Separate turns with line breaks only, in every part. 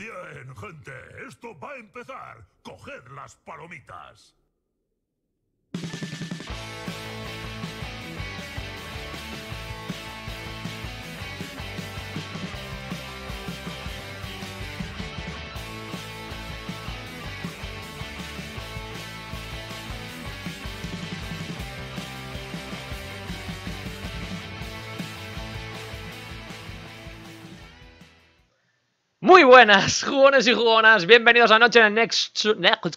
Bien, gente, esto va a empezar. Coged las palomitas.
Muy buenas, jugones y jugonas, bienvenidos a Noche en el Next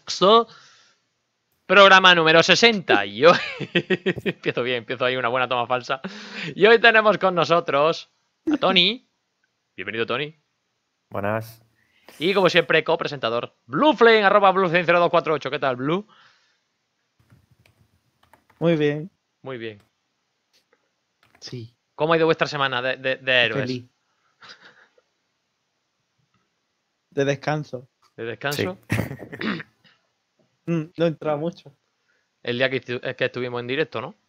programa número 60. Y hoy empiezo ahí una buena toma falsa. Y hoy tenemos con nosotros a Tony. Bienvenido, Tony.
Buenas.
Y como siempre, copresentador Blueflame, @Blueflame0248. ¿Qué tal, Blue?
Muy bien.
Muy bien.
Sí.
¿Cómo ha ido vuestra semana de héroes?
Feliz. De descanso.
¿De descanso?
Sí.
No he entrado mucho.
El día que estuvimos en directo, ¿no?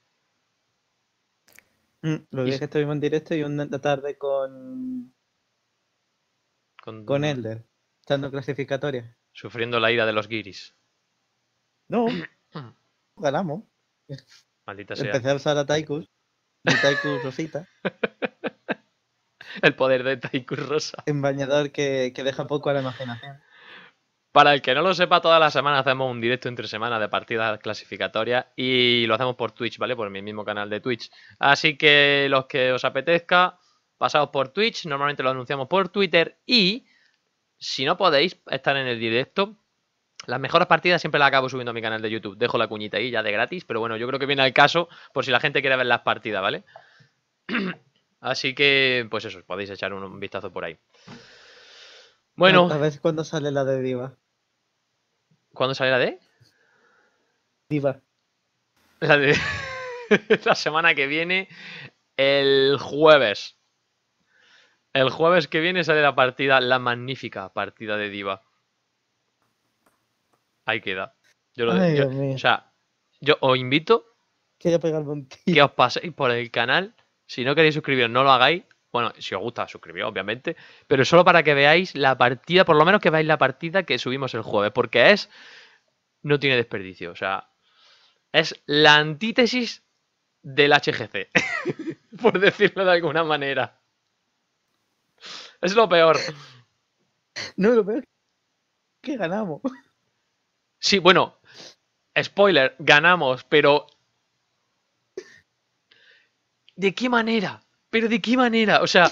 Los días que estuvimos en directo y una tarde con Elder, estando clasificatoria.
Sufriendo la ira de los guiris.
No, ganamos.
Maldita sea.
Empecé a usar a Taikus. Mi Taikus Rosita.
El poder de Taiku Rosa.
En bañador que deja poco a la imaginación.
Para el que no lo sepa, todas las semanas hacemos un directo entre semanas de partidas clasificatorias y lo hacemos por Twitch, ¿vale? Por mi mismo canal de Twitch. Así que los que os apetezca, pasaos por Twitch, normalmente lo anunciamos por Twitter y si no podéis estar en el directo, las mejores partidas siempre las acabo subiendo a mi canal de YouTube. Dejo la cuñita ahí ya de gratis, pero bueno, yo creo que viene al caso por si la gente quiere ver las partidas, ¿vale? Así que, pues eso, podéis echar un vistazo por ahí. Bueno,
A ver cuándo sale la de Diva.
¿cuándo sale la de?
Diva.
La de la semana que viene, el jueves. El jueves que viene sale la partida, la magnífica partida de Diva. Ahí queda.
Dios mío.
O sea, yo os invito
Quiero pegarme un
que
tiro.
os paséis por el canal. Si no queréis suscribiros, no lo hagáis. Bueno, si os gusta, suscribiros, obviamente. Pero solo para que veáis la partida, por lo menos que veáis la partida que subimos el jueves. Porque no tiene desperdicio. O sea, es la antítesis del HGC. Por decirlo de alguna manera. Es lo peor.
No, lo peor es que ganamos.
Sí, bueno, spoiler, ganamos, pero ¿de qué manera? ¿Pero de qué manera? O sea,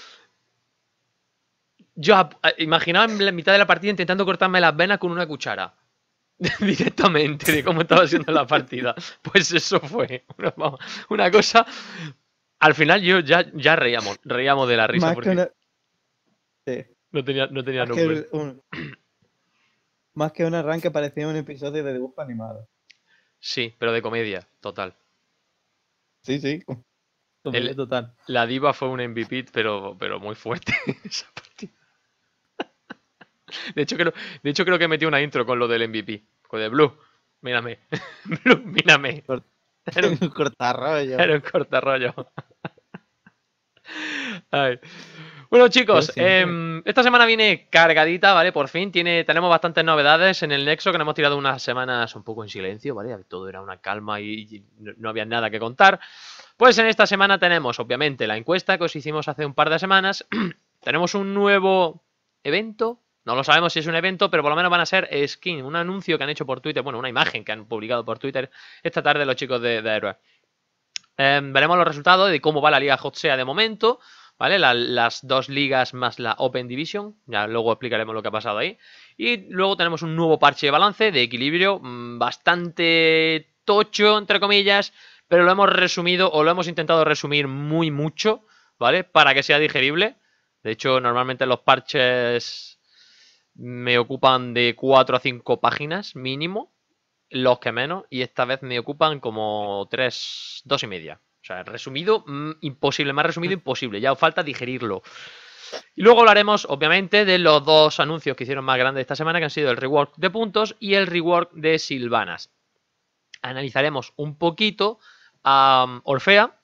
yo imaginaba en la mitad de la partida intentando cortarme las venas con una cuchara. Directamente, de cómo estaba siendo la partida. Pues eso fue una cosa. Al final yo ya reíamos de la risa.
Más
Porque
que una... Sí.
no tenía
Más
nombre.
Más que un arranque parecía un episodio de dibujo animado.
Sí, pero de comedia, total.
Sí. Comedia total.
La diva fue un MVP, pero muy fuerte esa partida. De hecho, creo que metí una intro con lo del MVP. Con el Blue. Mírame. Blue, mírame. Era un
cortarrollo.
Era un cortarrollo. Ay. Bueno, chicos, esta semana viene cargadita, ¿vale? Por fin tenemos bastantes novedades en el Nexo, que nos hemos tirado unas semanas un poco en silencio, ¿vale? Todo era una calma y no había nada que contar. Pues en esta semana tenemos, obviamente, la encuesta que os hicimos hace un par de semanas. Tenemos un nuevo evento. No lo sabemos si es un evento, pero por lo menos van a ser skin, un anuncio que han hecho por Twitter, bueno, una imagen que han publicado por Twitter esta tarde los chicos de Héroes. Veremos los resultados de cómo va la Liga HotSea de momento, ¿vale? Las dos ligas más la Open Division, ya luego explicaremos lo que ha pasado ahí. Y luego tenemos un nuevo parche de balance, de equilibrio, bastante tocho, entre comillas, pero lo hemos resumido, o lo hemos intentado resumir muy mucho, ¿vale? Para que sea digerible. De hecho, normalmente los parches me ocupan de 4 a 5 páginas mínimo, los que menos, y esta vez me ocupan como 3, 2 y media. O sea, resumido, imposible, más resumido imposible, ya os falta digerirlo. Y luego hablaremos, obviamente, de los dos anuncios que hicieron más grandes esta semana, que han sido el rework de puntos y el rework de Sylvanas. Analizaremos un poquito a Orfea,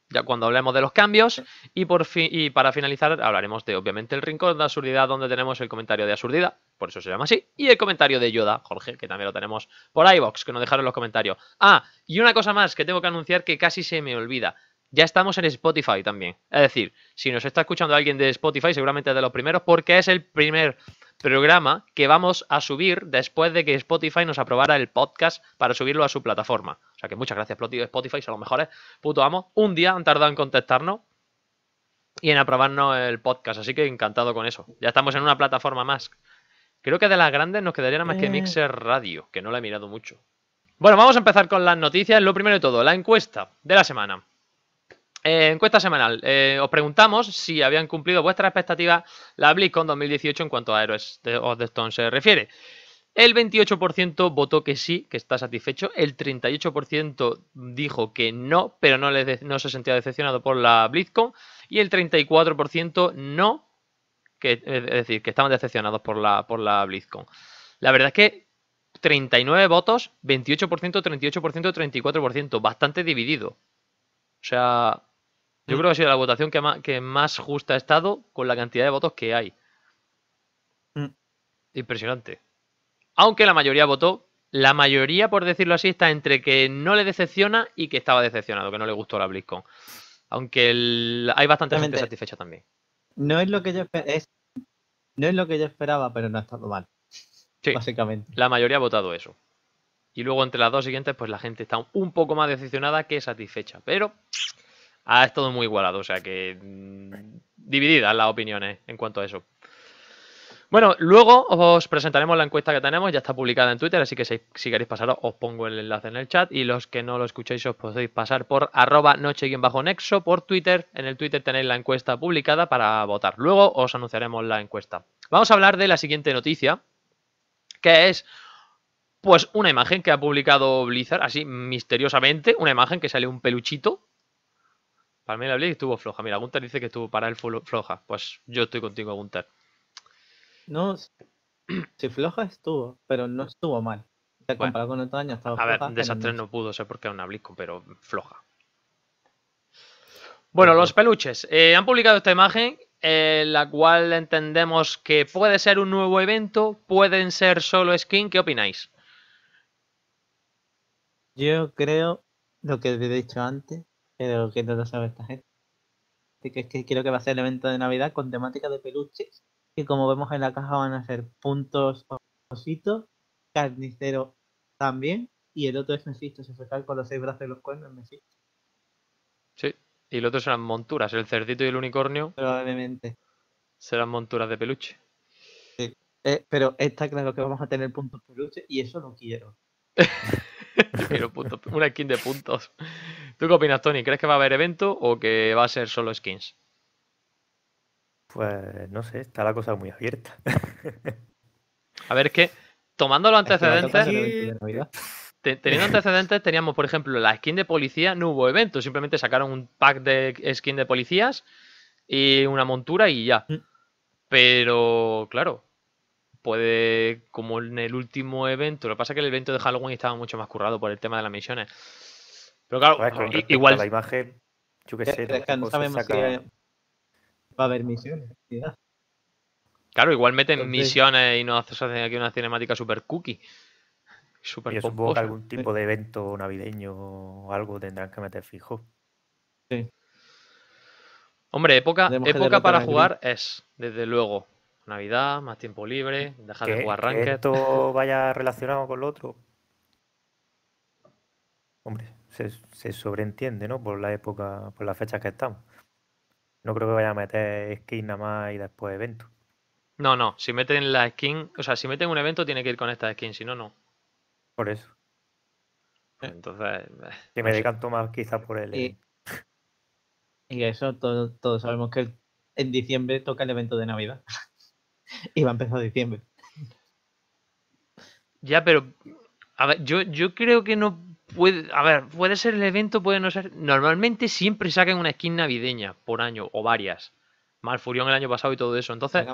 ya cuando hablemos de los cambios. Y para finalizar hablaremos de, obviamente, el rincón de absurdidad, donde tenemos el comentario de absurdidad, por eso se llama así, y el comentario de Yoda, Jorge, que también lo tenemos por iVoox, que nos dejaron los comentarios. Ah, y una cosa más que tengo que anunciar que casi se me olvida. Ya estamos en Spotify también. Es decir, si nos está escuchando alguien de Spotify, seguramente es de los primeros, porque es el primer programa que vamos a subir después de que Spotify nos aprobara el podcast para subirlo a su plataforma. O sea que muchas gracias, Spotify, son los mejores. Puto amo. Un día han tardado en contestarnos y en aprobarnos el podcast, así que encantado con eso. Ya estamos en una plataforma más. Creo que de las grandes nos quedaría nada más que Mixer Radio, que no la he mirado mucho. Bueno, vamos a empezar con las noticias. Lo primero de todo, la encuesta de la semana. Encuesta semanal. Os preguntamos si habían cumplido vuestras expectativas la BlizzCon 2018 en cuanto a Heroes of the Storm se refiere. El 28% votó que sí, que está satisfecho. El 38% dijo que no, pero no se sentía decepcionado por la BlizzCon. Y el 34% no, es decir, que estaban decepcionados por la BlizzCon. La verdad es que 39 votos, 28%, 38%, 34%. Bastante dividido. O sea, yo creo que ha sido la votación que más justa ha estado con la cantidad de votos que hay. Impresionante. Aunque la mayoría votó, la mayoría, por decirlo así, está entre que no le decepciona y que estaba decepcionado, que no le gustó la BlizzCon. Aunque hay bastante gente satisfecha también.
No es lo que yo no es lo que yo esperaba, pero no ha estado mal.
Sí,
básicamente.
La mayoría ha votado eso. Y luego entre las dos siguientes, pues la gente está un poco más decepcionada que satisfecha. Pero ha estado muy igualado, o sea que divididas las opiniones en cuanto a eso. Bueno, luego os presentaremos la encuesta que tenemos, ya está publicada en Twitter, así que si queréis pasaros os pongo el enlace en el chat, y los que no lo escuchéis os podéis pasar por @noche_nexo por Twitter. En el Twitter tenéis la encuesta publicada para votar. Luego os anunciaremos la encuesta. Vamos a hablar de la siguiente noticia, que es pues una imagen que ha publicado Blizzard, así misteriosamente, una imagen que sale un peluchito. Para mí la Blizz estuvo floja. Mira, Gunter dice que estuvo para él floja. Pues yo estoy contigo, Gunter.
No, si floja estuvo, pero no estuvo mal. Comparado con otros años, estaba floja.
A ver, desastre no pudo ser porque era una BlizzCon, pero floja. Bueno, los peluches. Han publicado esta imagen, la cual entendemos que puede ser un nuevo evento, pueden ser solo skin. ¿Qué opináis?
Yo creo lo que he dicho antes, pero que no lo sabe esta gente. Que es que creo que va a ser el evento de Navidad con temática de peluches. Y como vemos en la caja van a ser puntos ositos, carnicero también, y el otro es Mephisto, se fue con los 6 brazos y los cuernos, Mephisto.
Sí, y el otro serán monturas, el cerdito y el unicornio.
Probablemente.
Serán monturas de peluche.
Sí. Pero está claro que vamos a tener puntos peluches y eso lo quiero.
Quiero una skin de puntos. ¿Tú qué opinas, Tony? ¿Crees que va a haber evento o que va a ser solo skins?
Pues no sé, está la cosa muy abierta.
A ver, es que tomando los antecedentes,
Teniendo
antecedentes, teníamos, por ejemplo, la skin de policía, no hubo evento, simplemente sacaron un pack de skin de policías y una montura y ya. Pero, claro, puede, como en el último evento, lo que pasa es que el evento de Halloween estaba mucho más currado por el tema de las misiones. Pero claro,
Pues,
igual...
la imagen, yo qué sé,
no sabemos si va a haber misiones.
Claro, igual meten misiones y nos hacen aquí una cinemática super cookie. Super
yo supongo que algún tipo de evento navideño o algo tendrán que meter fijo.
Sí.
Hombre, época para jugar es, desde luego, Navidad, más tiempo libre, dejar de jugar Ranked.
¿Que esto vaya relacionado con lo otro? Hombre, se sobreentiende, ¿no? Por la época, por las fechas que estamos. No creo que vaya a meter skin nada más y después evento.
No, si meten la skin, o sea, si meten un evento tiene que ir con esta skin, si no, no.
Por eso.
Entonces...
Que me decanto más quizás por el evento.
Y eso todos sabemos que en diciembre toca el evento de Navidad. Y va a empezar diciembre.
Ya, pero... A ver, yo creo que no puede... A ver, puede ser el evento, puede no ser... Normalmente siempre sacan una skin navideña por año, o varias. Malfurión el año pasado y todo eso, entonces...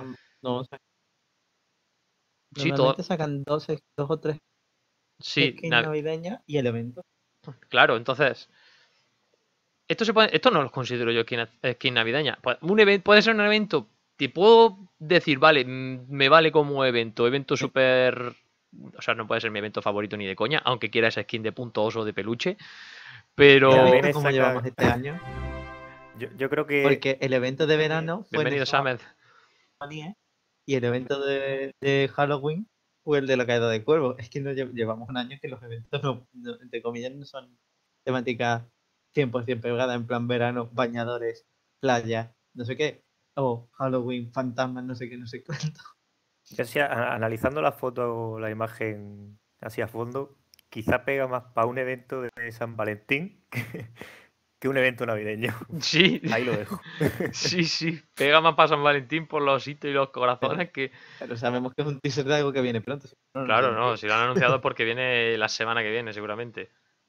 Normalmente sacan dos o tres skins navideñas y el evento.
Claro, entonces... Esto no lo considero yo skin navideña. Puede ser un evento. Te puedo decir, vale, me vale como evento súper. O sea, no puede ser mi evento favorito ni de coña, aunque quiera ese skin de punto oso de peluche. Pero.
También
¿Viste
es
cómo
sacar-
llevamos este año?
Yo creo que
Porque el evento de verano fue
Bienvenido, Samed.
Sony, y el evento de Halloween fue el de la caída de cuervo. Es que no llevamos un año que los eventos, entre comillas, no son temáticas 100% pegadas, en plan verano, bañadores, playa, no sé qué. O Halloween, fantasmas, no sé qué, no sé cuánto.
yo así, analizando la foto o la imagen hacia fondo, quizá pega más para un evento de San Valentín que un evento navideño.
Sí,
Ahí lo dejo.
sí. Pega más para San Valentín por los hitos y los corazones que.
Pero sabemos que es un teaser de algo que viene pronto. Si no, no
Claro,
entiendo
no,
qué.
si lo han anunciado es porque viene la semana que viene, seguramente.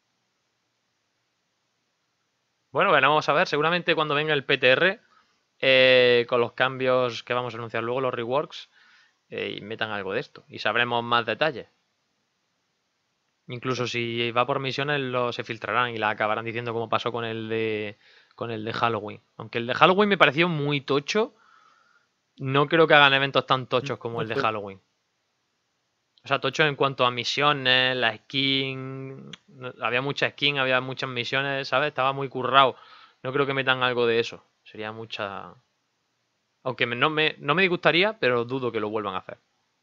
Bueno, vamos a ver, seguramente cuando venga el PTR, con los cambios que vamos a anunciar luego, los reworks, y metan algo de esto. Y sabremos más detalles. Incluso si va por misiones, se filtrarán y la acabarán diciendo como pasó con el de Halloween. Aunque el de Halloween me pareció muy tocho, no creo que hagan eventos tan tochos como el de Halloween. O sea, tocho en cuanto a misiones, la skin. Había mucha skin, había muchas misiones, ¿sabes? Estaba muy currado. No creo que metan algo de eso. Sería mucha. Aunque no me disgustaría, pero dudo que lo vuelvan a hacer.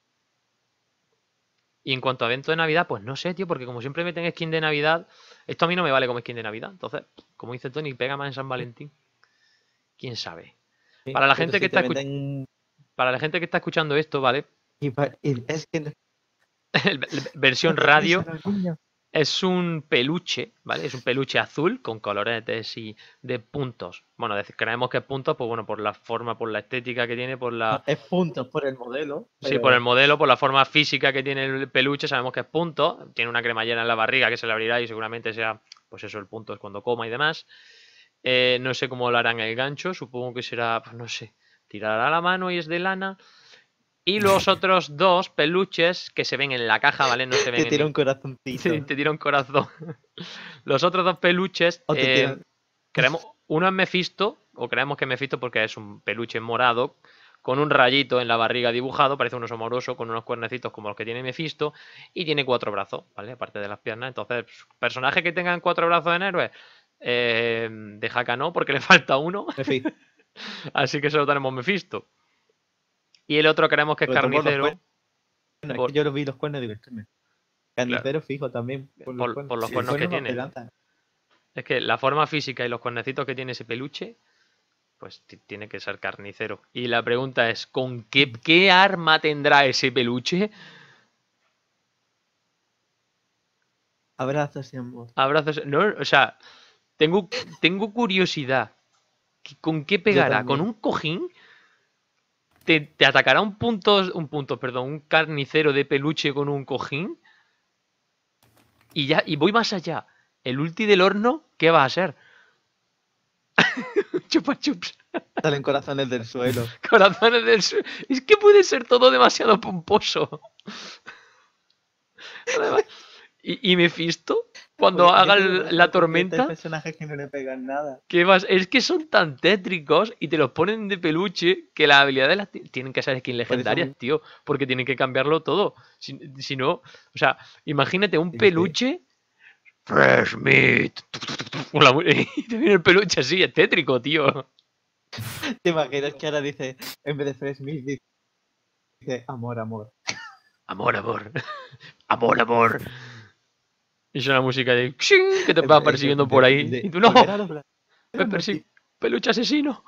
Y en cuanto a evento de Navidad, pues no sé, tío, porque como siempre meten skin de Navidad, esto a mí no me vale como skin de Navidad. Entonces, como dice Tony, pega más en San Valentín. ¿Quién sabe?
Sí,
Para la
pero
gente que
si te
está,
meten...
para la gente que está escuchando esto, ¿vale?
y es que no
Versión
te
radio.
piensan los niños.
Es un peluche, ¿vale? Es un peluche azul con coloretes y de puntos. Bueno, creemos que es puntos, pues bueno, por la forma, por la estética que tiene, por la.
No, es puntos por el modelo,
Sí, por el
pero
modelo, por la forma física que tiene el peluche, sabemos que es punto. Tiene una cremallera en la barriga que se le abrirá y seguramente sea, pues eso, el punto es cuando coma y demás. No sé cómo lo harán el gancho, supongo que será, pues no sé, tirará la mano y es de lana. Y los otros dos peluches que se ven en la caja, ¿vale? No se ven
te
en
tira
ni.
un corazoncito.
Te tira un corazón. Los otros dos peluches,
O te tira...
uno es Mephisto, o creemos que es Mephisto porque es un peluche morado, con un rayito en la barriga dibujado, parece un oso moroso, con unos cuernecitos como los que tiene Mephisto, y tiene 4 brazos, ¿vale? Aparte de las piernas. Entonces, personajes que tengan 4 brazos en héroes, de Haka no, porque le falta uno,
Mephisto.
así que solo tenemos Mephisto. Y el otro creemos que es
Sobre todo por los
carnicero,
cuernos. Es que yo lo vi los cuernos y digo,
claro,
carnicero fijo también por los cuernos.
por los
Sí,
cuernos que
Cuernos más
tiene.
pelanza.
Es que la forma física y los cuernecitos que tiene ese peluche, pues tiene que ser carnicero. Y la pregunta es, ¿con qué arma tendrá ese peluche?
Abrazos y amor.
Abrazos. No, o sea, tengo curiosidad. ¿Con qué
Yo
pegará? ¿Con
también.
un cojín? ¿Te atacará un carnicero de peluche con un cojín? Y voy más allá. ¿El ulti del horno qué va a ser? Chupa chups.
Salen corazones del suelo.
Corazones del Es que puede ser todo demasiado pomposo. Además, ¿y Mephisto? Cuando
Porque
haga
yo creo que
la
hay
tormenta,
personajes que no le pegan nada.
es que son tan tétricos y te los ponen de peluche que las habilidades tienen que ser skins
Por eso
legendarias, tío, porque tienen que cambiarlo todo. Si no, o sea, imagínate un
sí,
peluche Fresh Meat. Y te viene el peluche así, es tétrico, tío.
¿Te imaginas que ahora dice, en vez de Fresh Meat, dice amor, amor?
Amor, amor. Amor, amor. Y suena música de ¡xing! Que te va persiguiendo por ahí. Y tú no,
volver a los
me persigue. Peluche asesino.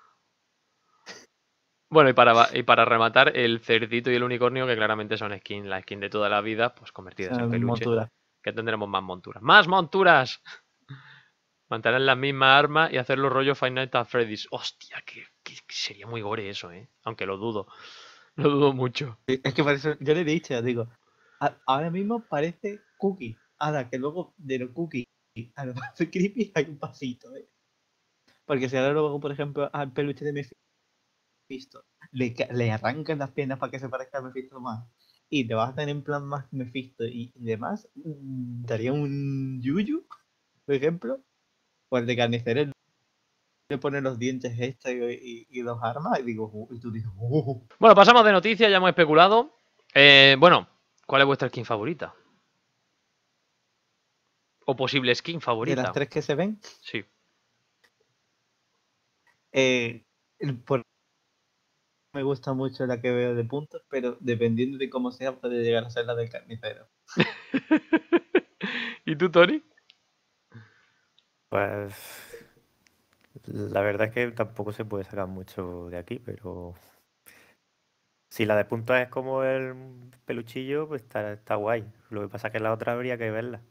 Bueno, y para rematar, el cerdito y el unicornio, que claramente son la skin de toda la vida, pues convertidas en peluche.
montura.
Que tendremos más monturas. ¡Más monturas! Mantener las mismas armas y hacer los rollos Five Nights at Freddy's. Hostia, que sería muy gore eso, ¿eh? Aunque lo dudo. Lo dudo mucho.
Es que por eso yo le he dicho, digo, ahora mismo parece cookie. Ahora que luego de los cookies a los creepy hay un pasito, ¿eh? Porque si ahora luego, por ejemplo, al peluche de Mephisto le arrancan las piernas para que se parezca a Mephisto más y te vas a hacer en plan más Mephisto y demás, daría un Yuyu, por ejemplo. O el de carnicero le pone los dientes estos y dos armas y digo, y tú dices,
Bueno, pasamos de noticias, ya hemos especulado. Bueno, ¿cuál es vuestra skin favorita? O posible skin
de
favorita.
las 3 que se ven,
Sí.
por me gusta mucho la que veo de puntos, pero dependiendo de cómo sea, puede llegar a ser la del carnicero.
¿Y tú, Tony?
Pues la verdad es que tampoco se puede sacar mucho de aquí, pero si la de puntos es como el peluchillo, pues está guay. Lo que pasa es que la otra habría que verla.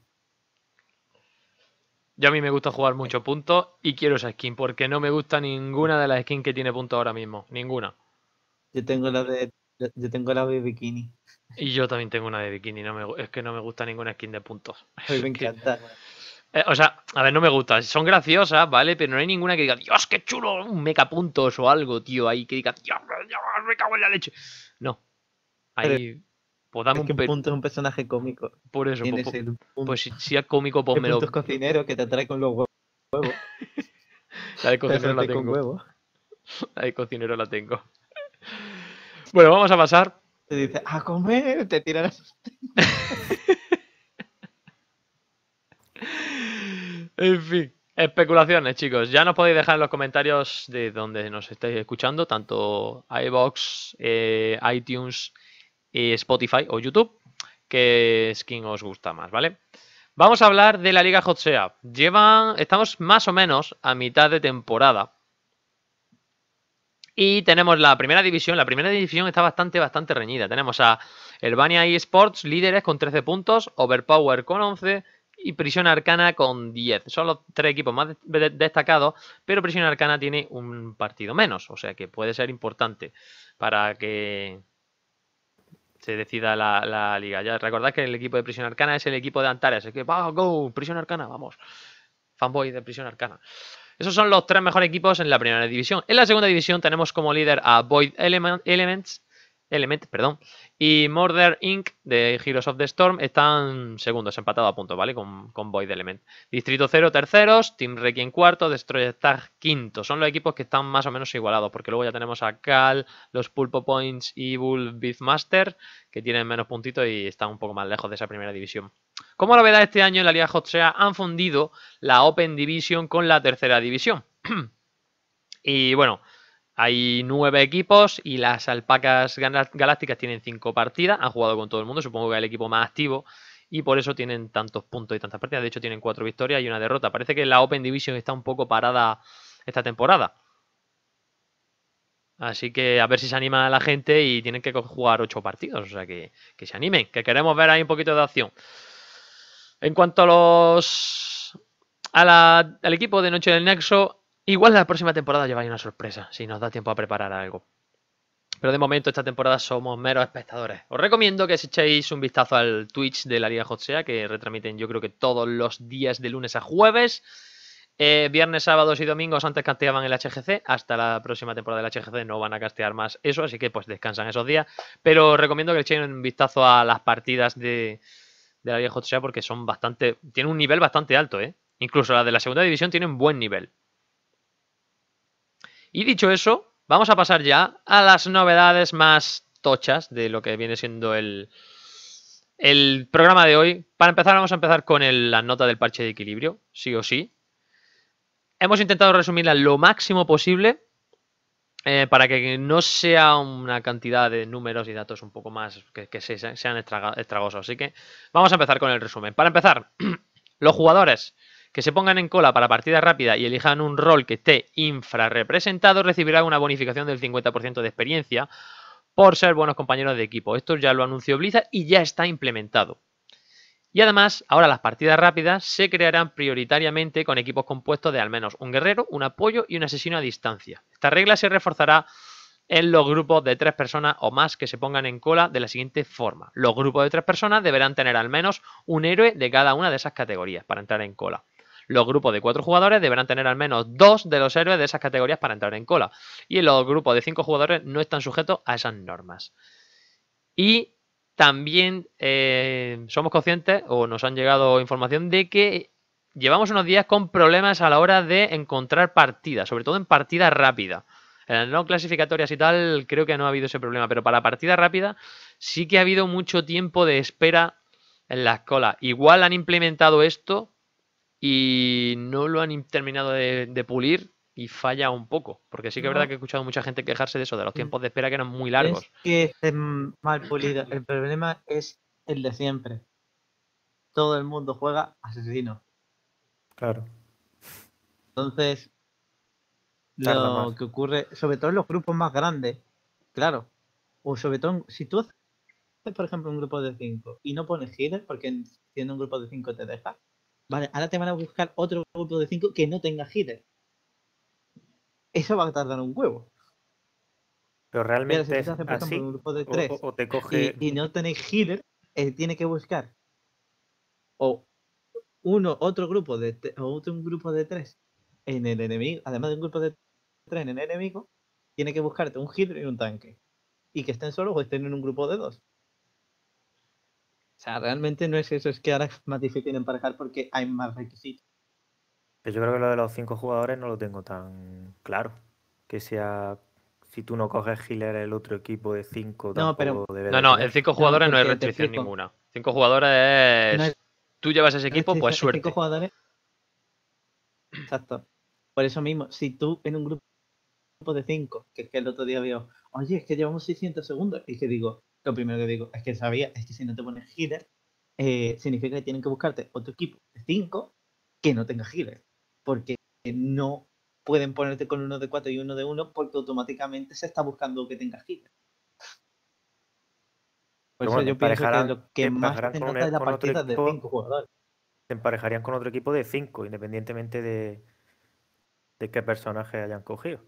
Yo a mí me gusta jugar mucho puntos y quiero esa skin porque no me gusta ninguna de las skins que tiene puntos ahora mismo. Ninguna.
Yo tengo la de bikini.
Y yo también tengo una de bikini. Es que no me gusta ninguna skin de puntos.
A mí me
Es que-
encanta.
o sea, a ver, no me gusta. Son graciosas, ¿vale? Pero no hay ninguna que diga, Dios, qué chulo, un meca puntos o algo, tío, ahí que diga, Dios, me cago en la leche. No. Ahí, pues dame
Es que
un
un punto es un personaje cómico.
Por eso,
Tiene
pues,
ese punto.
pues si es cómico,
El
ponmelo.
punto es cocinero que te atrae con los huevos.
La de
Te
cocinero la
hace con
tengo.
huevos.
La de cocinero la tengo. Bueno, vamos a pasar.
Te dice, a comer, te tiras.
En fin, especulaciones, chicos. Ya nos podéis dejar en los comentarios de donde nos estáis escuchando, tanto iVoox, iTunes, Spotify o YouTube, qué skin os gusta más, ¿vale? Vamos a hablar de la Liga Hotsea. Estamos más o menos a mitad de temporada. Y tenemos la primera división. La primera división está bastante reñida. Tenemos a Herbania eSports, líderes con 13 puntos, Overpower con 11 y Prisión Arcana con 10. Son los 3 equipos más destacados, pero Prisión Arcana tiene un partido menos. O sea que puede ser importante para que se decida la liga. Ya recordad que el equipo de Prisión Arcana es el equipo de Antares. Es que va, go, Prisión Arcana, vamos. Fanboy de Prisión Arcana. Esos son los 3 mejores equipos en la primera división. En la segunda división tenemos como líder a Void Element, y Murder Inc. de Heroes of the Storm están segundos, empatados a puntos, ¿vale? Con Void Element. Distrito 0 terceros, Team Requiem cuarto, Destroyer Tag quinto. Son los equipos que están más o menos igualados, porque luego ya tenemos a Cal, los Pulpo Points y Bull Beefmaster, que tienen menos puntitos y están un poco más lejos de esa primera división. Como novedad este año en la Liga Hotsea han fundido la Open Division con la tercera división. Y bueno, hay 9 equipos y las Alpacas Galácticas tienen 5 partidas. Han jugado con todo el mundo, supongo que es el equipo más activo y por eso tienen tantos puntos y tantas partidas. De hecho tienen 4 victorias y una derrota. Parece que la Open Division está un poco parada esta temporada. Así que a ver si se anima la gente y tienen que jugar 8 partidos. O sea que se animen, que queremos ver ahí un poquito de acción. En cuanto al equipo de Noche del Nexo, igual la próxima temporada lleváis una sorpresa, si nos da tiempo a preparar algo. Pero de momento esta temporada somos meros espectadores. Os recomiendo que os echéis un vistazo al Twitch de la Liga Hotsea, que retransmiten yo creo que todos los días de lunes a jueves. Viernes, sábados y domingos antes casteaban el HGC. Hasta la próxima temporada del HGC no van a castear más eso, así que pues descansan esos días. Pero os recomiendo que echéis un vistazo a las partidas de la Liga Hotsea porque son tienen un nivel bastante alto, ¿eh? Incluso las de la segunda división tienen buen nivel. Y dicho eso, vamos a pasar ya a las novedades más tochas de lo que viene siendo el programa de hoy. Para empezar, vamos a empezar con la nota del parche de equilibrio, sí o sí. Hemos intentado resumirla lo máximo posible para que no sea una cantidad de números y datos un poco más que sean estragosos. Así que vamos a empezar con el resumen. Para empezar, los jugadores que se pongan en cola para partida rápida y elijan un rol que esté infrarrepresentado recibirán una bonificación del 50% de experiencia por ser buenos compañeros de equipo. Esto ya lo anunció Blizzard y ya está implementado. Y además, ahora las partidas rápidas se crearán prioritariamente con equipos compuestos de al menos un guerrero, un apoyo y un asesino a distancia. Esta regla se reforzará en los grupos de 3 personas o más que se pongan en cola de la siguiente forma. Los grupos de 3 personas deberán tener al menos un héroe de cada una de esas categorías para entrar en cola. Los grupos de 4 jugadores deberán tener al menos 2 de los héroes de esas categorías para entrar en cola. Y los grupos de 5 jugadores no están sujetos a esas normas. Y también somos conscientes o nos han llegado información de que llevamos unos días con problemas a la hora de encontrar partidas, sobre todo en partida rápida. En las no clasificatorias y tal, creo que no ha habido ese problema, pero para partida rápida sí que ha habido mucho tiempo de espera en las colas. Igual han implementado esto y no lo han terminado de pulir y falla un poco. Porque sí que es verdad
No.
que he escuchado mucha gente quejarse de eso, de los
Mm.
tiempos de espera que eran muy
Es
largos.
que esté mal pulido. El problema es el de siempre. Todo el mundo juega asesino.
Claro.
Entonces,
Tarda
lo
más.
que ocurre, sobre todo en los grupos más grandes, claro, o sobre todo, si tú haces, por ejemplo, un grupo de 5 y no pones healer, porque siendo un grupo de 5 te deja, vale, ahora te van a buscar otro grupo de 5 que no tenga healer. Eso va a tardar un huevo.
Pero
Mira, si
realmente
tú
es
te haces, por ejemplo, un
así
grupo de
o,
3
o te coge.
y no tenéis healer, tiene que buscar o otro grupo un grupo de 3 en el enemigo, además de un grupo de 3 en el enemigo, tiene que buscarte un healer y un tanque. Y que estén solos o estén en un grupo de 2. O sea, realmente no es eso, es que ahora es más difícil emparejar porque hay más requisitos.
Que yo creo que lo de los 5 jugadores no lo tengo tan claro. Que sea. Si tú no coges healer, el otro equipo de 5
No, pero
tampoco debe
No,
de
no, en
tener.
5
no,
jugadores no hay
porque te
restricción
explico.
ninguna. 5 jugadores
No hay
es. Tú llevas ese equipo, pues
restricción, es 5
suerte.
jugadores. Exacto. Por eso mismo, si tú en un grupo de 5, que es que el otro día veo, oye, es que llevamos 600 segundos, y que digo, lo primero que digo, es que sabía, es que si no te pones healer, significa que tienen que buscarte otro equipo de 5 que no tenga healer. Porque no pueden ponerte con uno de 4 y uno de 1 porque automáticamente se está buscando que tenga healer. Por
Pero
eso
bueno,
yo pienso que lo
te
que más
emparejarán
se nota es la
con otro
partida de
equipo.
5 jugadores.
Te emparejarían con otro equipo de 5, independientemente de qué personaje hayan cogido.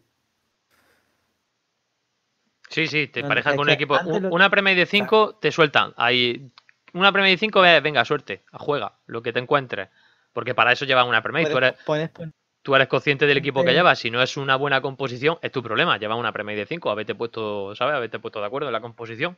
Sí, sí, te
No, no,
pareja
es
con un
que
equipo.
antes
Una Premier de
O sea,
5 te sueltan. Ahí. Una Premier de 5, venga, suerte. Juega, lo que te encuentres. Porque para eso llevan una Premier.
puedes
Tú eres consciente del equipo que
ponerte.
llevas. Si no es una buena composición, es tu problema. Llevas una Premier de 5, haberte puesto, ¿sabes? Haberte puesto de acuerdo en la composición.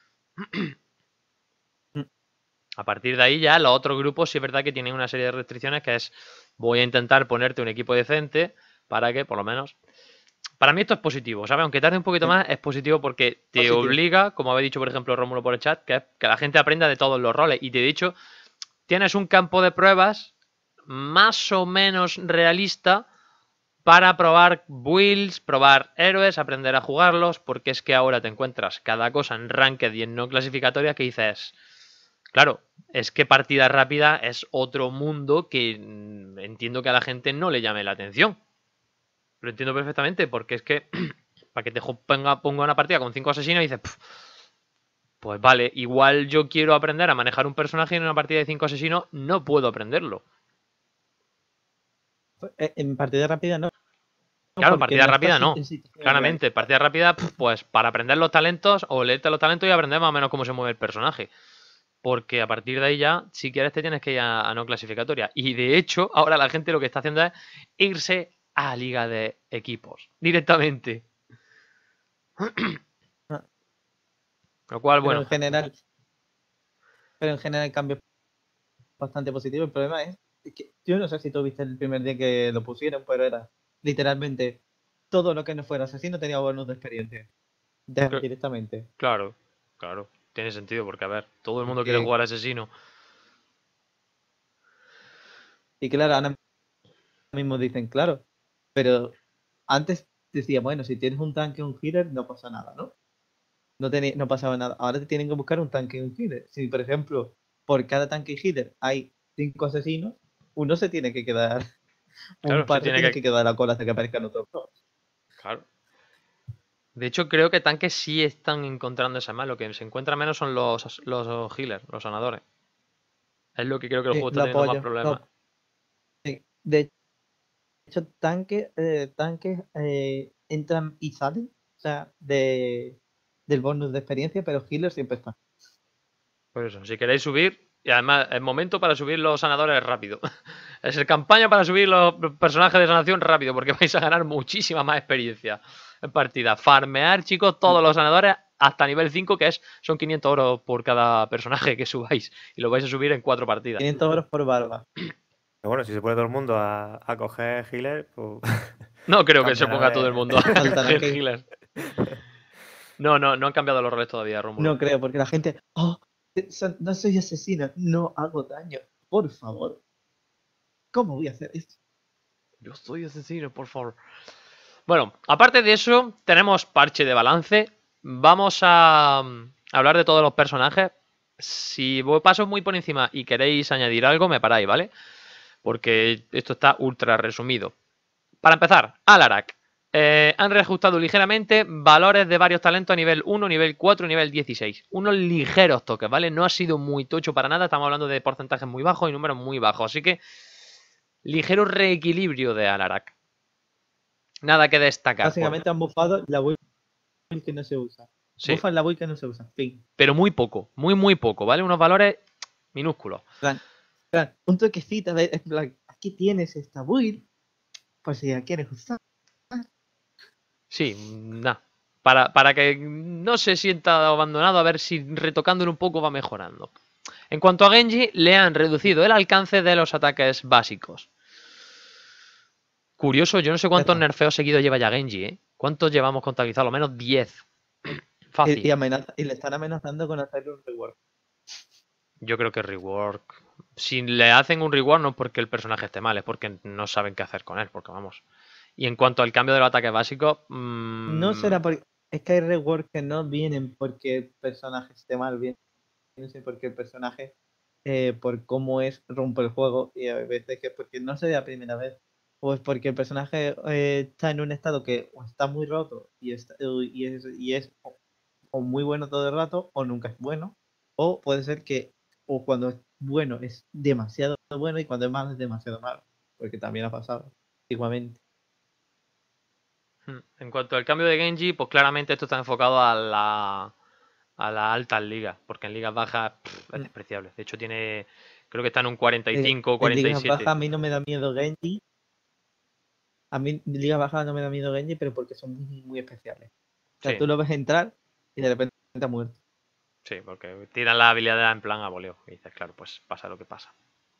A partir de ahí ya los otros grupos sí es verdad que tienen una serie de restricciones que es voy a intentar ponerte un equipo decente para que por lo menos... Para mí esto es positivo, ¿sabes? Aunque tarde un poquito más, es positivo porque te
Positivo.
obliga, como había dicho por ejemplo Rómulo por el chat, que la gente aprenda de todos los roles. Y de hecho, tienes un campo de pruebas más o menos realista para probar builds, probar héroes, aprender a jugarlos, porque es que ahora te encuentras cada cosa en ranked y en no clasificatoria que dices... Claro, es que partida rápida es otro mundo que entiendo que a la gente no le llame la atención. Lo entiendo perfectamente, porque es que para que te ponga una partida con 5 asesinos y dices, pues vale, igual yo quiero aprender a manejar un personaje y en una partida de 5 asesinos no puedo aprenderlo.
En partida rápida no.
Claro,
Porque
partida
no
rápida
estás
no.
en situaciones
Claramente,
realistas.
partida rápida, pues para aprender los talentos o leerte los talentos y aprender más o menos cómo se mueve el personaje. Porque a partir de ahí ya, si quieres, te tienes que ir a no clasificatoria. Y de hecho, ahora la gente lo que está haciendo es irse a liga de equipos directamente.
Ah,
Lo cual,
Pero
bueno,
en general, el cambio es bastante positivo. El problema es que yo no sé si tú viste el primer día que lo pusieron, pero era literalmente todo lo que no fuera asesino tenía bonus de experiencia. Directamente.
claro, claro. Tiene sentido porque, a ver, todo el mundo quiere
Porque,
jugar asesino.
y claro, ahora mismo dicen, claro, pero antes decía, bueno, si tienes un tanque y un healer, no pasa nada, ¿no? No pasaba nada. Ahora te tienen que buscar un tanque y un healer. Si, por ejemplo, por cada tanque y healer hay 5 asesinos, uno se tiene que quedar, un
Claro, se
par se
tiene
tiene
que.
que quedar a la cola hasta que aparezcan otros dos.
Claro. De hecho, creo que tanques sí están encontrando esa más. Lo que se encuentra menos son los healers, los sanadores. Es lo que creo que el
Sí,
juego está
lo
teniendo más
apoyo.
problemas.
Sí. De hecho, tanques entran y salen, o sea, del bonus de experiencia, pero healer siempre está.
Por eso, si queréis subir, y además el momento para subir los sanadores es rápido. Es el campaña para subir los personajes de sanación rápido, porque vais a ganar muchísima más experiencia en partida. Farmear, chicos, todos los sanadores hasta nivel 5, que son 500 euros por cada personaje que subáis. Y lo vais a subir en 4 partidas.
500 euros por barba.
Pero bueno, si se pone todo el mundo a coger healer, pues
No creo que se
cambiará
ponga todo el mundo a
Faltará
coger
que-
healers. No han cambiado los roles todavía, Rómulo.
No creo, porque la gente. ¡Oh! No soy asesina, no hago daño. Por favor. ¿Cómo voy a hacer esto?
Yo soy asesino, por favor. Bueno, aparte de eso, tenemos parche de balance. Vamos a hablar de todos los personajes. Si paso muy por encima y queréis añadir algo, me paráis, ¿vale? Porque esto está ultra resumido. Para empezar, Alarak. Han reajustado ligeramente valores de varios talentos a nivel 1, nivel 4 y nivel 16. Unos ligeros toques, ¿vale? No ha sido muy tocho para nada. Estamos hablando de porcentajes muy bajos y números muy bajos. Así que, ligero reequilibrio de Alarak. Nada que destacar.
Básicamente han bufado la build que no se usa.
Sí,
Bufan la build que no se usa. Fin.
pero muy poco. Muy poco, ¿vale? Unos valores minúsculos.
Plan, un toquecito de. En plan, aquí tienes esta build. Por si la quieres usar.
Sí, nada. Para que no se sienta abandonado, a ver si retocándolo un poco va mejorando. En cuanto a Genji, le han reducido el alcance de los ataques básicos. Curioso, yo no sé cuántos
está.
nerfeos seguidos lleva ya Genji, ¿eh? ¿Cuántos llevamos contabilizados? Al menos 10. Fácil.
Y le están amenazando con hacerle un rework.
Yo creo que rework. Si le hacen un rework no es porque el personaje esté mal, es porque no saben qué hacer con él, porque vamos. Y en cuanto al cambio de los ataques básicos,
No será porque. Es que hay rework que no vienen porque el personaje esté mal, vienen porque el personaje, por cómo es, rompe el juego. Y a veces que es porque no se ve la primera vez. O es porque el personaje está en un estado que o está muy roto y es o muy bueno todo el rato, o nunca es bueno. O puede ser que o cuando es bueno es demasiado bueno y cuando es malo es demasiado malo. Porque también ha pasado, igualmente.
En cuanto al cambio de Genji, pues claramente esto está enfocado a la altas ligas, porque en ligas bajas es despreciable. De hecho, creo que está en un 45 o
En ligas
47.
bajas a mí no me da miedo Genji. A mí en ligas bajas no me da miedo Genji, pero porque son muy, muy especiales. O sea,
Sí,
tú lo ves entrar y de repente ha muerto.
sí, porque tiran la habilidad en plan a voleo. Y dices, claro, pues pasa lo que pasa.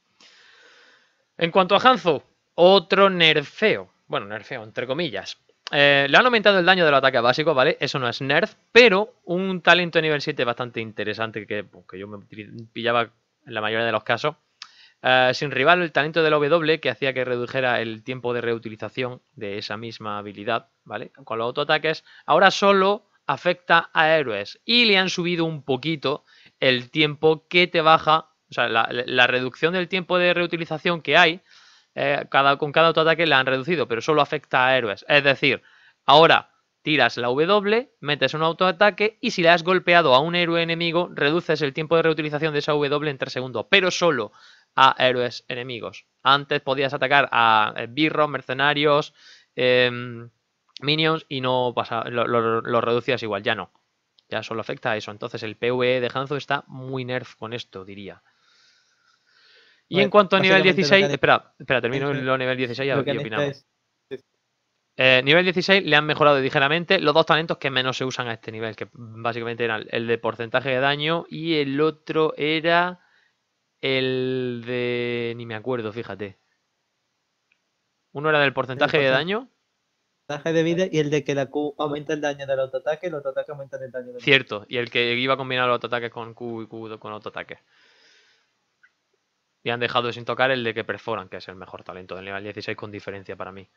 En cuanto a Hanzo, otro nerfeo. Bueno, nerfeo, entre comillas. Le han aumentado el daño de los ataques básicos, ¿vale? Eso no es nerf, pero un talento de nivel 7 bastante interesante que yo me pillaba en la mayoría de los casos. Sin rival, el talento de la W que hacía que redujera el tiempo de reutilización de esa misma habilidad, ¿vale? Con los autoataques, ahora solo afecta a héroes y le han subido un poquito el tiempo que te baja, o sea, la reducción del tiempo de reutilización que hay, con cada autoataque la han reducido, pero solo afecta a héroes. Es decir, ahora tiras la W, metes un autoataque y si le has golpeado a un héroe enemigo, reduces el tiempo de reutilización de esa W en 3 segundos, pero solo a héroes enemigos. Antes podías atacar a birros, mercenarios, minions y no lo reducías igual, ya no. Ya solo afecta a eso. Entonces el PvE de Hanzo está muy nerf con esto, diría. Y
Pues,
en cuanto a nivel
básicamente lo que
16,
han
espera, termino
hecho-
lo nivel 16
lo que
y
han hecho
opinamos.
es
Nivel 16 le han mejorado ligeramente los dos talentos que menos se usan a este nivel, que básicamente eran el de porcentaje de daño y el otro era el de... ni me acuerdo, fíjate. Uno era del porcentaje de daño.
porcentaje de vida y el de que la Q aumenta el daño del autoataque, el autoataque aumenta el daño del
Cierto, y el que iba a combinar los autoataques con Q y Q con autoataques. Y han dejado sin tocar el de que perforan, que es el mejor talento del nivel 16 con diferencia para mí.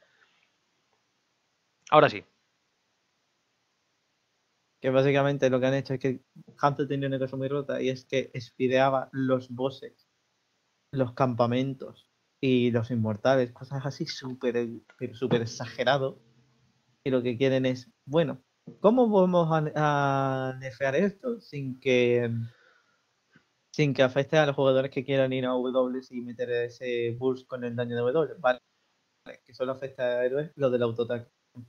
Ahora sí.
Que básicamente lo que han hecho es que Hanzo tenía una cosa muy rota y es que espideaba los bosses, los campamentos y los inmortales, cosas así súper exagerado. Y lo que quieren es, bueno, ¿cómo vamos a nerfear esto sin que afecte a los jugadores que quieran ir a W y meter ese burst con el daño de W? Vale, que solo afecta a héroes lo del autoataque.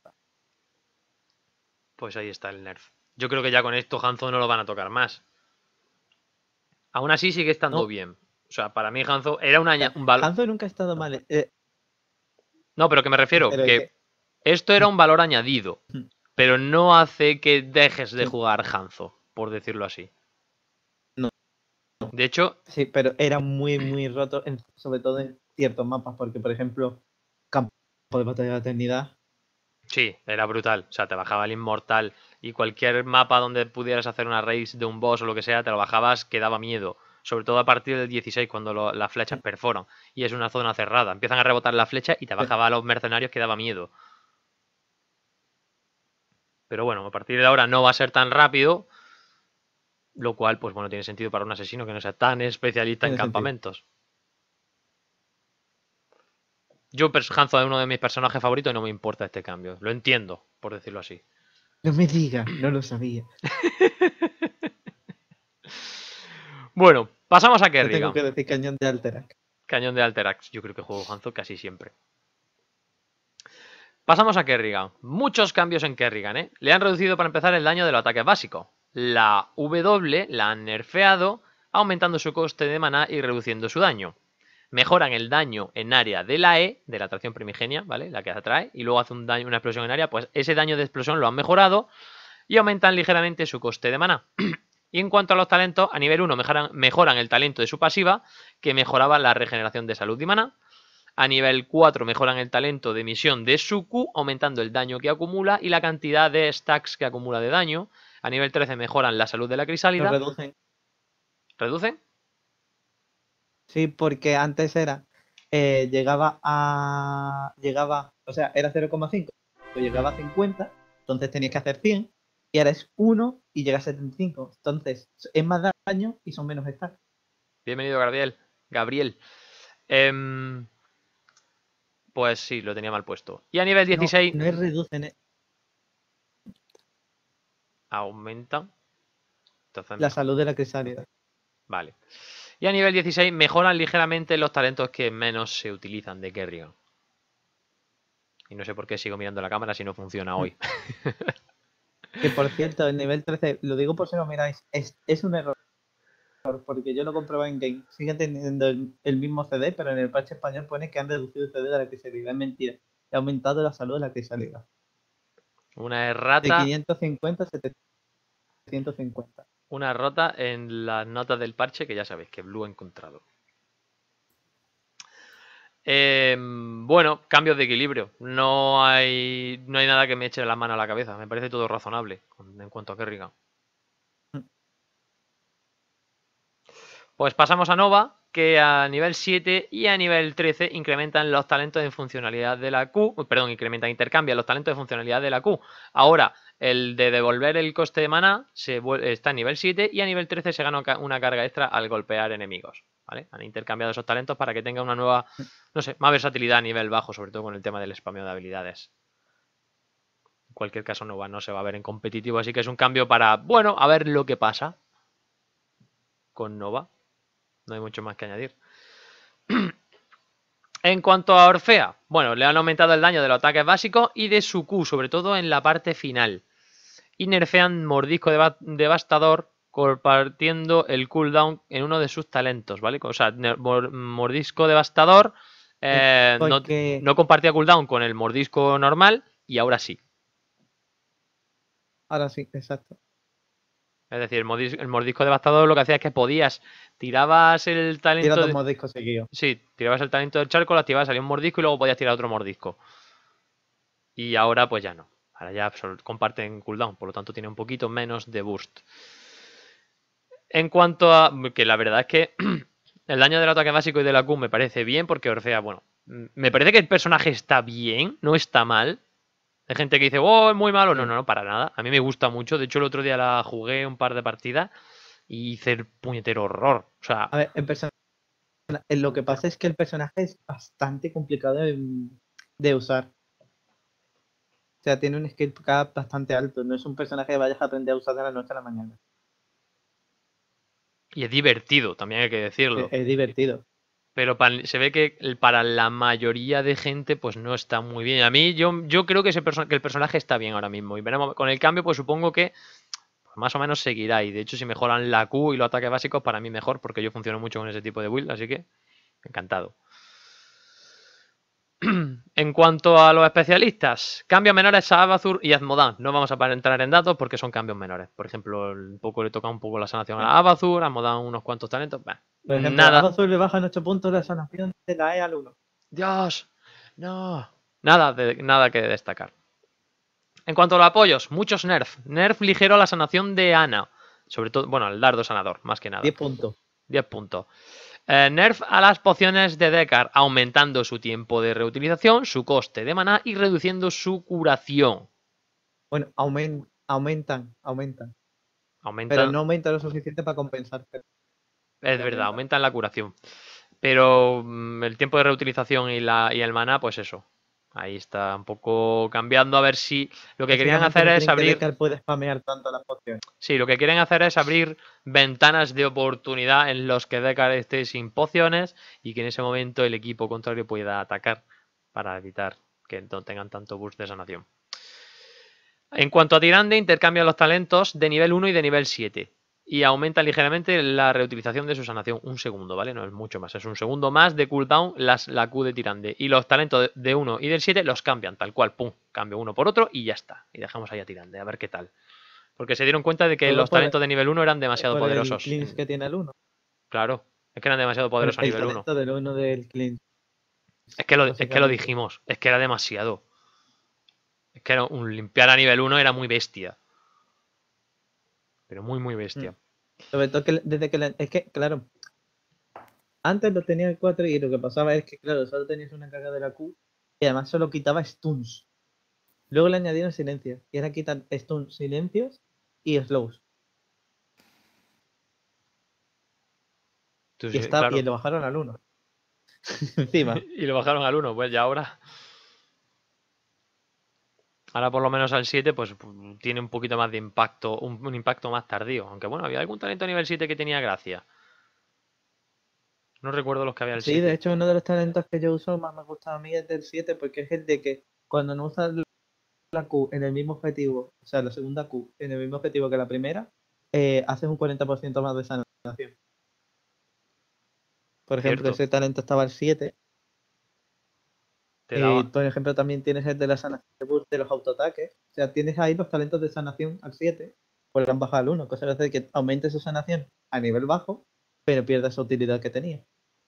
Pues ahí está el nerf. Yo creo que ya con esto Hanzo no lo van a tocar más. Aún así sigue estando
No.
bien. O sea, para mí Hanzo era un valor...
Hanzo nunca ha estado mal.
No, pero que me refiero
Pero
que esto era un valor añadido.
Mm.
Pero no hace que dejes de
Sí.
jugar Hanzo, por decirlo así.
No.
De hecho,
Sí, pero era muy, muy roto, sobre todo ciertos mapas, porque por ejemplo, Campo de Batalla de la Eternidad,
Sí, era brutal. O sea, te bajaba el Inmortal y cualquier mapa donde pudieras hacer una race de un boss o lo que sea, te lo bajabas que daba miedo. Sobre todo a partir del 16, cuando las flechas perforan. Y es una zona cerrada. Empiezan a rebotar las flechas y te bajaba a los mercenarios que daba miedo. Pero bueno, a partir de ahora no va a ser tan rápido. Lo cual, pues bueno, tiene sentido para un asesino que no sea tan especialista en
Tiene sentido.
campamentos. Yo, Hanzo es uno de mis personajes favoritos y no me importa este cambio. Lo entiendo, por decirlo así.
no me digas, no lo sabía.
Bueno, pasamos a
Te tengo
Kerrigan.
que decir cañón de Alterac.
Cañón de Alterac. Yo creo que juego Hanzo casi siempre. Pasamos a Kerrigan. Muchos cambios en Kerrigan, ¿eh? Le han reducido para empezar el daño de los ataques básicos. La W la han nerfeado, aumentando su coste de maná y reduciendo su daño. Mejoran el daño en área de la E, de la atracción primigenia, ¿vale? La que atrae, y luego hace un daño, una explosión en área, pues ese daño de explosión lo han mejorado y aumentan ligeramente su coste de maná. Y en cuanto a los talentos, a nivel 1 mejoran el talento de su pasiva, que mejoraba la regeneración de salud y maná. A nivel 4 mejoran el talento de emisión de su Q, aumentando el daño que acumula y la cantidad de stacks que acumula de daño. A nivel 13 mejoran la salud de la
Lo
crisálida.
reducen.
¿Reducen?
Sí, porque antes era, o sea, era 0,5, llegaba a 50, entonces tenías que hacer 100, y ahora es 1 y llega a 75. Entonces, es más daño y son menos stacks.
Bienvenido, Gabriel. Pues sí, lo tenía mal puesto. Y a nivel 16
No es reducen,
aumentan. Entonces,
la salud de la crisálida.
vale. Y a nivel 16 mejoran ligeramente los talentos que menos se utilizan de Kerrigan. Y no sé por qué sigo mirando la cámara si no funciona hoy.
Que por cierto, el nivel 13, lo digo por si lo miráis, es un error. Porque yo lo comprobé en game. Siguen teniendo el mismo CD, pero en el parche español pone que han reducido el CD de la crisálida. Es mentira. Ha aumentado la salud de la crisálida.
Una
De
errata.
550 a 750.
Una errata en las notas del parche que ya sabéis que Blue ha encontrado. Bueno, cambios de equilibrio. No hay nada que me eche la mano a la cabeza. Me parece todo razonable en cuanto a Kerrigan. Pues pasamos a Nova, que a nivel 7 y a nivel 13 incrementan los talentos de funcionalidad de la Q. Perdón, intercambian los talentos de funcionalidad de la Q. Ahora, el de devolver el coste de maná está a nivel 7 y a nivel 13 se gana una carga extra al golpear enemigos. ¿Vale? Han intercambiado esos talentos para que tenga una nueva, no sé, más versatilidad a nivel bajo, sobre todo con el tema del spameo de habilidades. En cualquier caso, Nova no se va a ver en competitivo, así que es un cambio para, bueno, a ver lo que pasa con Nova. No hay mucho más que añadir. En cuanto a Orfea, bueno, le han aumentado el daño de los ataques básicos y de su Q, sobre todo en la parte final. Y nerfean Mordisco Devastador, compartiendo el cooldown en uno de sus talentos, ¿vale? O sea, Mordisco Devastador no compartía cooldown con el Mordisco normal y ahora sí.
Ahora sí, exacto.
Es decir, el Mordisco Devastador lo que hacía es que tirabas el talento.
Tira dos mordiscos seguidos.
Sí, tirabas el talento del charco, lo activabas, salía un mordisco y luego podías tirar otro mordisco. Y ahora pues ya no. Ahora ya comparten cooldown, por lo tanto tiene un poquito menos de burst. En cuanto a... que la verdad es que el daño del ataque básico y de la Q me parece bien porque Orfea, bueno, me parece que el personaje está bien, no está mal. Hay gente que dice, oh, es muy malo. No, para nada. A mí me gusta mucho. De hecho, el otro día la jugué un par de partidas y hice el puñetero horror. O sea...
A ver, lo que pasa es que el personaje es bastante complicado de usar. O sea, tiene un skill cap bastante alto. No es un personaje que vayas a aprender a usar de la noche a la mañana.
Y es divertido, también hay que decirlo.
Es divertido.
Pero se ve que para la mayoría de gente pues no está muy bien. A mí yo creo que el personaje está bien ahora mismo. Y veremos, con el cambio pues supongo que pues, más o menos seguirá. Y de hecho si mejoran la Q y los ataques básicos para mí mejor. Porque yo funciono mucho con ese tipo de build. Así que encantado. En cuanto a los especialistas, cambios menores a Abathur y Azmodan. No vamos a entrar en datos porque son cambios menores. Por ejemplo, le toca un poco la sanación a Abathur, Azmodan unos cuantos talentos.
Por ejemplo,
Nada.
a Azul le bajan 8 puntos la sanación de la E al 1.
Dios, no. Nada que destacar. En cuanto a los apoyos, muchos nerf. Nerf ligero a la sanación de Ana. Sobre todo, bueno, el dardo sanador, más que nada.
10 puntos.
10 puntos. Nerf a las pociones de Deckard, aumentando su tiempo de reutilización, su coste de maná y reduciendo su curación.
Bueno, aumentan.
Aumentan,
Pero no aumentan lo suficiente para compensar.
es verdad, aumentan la curación. Pero el tiempo de reutilización y el maná, pues eso. Ahí está un poco cambiando. A ver si lo que querían hacer es abrir.
Que puede spamear tanto las pociones.
Sí, lo que quieren hacer es abrir ventanas de oportunidad en los que Deckard esté sin pociones y que en ese momento el equipo contrario pueda atacar para evitar que no tengan tanto boost de sanación. En cuanto a Tyrande, intercambia los talentos de nivel 1 y de nivel 7 y aumenta ligeramente la reutilización de su sanación. Un segundo, ¿vale? No es mucho más, es un segundo más de cooldown la Q de Tyrande. Y los talentos de 1 y del 7 los cambian, tal cual, pum, cambio uno por otro y ya está. Y dejamos ahí a Tyrande, a ver qué tal. Porque se dieron cuenta de que
Todo
los
por
talentos de nivel 1 eran demasiado
por
poderosos.
El cleanse que tiene el 1.
Claro, es que eran demasiado poderosos a nivel 1.
El talento del 1 del cleanse.
Es que lo dijimos, es que era demasiado. Es que era un limpiar a nivel 1 era muy bestia. Pero muy, muy bestia.
Sobre todo que desde que es que, claro, antes lo tenía el 4 y lo que pasaba es que, claro, solo tenías una carga de la Q y además solo quitaba stuns. Luego le añadieron silencios y ahora quitan stuns, silencios y slows.
Sí,
claro. Y lo bajaron al 1. Encima.
Y lo bajaron al 1, pues ya ahora. Ahora por lo menos al 7 pues tiene un poquito más de impacto, un impacto más tardío. Aunque bueno, había algún talento a nivel 7 que tenía gracia. No recuerdo los que había al 7.
Sí, de hecho uno de los talentos que yo uso más me gusta a mí es del 7 porque es el de que cuando no usas la Q en el mismo objetivo, o sea, la segunda Q en el mismo objetivo que la primera, haces un 40% más de sanación. Por ejemplo,
Cierto.
ese talento estaba al 7. Por ejemplo, también tienes el de la sanación de los autoataques. O sea, tienes ahí los talentos de sanación al 7, pues lo han bajado al 1, cosa que hace que aumente su sanación a nivel bajo, pero pierda esa utilidad que tenía.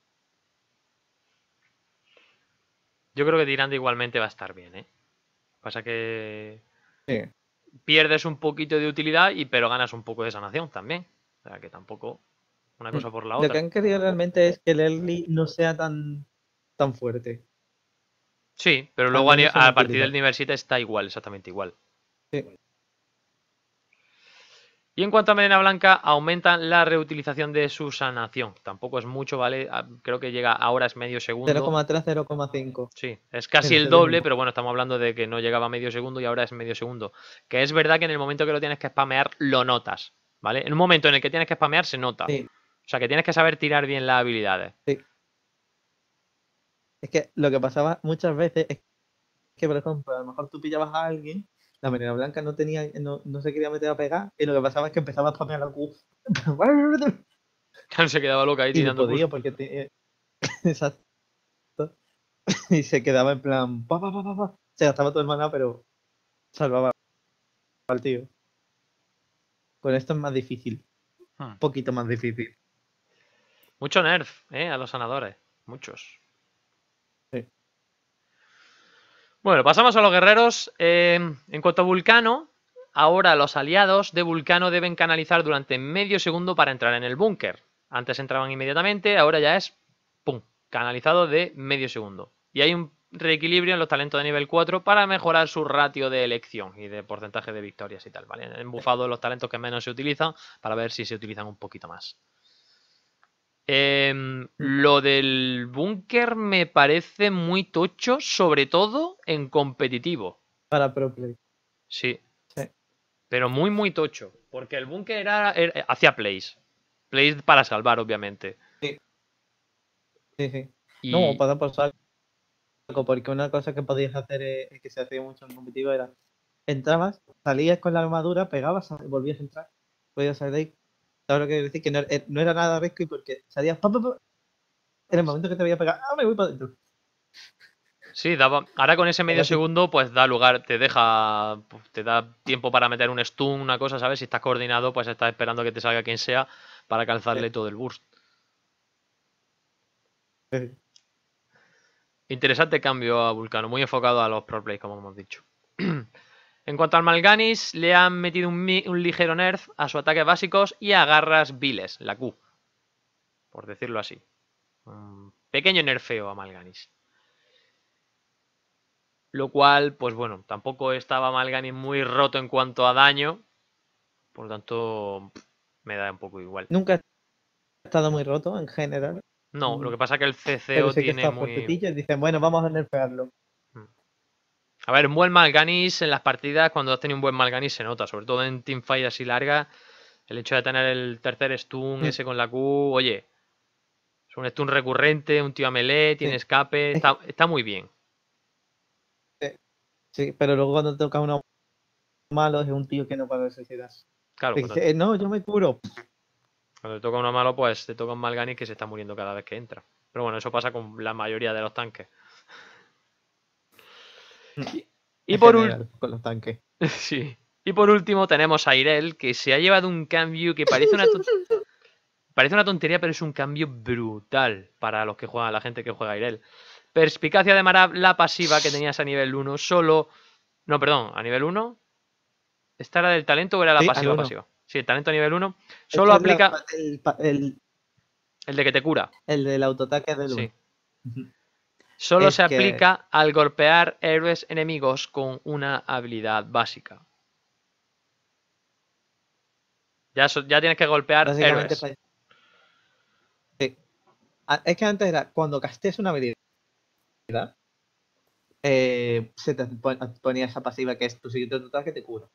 Yo creo que Tyrande igualmente va a estar bien, ¿eh? Pasa que
Sí.
pierdes un poquito de utilidad, pero ganas un poco de sanación también. O sea que tampoco una cosa por la otra.
Lo que han querido realmente es que el early no sea tan fuerte.
Sí, pero luego a partir del nivel 7 está igual, exactamente igual.
Sí.
Y en cuanto a Melena Blanca, aumentan la reutilización de su sanación. Tampoco es mucho, ¿vale? Creo que llega ahora es medio segundo.
0,3, 0,5.
Sí, es casi el doble, pero bueno, estamos hablando de que no llegaba a medio segundo y ahora es medio segundo. Que es verdad que en el momento que lo tienes que spamear, lo notas, ¿vale? En un momento en el que tienes que spamear, se nota.
Sí.
O sea, que tienes que saber tirar bien las habilidades.
Sí. Es que lo que pasaba muchas veces es que, por ejemplo, a lo mejor tú pillabas a alguien, la Melena Blanca no se quería meter a pegar, y lo que pasaba es que empezaba a spamear la Q.
Se quedaba loca ahí
y no
tirando
podía porque exacto. Y se quedaba en plan se gastaba todo el maná, pero salvaba al tío. Con esto es más difícil. Un poquito más difícil.
Mucho nerf, a los sanadores. Muchos.
Sí.
Bueno, pasamos a los guerreros. En cuanto a Vulcano, ahora los aliados de Vulcano deben canalizar durante medio segundo para entrar en el búnker. Antes entraban inmediatamente, ahora ya es ¡pum! Canalizado de medio segundo. Y hay un reequilibrio en los talentos de nivel 4 para mejorar su ratio de elección y de porcentaje de victorias y tal, ¿vale? Han bufado los talentos que menos se utilizan para ver si se utilizan un poquito más. Lo del búnker me parece muy tocho, sobre todo en competitivo.
Para pro play.
Sí.
Sí.
Pero muy, muy tocho. Porque el búnker hacía plays. Plays para salvar, obviamente.
Sí. Sí, sí.
Y...
No, para por saco. Porque una cosa que podías hacer que se hacía mucho en competitivo era entrabas, salías con la armadura, pegabas, volvías a entrar, podías salir. ¿Sabes lo que quiero decir? Que no era nada risky porque salías en el momento que te voy a pegar, me voy para adentro.
Sí, ahora con ese medio segundo, pues da lugar, te da tiempo para meter un stun, una cosa, ¿sabes? Si estás coordinado, pues estás esperando que te salga quien sea para calzarle todo el burst. Interesante cambio a Vulcano, muy enfocado a los pro play, como hemos dicho. En cuanto al Mal'Ganis, le han metido un ligero nerf a sus ataques básicos y a garras viles, la Q, por decirlo así. Un pequeño nerfeo a Mal'Ganis. Lo cual, pues bueno, tampoco estaba Mal'Ganis muy roto en cuanto a daño. Por lo tanto, me da un poco igual.
Nunca ha estado muy roto en general.
No, lo que pasa es que el
Pero
CCO
sí que
tiene
está
muy...
fuertecillo y dicen, bueno, vamos a nerfearlo.
A ver, un buen Mal'Ganis en las partidas, cuando has tenido un buen Mal'Ganis se nota, sobre todo en teamfight así larga. El hecho de tener el tercer stun ese con la Q, oye, es un stun recurrente, un tío a melee, tiene
Sí.
escape, está muy bien.
Sí, pero luego cuando toca uno malo es un tío que no puede suicidarse.
Claro,
Dice, no, yo me curo.
cuando te toca uno malo, pues te toca un Mal'Ganis que se está muriendo cada vez que entra. Pero bueno, eso pasa con la mayoría de los tanques. Y
En
por
general, con los tanques.
sí. Y por último tenemos a Irel, que se ha llevado un cambio que parece una tontería, pero es un cambio brutal para los que juegan, la gente que juega a Irel. Perspicacia de Marab, la pasiva que tenías a nivel 1, solo... No, perdón, a nivel 1. ¿Esta era del talento o era la
Sí,
pasiva
al uno.
pasiva? Sí, el talento a nivel 1.
Esta
Solo
es
aplica
el
el de que te cura.
del autoataque del
Sí.
1.
Solo
Es
se
que-
aplica al golpear héroes enemigos con una habilidad básica. Ya tienes que golpear
Básicamente
héroes.
sí. Es que antes era cuando castes una habilidad, se te ponía esa pasiva que es tu siguiente total que te cura.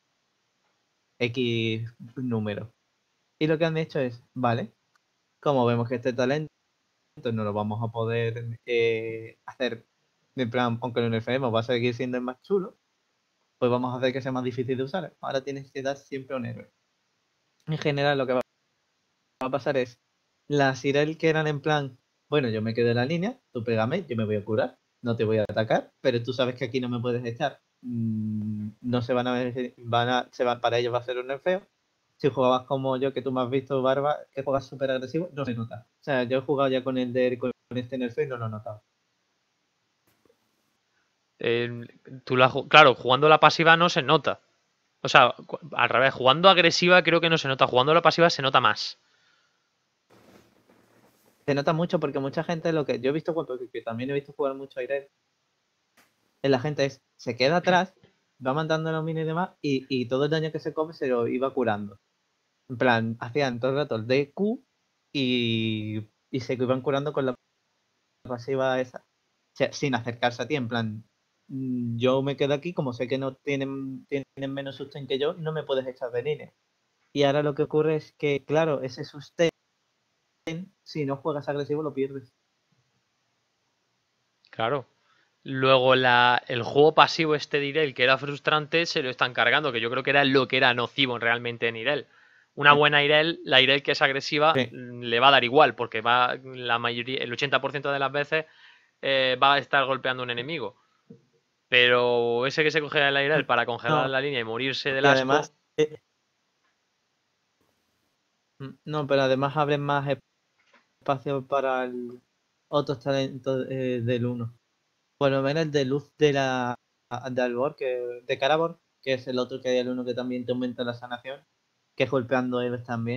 X número. Y lo que han hecho es, vale, como vemos que este talento no lo vamos a poder hacer, en plan, aunque lo nerfeemos, va a seguir siendo el más chulo, pues vamos a hacer que sea más difícil de usar. Ahora tienes que dar siempre un héroe. En general lo que va a pasar es, las Irel que eran en plan, bueno, yo me quedo en la línea, tú pégame, yo me voy a curar, no te voy a atacar, pero tú sabes que aquí no me puedes echar. No se van a ver, para ellos va a ser un nerfeo. Si jugabas como yo, que tú me has visto, Barba, que juegas súper agresivo, no se nota. O sea, yo he jugado ya con con este nerfeo y no lo he notado.
Claro, jugando la pasiva no se nota. O sea, al revés, jugando agresiva creo que no se nota. Jugando la pasiva se nota más.
Se nota mucho porque mucha gente, lo que yo he visto, que también he visto jugar mucho a Irel, la gente se queda atrás, va mandando los mini y demás, y todo el daño que se come se lo iba curando. En plan, hacían todo el rato el DQ y se iban curando con la pasiva esa, o sea, sin acercarse a ti. En plan, yo me quedo aquí, como sé que no tienen menos sustain que yo, no me puedes echar de línea. Y ahora lo que ocurre es que, claro, ese sustain, si no juegas agresivo, lo pierdes.
Claro. Luego el juego pasivo este de Irel, que era frustrante, se lo están cargando, que yo creo que era lo que era nocivo realmente en Irel. Una buena Irel, la Irel que es agresiva,
Sí.
le va a dar igual, porque la mayoría, el 80% de las veces va a estar golpeando a un enemigo. Pero ese que se coge la Irel para congelar la línea y morirse del
Y
asco.
además, no, pero además abren más espacio para otros talentos del 1. Por lo menos el de luz de Albor, de Carabor, que es el otro que hay el 1 que también te aumenta la sanación, que es golpeando héroes también.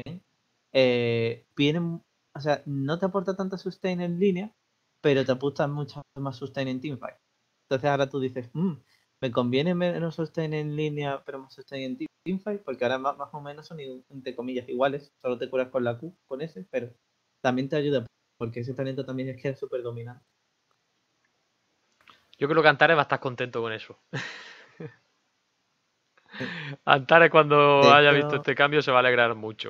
O sea, no te aporta tanta sustain en línea, pero te aporta mucho más sustain en teamfight. Entonces ahora tú dices, me conviene menos sustain en línea, pero más sustain en teamfight, porque ahora más o menos son, entre comillas, iguales. Solo te curas con la Q, con ese, pero también te ayuda, porque ese talento también es que es súper dominante.
Yo creo que Antares va a estar contento con eso. Antares cuando haya visto este cambio se va a alegrar mucho.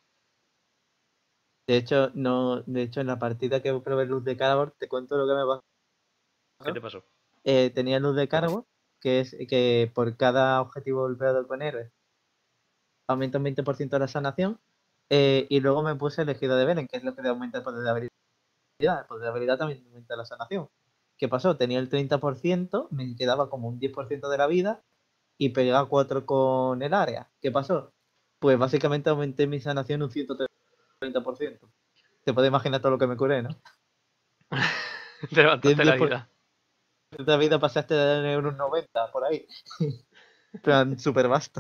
De hecho, en la partida que probé luz de Carabor, te cuento lo que me pasó.
¿Qué te pasó?
Tenía luz de Carabor, que es que por cada objetivo golpeado con héroe aumenta un 20% la sanación. Y luego me puse elegido de Velen, que es lo que te aumenta el poder de habilidad. El poder de habilidad también aumenta la sanación. ¿Qué pasó? Tenía el 30%, me quedaba como un 10% de la vida y pegaba 4 con el área. ¿Qué pasó? Pues básicamente aumenté mi sanación un 130%. Te puedes imaginar todo lo que me curé, ¿no?
Te levantaste la
10
vida.
de vida pasaste de tener unos 90 por ahí. Plan, súper vasto.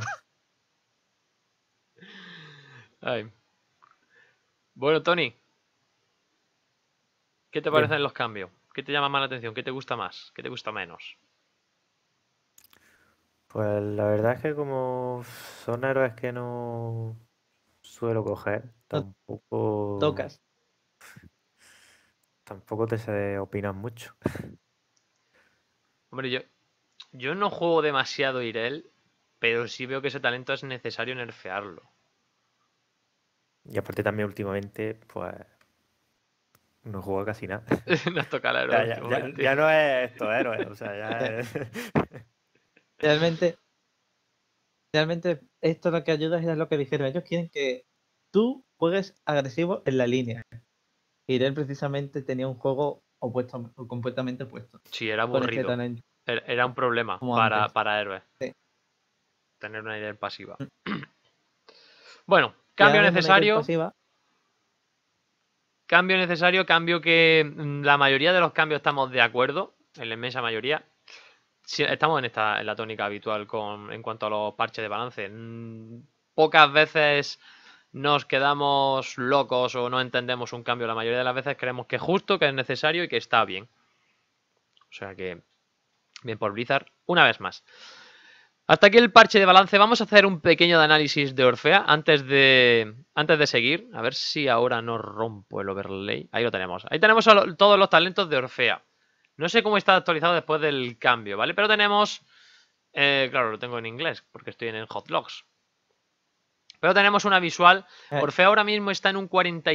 Ay. Bueno, Tony, ¿qué te
Bien.
parecen los cambios? ¿Qué te llama más la atención? ¿Qué te gusta más? ¿Qué te gusta menos?
Pues la verdad es que como son héroes que no suelo coger,
No tocas.
tampoco te sé opinar mucho.
Hombre, yo no juego demasiado Irel, pero sí veo que ese talento es necesario nerfearlo.
Y aparte también últimamente, pues no juego casi nada.
Nos toca la
Ya,
héroe
ya, ya,
últimamente.
ya no es estos héroes, o sea, ya es...
Realmente esto lo que ayuda es lo que dijeron. Ellos quieren que tú juegues agresivo en la línea. Irel precisamente tenía un juego opuesto, completamente opuesto.
Sí, era
Con este
aburrido.
talento
Era un problema
como antes.
para héroes.
Sí.
Tener una Irel pasiva. Bueno,
Y ahora
cambio
mismo una Irel
necesario.
pasiva.
Cambio necesario, cambio que la mayoría de los cambios estamos de acuerdo, en la inmensa mayoría. Sí, estamos en la tónica habitual en cuanto a los parches de balance. Pocas veces nos quedamos locos o no entendemos un cambio. La mayoría de las veces creemos que es justo, que es necesario y que está bien. O sea que, bien por Blizzard, una vez más. Hasta aquí el parche de balance. Vamos a hacer un pequeño análisis de Orfea antes de seguir. A ver si ahora no rompo el overlay. Ahí lo tenemos. Ahí tenemos todos los talentos de Orfea. No sé cómo está actualizado después del cambio, ¿vale? Pero tenemos... claro, lo tengo en inglés porque estoy en Hotlogs. Pero tenemos una visual. Orfea ahora mismo está en un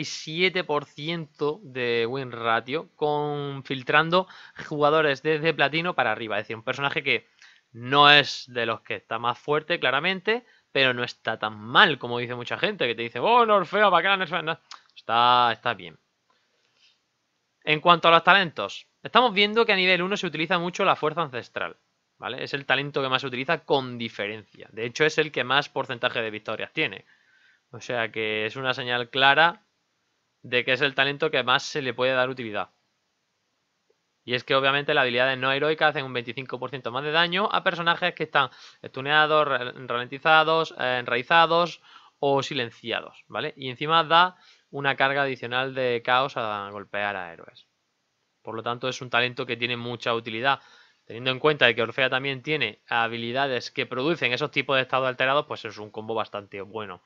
47% de win ratio, filtrando jugadores desde platino para arriba. Es decir, un personaje que no es de los que está más fuerte, claramente, pero no está tan mal como dice mucha gente, que te dice, oh, no, Orfea, ¿para qué la nerfean? No, está bien. En cuanto a los talentos, estamos viendo que a nivel 1 se utiliza mucho la fuerza ancestral, ¿vale? Es el talento que más se utiliza con diferencia. De hecho, es el que más porcentaje de victorias tiene. O sea que es una señal clara de que es el talento que más se le puede dar utilidad. Y es que obviamente las habilidades no heroicas hacen un 25% más de daño a personajes que están stuneados, ralentizados, enraizados o silenciados, ¿vale? Y encima da una carga adicional de caos a golpear a héroes. Por lo tanto, es un talento que tiene mucha utilidad. Teniendo en cuenta que Orfea también tiene habilidades que producen esos tipos de estados alterados, pues es un combo bastante bueno.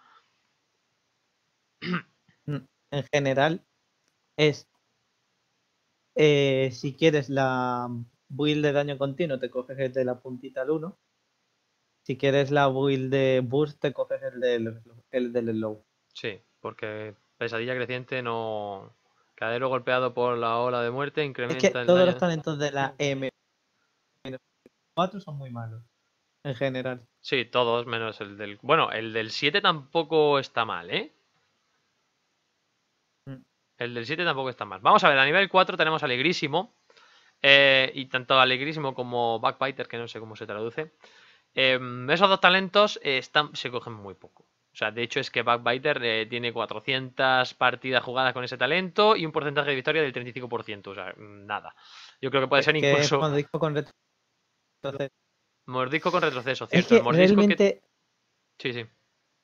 En general, es si quieres la build de daño continuo, te coges el de la puntita al 1. Si quieres la build de burst, te coges el del slow.
Sí, porque pesadilla creciente no... Cadero golpeado por la ola de muerte
Es
incrementa
que
el
todos los
daño.
talentos de la M4 son muy malos, en general.
Sí, todos menos el del... Bueno, el del 7 tampoco está mal, ¿eh? El del 7 tampoco está mal. Vamos a ver, a nivel 4 tenemos Alegrísimo. Y tanto Alegrísimo como Backbiter, que no sé cómo se traduce. Esos dos talentos se cogen muy poco. O sea, de hecho es que Backbiter tiene 400 partidas jugadas con ese talento y un porcentaje de victoria del 35%. O sea, nada. Yo creo que puede ser
Que es
incluso
mordisco con retroceso.
mordisco con retroceso,
Es
cierto. El
que
mordisco
realmente,
Sí, sí.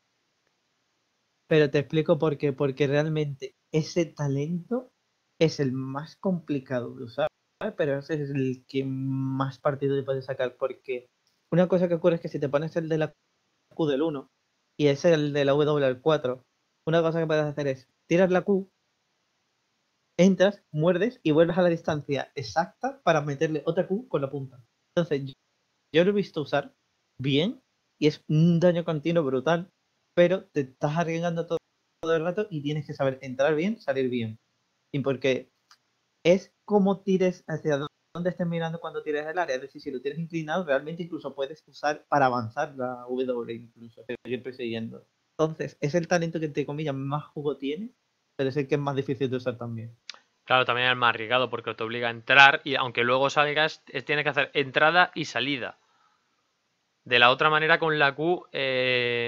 pero te explico por qué. Porque realmente ese talento es el más complicado de usar, ¿sabes? Pero ese es el que más partido le puedes sacar. Porque una cosa que ocurre es que si te pones el de la Q del 1 y es el de la W al 4, una cosa que puedes hacer es tirar la Q, entras, muerdes y vuelves a la distancia exacta para meterle otra Q con la punta. Entonces, yo lo he visto usar bien y es un daño continuo brutal, pero te estás arriesgando todo el rato y tienes que saber entrar bien, salir bien. Y porque es como tires hacia donde estés mirando cuando tires el área. Es decir, si lo tienes inclinado, realmente incluso puedes usar para avanzar la W, incluso, seguir persiguiendo. Entonces, es el talento que, entre comillas, más jugo tiene, pero es el que es más difícil de usar también.
Claro, también es más arriesgado porque te obliga a entrar y aunque luego salgas, tienes que hacer entrada y salida. De la otra manera, con la Q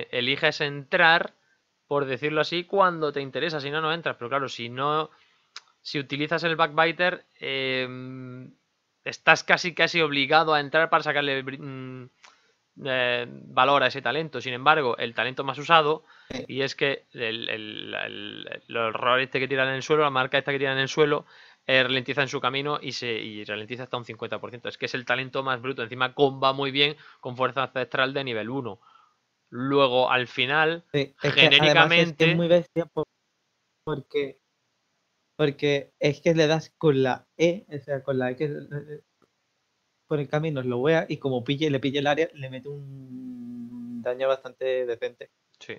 eliges entrar, por decirlo así, cuando te interesa. Si no, no entras. Pero claro, si no si utilizas el Backbiter, estás casi obligado a entrar para sacarle valor a ese talento. Sin embargo, el talento más usado, y es que los errores este que tiran en el suelo, la marca esta que tiran en el suelo, ralentiza en su camino y ralentiza hasta un 50%. Es que es el talento más bruto. Encima comba muy bien con fuerza ancestral de nivel 1. Luego, al final,
Sí, es que además
genéricamente...
es muy bestia porque es que le das con la E, o sea, con la E que por el camino lo vea y como le pille el área, le mete un daño bastante decente.
Sí.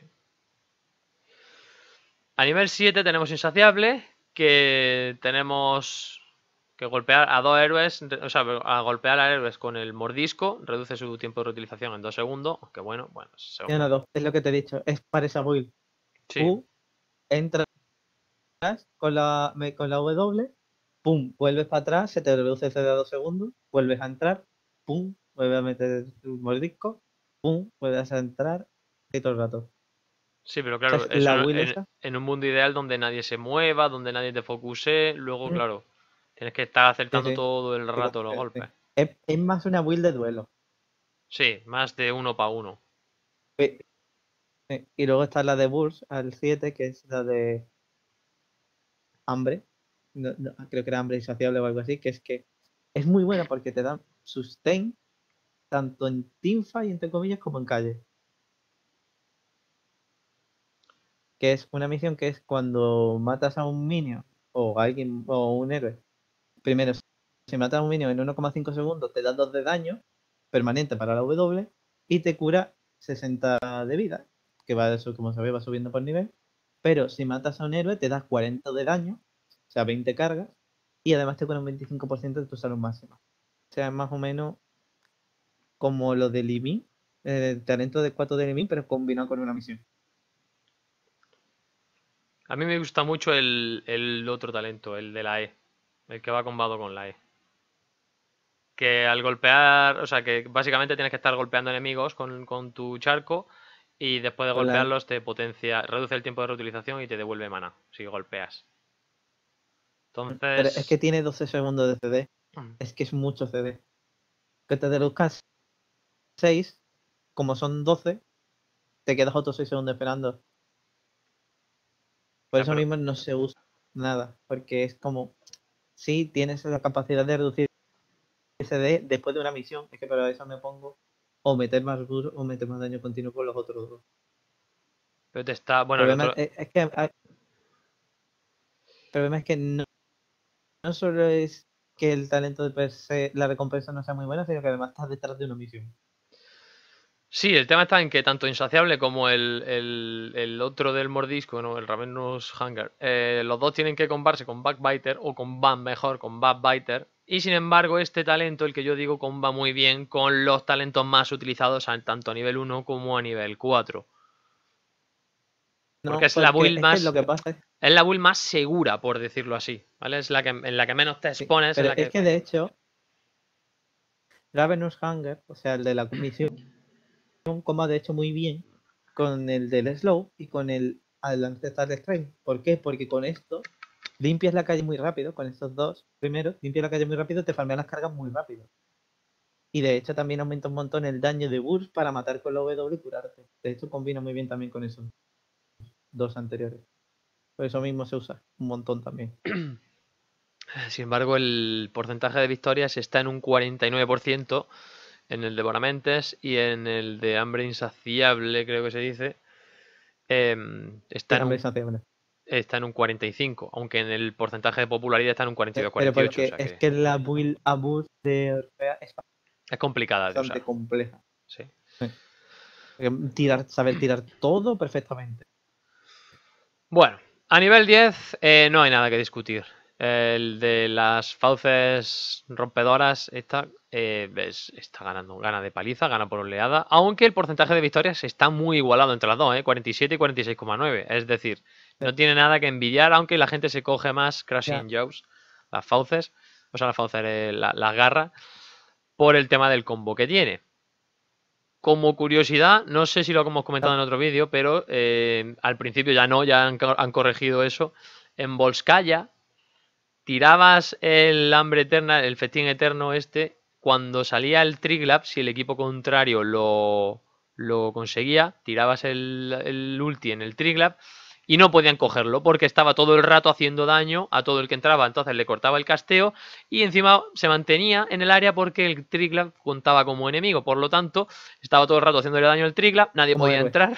A nivel 7 tenemos Insaciable, que tenemos que golpear a 2 héroes, o sea, a golpear a héroes con el mordisco, reduce su tiempo de reutilización en 2 segundos, aunque bueno,
Ya no, dos, es lo que te he dicho, es para esa build.
sí.
Tú entras con la W, pum, vuelves para atrás, se te reduce el CD a 2 segundos, vuelves a entrar, pum, vuelves a meter el mordisco, pum, vuelves a entrar y todo el rato.
Sí, pero claro,
¿Sabes la
eso
build esa?
en un mundo ideal donde nadie se mueva, donde nadie te focuse, luego,
Mm.
claro, tienes que estar acertando
Sí.
todo el rato los golpes.
Es más una build de duelo.
Sí, más de 1 para 1.
Sí. Y luego está la de Burst al 7, que es la de hambre. Creo que era hambre insaciable o algo así, que es muy buena porque te dan sustain tanto en teamfight, entre comillas, como en calle. Que es una misión que es cuando matas a un minion o a alguien o un héroe. Primero, si matas a un minion en 1,5 segundos, te da 2 de daño permanente para la W y te cura 60 de vida, que va eso, como se ve, va subiendo por nivel. Pero si matas a un héroe, te da 40 de daño, o sea, 20 cargas, y además te cura un 25% de tu salud máxima. O sea, es más o menos como lo de Limin, el talento de 4 de Limin, pero combinado con una misión.
A mí me gusta mucho el otro talento, el de la E, el que va combado con la E. Que al golpear, o sea, que básicamente tienes que estar golpeando enemigos con tu charco y después de
Con la E.
golpearlos te potencia, reduce el tiempo de reutilización y te devuelve mana si golpeas.
Pero es que
Entonces,
tiene 12 segundos de CD. Es que es mucho CD. Que te deduzcas 6, como son 12, te quedas otros 6 segundos esperando. Por
ya,
eso mismo no se usa nada, porque es como, sí tienes la capacidad de reducir CD después de una misión, es que para eso me pongo o meter más duro o meter más daño continuo con los otros dos.
pero te está, bueno,
El
el
problema
otro,
es que no solo es que el talento de per se, la recompensa no sea muy buena, sino que además estás detrás de una misión.
sí, el tema está en que tanto Insaciable como el otro del mordisco, ¿no? El Ravenous Hunger, los dos tienen que combarse con Backbiter o comban mejor con Backbiter. Y sin embargo, este talento, el que yo digo, comba muy bien con los talentos más utilizados tanto a nivel 1 como a nivel 4. Porque
No,
es la
porque
build
es que
más.
lo que pasa
Es la build más segura, por decirlo así. ¿Vale? Es la que, en la que menos te expones.
pero
en la que...
es que de hecho, Ravenous Hunger, o sea, el de la misión, coma de hecho muy bien con el del Slow y con el Ancestral Strength. ¿Por qué? Porque con esto limpias la calle muy rápido, con estos dos primeros, limpias la calle muy rápido, te farmean las cargas muy rápido. Y de hecho también aumenta un montón el daño de burst para matar con la W y curarte. De hecho combina muy bien también con esos dos anteriores. Por eso mismo se usa un montón también.
Sin embargo, el porcentaje de victorias está en un 49% en el de Devoramentes y en el de Hambre Insaciable, creo que se dice, está en un 45%, aunque en el porcentaje de popularidad está en un
Pero
42-48%. O
porque
sea
es
que
que la build a burst de Orfea es
es complicada de
bastante
usar.
compleja.
Sí.
Saber tirar todo perfectamente.
Bueno, a nivel 10 no hay nada que discutir. El de las fauces rompedoras, esta está ganando, gana de paliza, gana por oleada, aunque el porcentaje de victorias está muy igualado entre las dos, 47 y 46,9. Es decir, no tiene nada que envidiar, aunque la gente se coge más Crashing Jaws, las fauces, o sea, las fauces, las garras, por el tema del combo que tiene. Como curiosidad, no sé si lo hemos comentado en otro vídeo, pero al principio ya no, ya han corregido eso. En Volskaya tirabas el hambre eterna, el festín eterno cuando salía el Triglav, si el equipo contrario lo conseguía, tirabas el ulti en el Triglav y no podían cogerlo porque estaba todo el rato haciendo daño a todo el que entraba, entonces le cortaba el casteo y encima se mantenía en el área porque el Triglav contaba como enemigo, por lo tanto estaba todo el rato haciéndole daño al Triglav, nadie
Como
podía
héroe.
entrar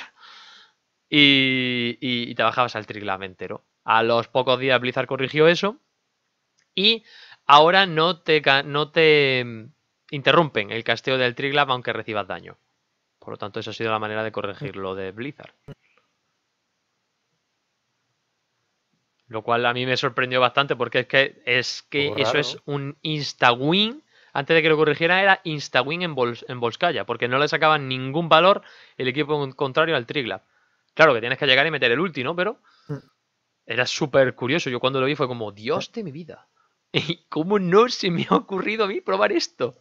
y te bajabas al Triglav entero. A los pocos días Blizzard corrigió eso y ahora no te interrumpen el casteo del Triglav aunque recibas daño. Por lo tanto, esa ha sido la manera de corregirlo de Blizzard. Lo cual a mí me sorprendió bastante porque es que
Poco
eso
raro,
es
¿no?
un insta-win. Antes de que lo corrigieran era insta-win en Volskaya, porque no le sacaban ningún valor el equipo contrario al Triglav. Claro que tienes que llegar y meter el ulti, ¿no? Pero
Mm.
era súper curioso. Yo cuando lo vi fue como, Dios de mi vida. ¿Y cómo no se me ha ocurrido a mí probar esto?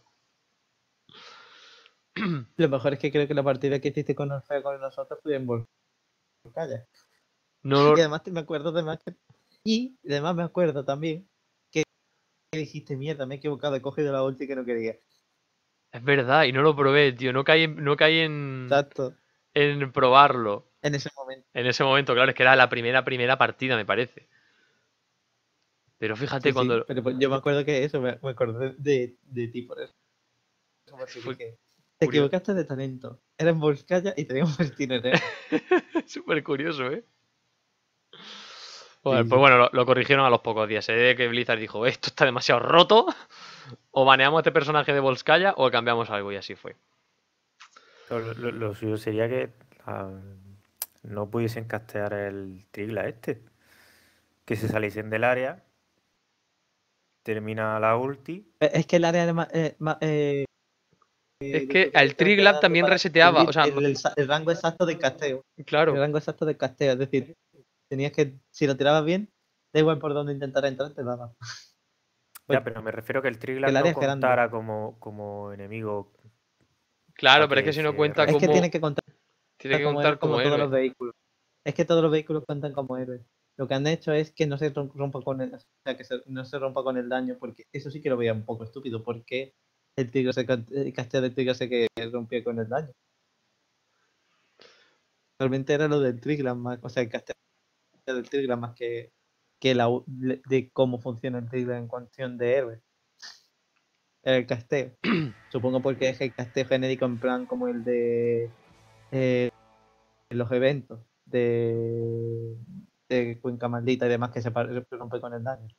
Lo mejor es que creo que la partida que hiciste con Orfeo con nosotros fue en Volcaya.
No,
Y además me acuerdo además que... Y además me acuerdo también que dijiste, mierda, me he equivocado, he cogido la ulti que no quería.
es verdad, y no lo probé, tío. No caí
Exacto.
en probarlo.
En ese momento.
En ese momento, claro, es que era la primera partida, me parece. Pero fíjate
Sí, sí.
cuando...
Pero pues yo me acuerdo que eso, me acordé de ti por eso. Porque
Fue
dije, te
curioso.
equivocaste de talento. Era en Volskaya y teníamos el Tiner,
Súper curioso, ¿eh?
Sí,
Pues
sí.
bueno, lo corrigieron a los pocos días. Se ve que Blizzard dijo, esto está demasiado roto. O baneamos a este personaje de Volskaya o cambiamos algo y así fue.
Pero lo suyo sería que no pudiesen castear el Trigla este. Que se saliesen del área, termina la ulti.
Es que el área de
Es
de
que al
te
Triglav
da
también
para
reseteaba. O
subir
sea,
el rango exacto de casteo. El
claro.
rango exacto de casteo. Es decir, tenías que, si lo tirabas bien, da igual por dónde intentar entrar, te daba.
Ya,
Porque
pero me refiero que el Trigla
el
no
área es grande.
contara como enemigo
Claro,
para
pero es que
que
si no
se
cuenta
Es que
como...
tiene que contar
Tiene que
como héroe
contar como
como todos
héroe.
los vehículos. Es que todos los vehículos cuentan como héroes. Lo que han hecho es que no se rompa con el, o sea, que no se rompa con el daño, porque eso sí que lo veía un poco estúpido, porque el casteo del tigre se que rompía con el daño. Realmente era lo del Triglav más, o sea, el casteo del Triglav más que de cómo funciona el Triglav en cuestión de héroes. Era el casteo. Supongo porque es el casteo genérico en plan como el de los eventos de Cuenca Maldita y demás que se rompe con el daño.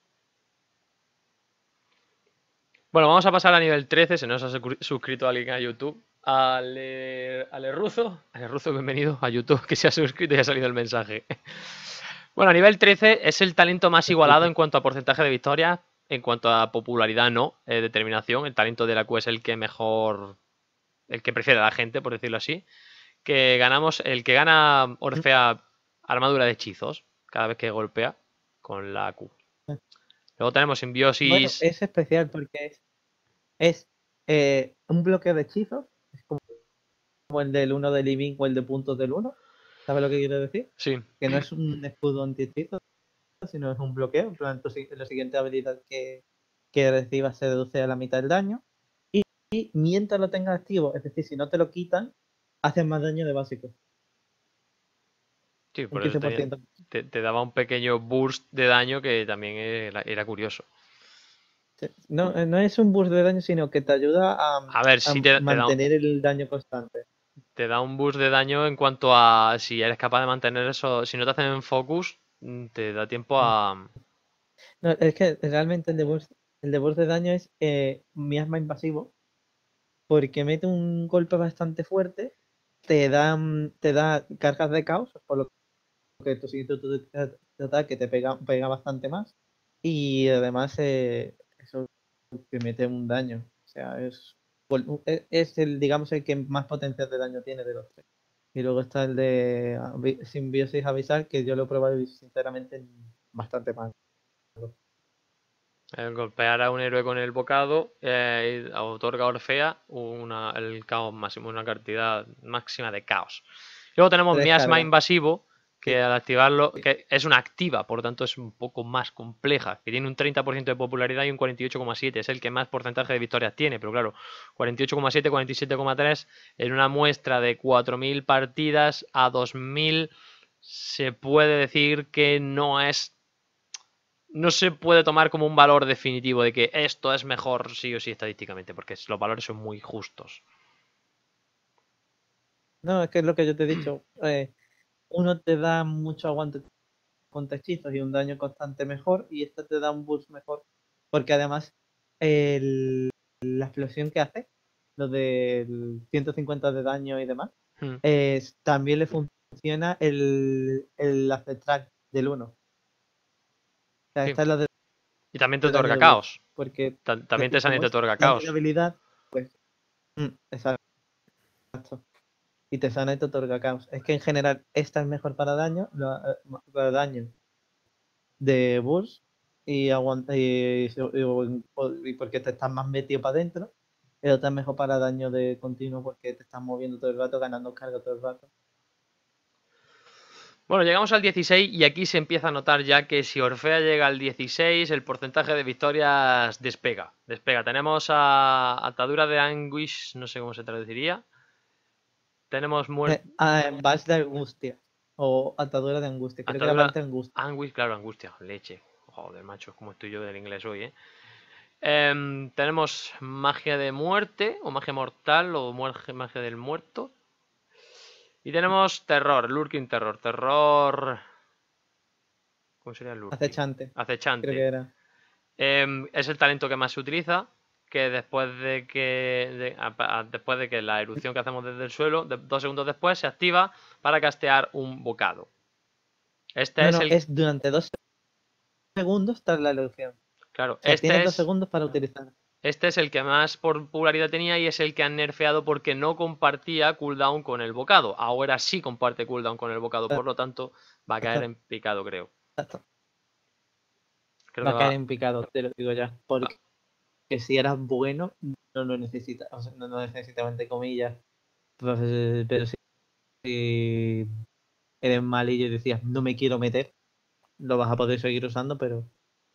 Bueno, vamos a pasar a nivel 13. Se nos ha suscrito alguien a YouTube. Ale Ruzo. Ale Ruzo, bienvenido a YouTube, que se ha suscrito y ha salido el mensaje. Bueno, a nivel 13 es el talento más igualado en cuanto a porcentaje de victorias. En cuanto a popularidad, no. Determinación. El talento de la Q es el que mejor. El que prefiere a la gente, por decirlo así. Que ganamos. El que gana Orfea armadura de hechizos. Cada vez que golpea con la Q. Luego tenemos
Bueno,
simbiosis.
es especial porque es un bloqueo de hechizos, es como el del 1 de Living o el de puntos del 1. ¿Sabes lo que quiero decir?
Sí.
Que no es un escudo anti-hechizo, sino es un bloqueo. En plan, la siguiente habilidad que recibas se reduce a la mitad del daño. Y mientras lo tengas activo, es decir, si no te lo quitan, haces más daño de básico.
Sí,
Un
por eso
15%.
te daba un pequeño burst de daño que también era curioso.
No, no es un boost de daño, sino que te ayuda
A ver,
a
sí
mantener el daño constante.
te da un boost de daño en cuanto a si eres capaz de mantener eso. Si no te hacen focus, te da tiempo a.
No, es que realmente el de burst de daño es miasma invasivo, porque mete un golpe bastante fuerte, te da cargas de caos, por lo que tu siguiente ataque te pega bastante más, y además eso te mete un daño. O sea, es el, digamos, el que más potencial de daño tiene de los tres. Y luego está el de simbiosis avisar, que yo lo he probado y sinceramente bastante mal.
Golpear a un héroe con el bocado otorga a Orfea el caos máximo, una cantidad máxima de caos. Luego tenemos
Te
miasma
descarga.
invasivo, que al activarlo, que es una activa, por lo tanto es un poco más compleja, que tiene un 30% de popularidad y un 48,7%, es el que más porcentaje de victorias tiene, pero claro, 48,7, 47,3 en una muestra de 4.000 partidas a 2.000 se puede decir que no se puede tomar como un valor definitivo de que esto es mejor sí o sí estadísticamente, porque los valores son muy justos.
No, es que es lo que yo te he dicho. Uno te da mucho aguante contra hechizos y un daño constante mejor, y este te da un boost mejor. Porque además, la explosión que hace, lo del 150 de daño y demás,
Hmm.
también le funciona el Acid Track del 1. O sea,
Sí.
esta es la de
Y también te
daño
otorga
de
caos.
boost, porque
También te sale y
como
te
es
otorga
la
caos.
habilidad, pues, exacto. Y te sana y te otorga caos. Es que en general esta es mejor para daño, para daño de burst y aguanta y porque te estás más metido para adentro. El otro es mejor para daño de continuo porque te estás moviendo todo el rato, ganando carga todo el rato.
Bueno, llegamos al 16 y aquí se empieza a notar ya que si Orfea llega al 16, el porcentaje de victorias despega. Tenemos a Atadura de Anguish, no sé cómo se traduciría. Tenemos muerte.
Vas de angustia o atadura de angustia. Creo que era
Atadura
vas de angustia.
Anguish, claro, angustia, leche. Joder, macho, como estoy yo del inglés hoy, ¿eh? Tenemos magia de muerte, o magia mortal, o magia del muerto. Y tenemos terror, lurking terror. Terror. ¿Cómo sería el lurking?
Acechante.
Acechante.
Creo que era.
Es el talento que más se utiliza. Que después de que la erupción que hacemos desde el suelo, 2 segundos después, se activa para castear un bocado. Este es
No,
el.
es durante 2 segundos tras la erupción.
Claro,
O sea, tienes 2 segundos para utilizar.
este es el que más popularidad tenía y es el que han nerfeado porque no compartía cooldown con el bocado. Ahora sí comparte cooldown con el bocado, por lo tanto va a caer en picado, creo.
Exacto.
Creo
Va
que
a caer en picado, te lo digo ya. Porque
va-
si eras bueno, no lo necesitas. O sea, no lo necesitas, entre comillas. Pero si eres malillo y decías, no me quiero meter, lo vas a poder seguir usando, pero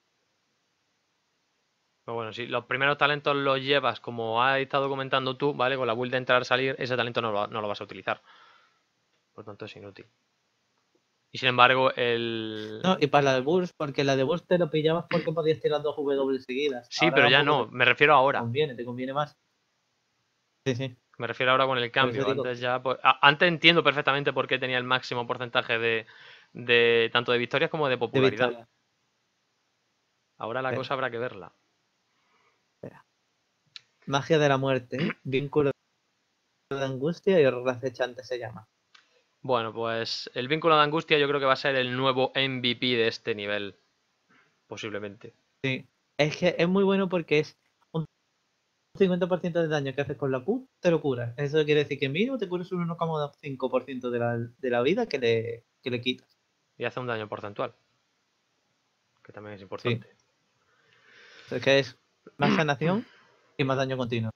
Pero bueno, si los primeros talentos los llevas como has estado comentando tú, ¿vale? Con la build de entrar-salir, ese talento no lo vas a utilizar. Por lo tanto es inútil. Y sin embargo,
no, y para la de Burst, porque la de Burst te lo pillabas porque podías tirar 2 W seguidas.
Sí,
Ahora
pero ya
tampoco
no, me refiero ahora.
te conviene más. Sí, sí.
Me refiero ahora con el
Por eso
cambio.
digo,
Antes ya, pues, antes entiendo perfectamente por qué tenía el máximo porcentaje de tanto de victorias como de
de
popularidad.
victoria.
Ahora la cosa habrá que verla.
Espera. Magia de la muerte, vínculo de angustia y horror acechante se llama.
Bueno, pues el vínculo de angustia yo creo que va a ser el nuevo MVP de este nivel. Posiblemente.
Sí. Es que es muy bueno porque es un 50% de daño que haces con la Q, te lo curas. Eso quiere decir que mínimo te curas un 1,5% de la vida que le quitas.
Y hace un daño porcentual. Que también es
Sí.
importante.
O sea, que es más sanación y más daño continuo.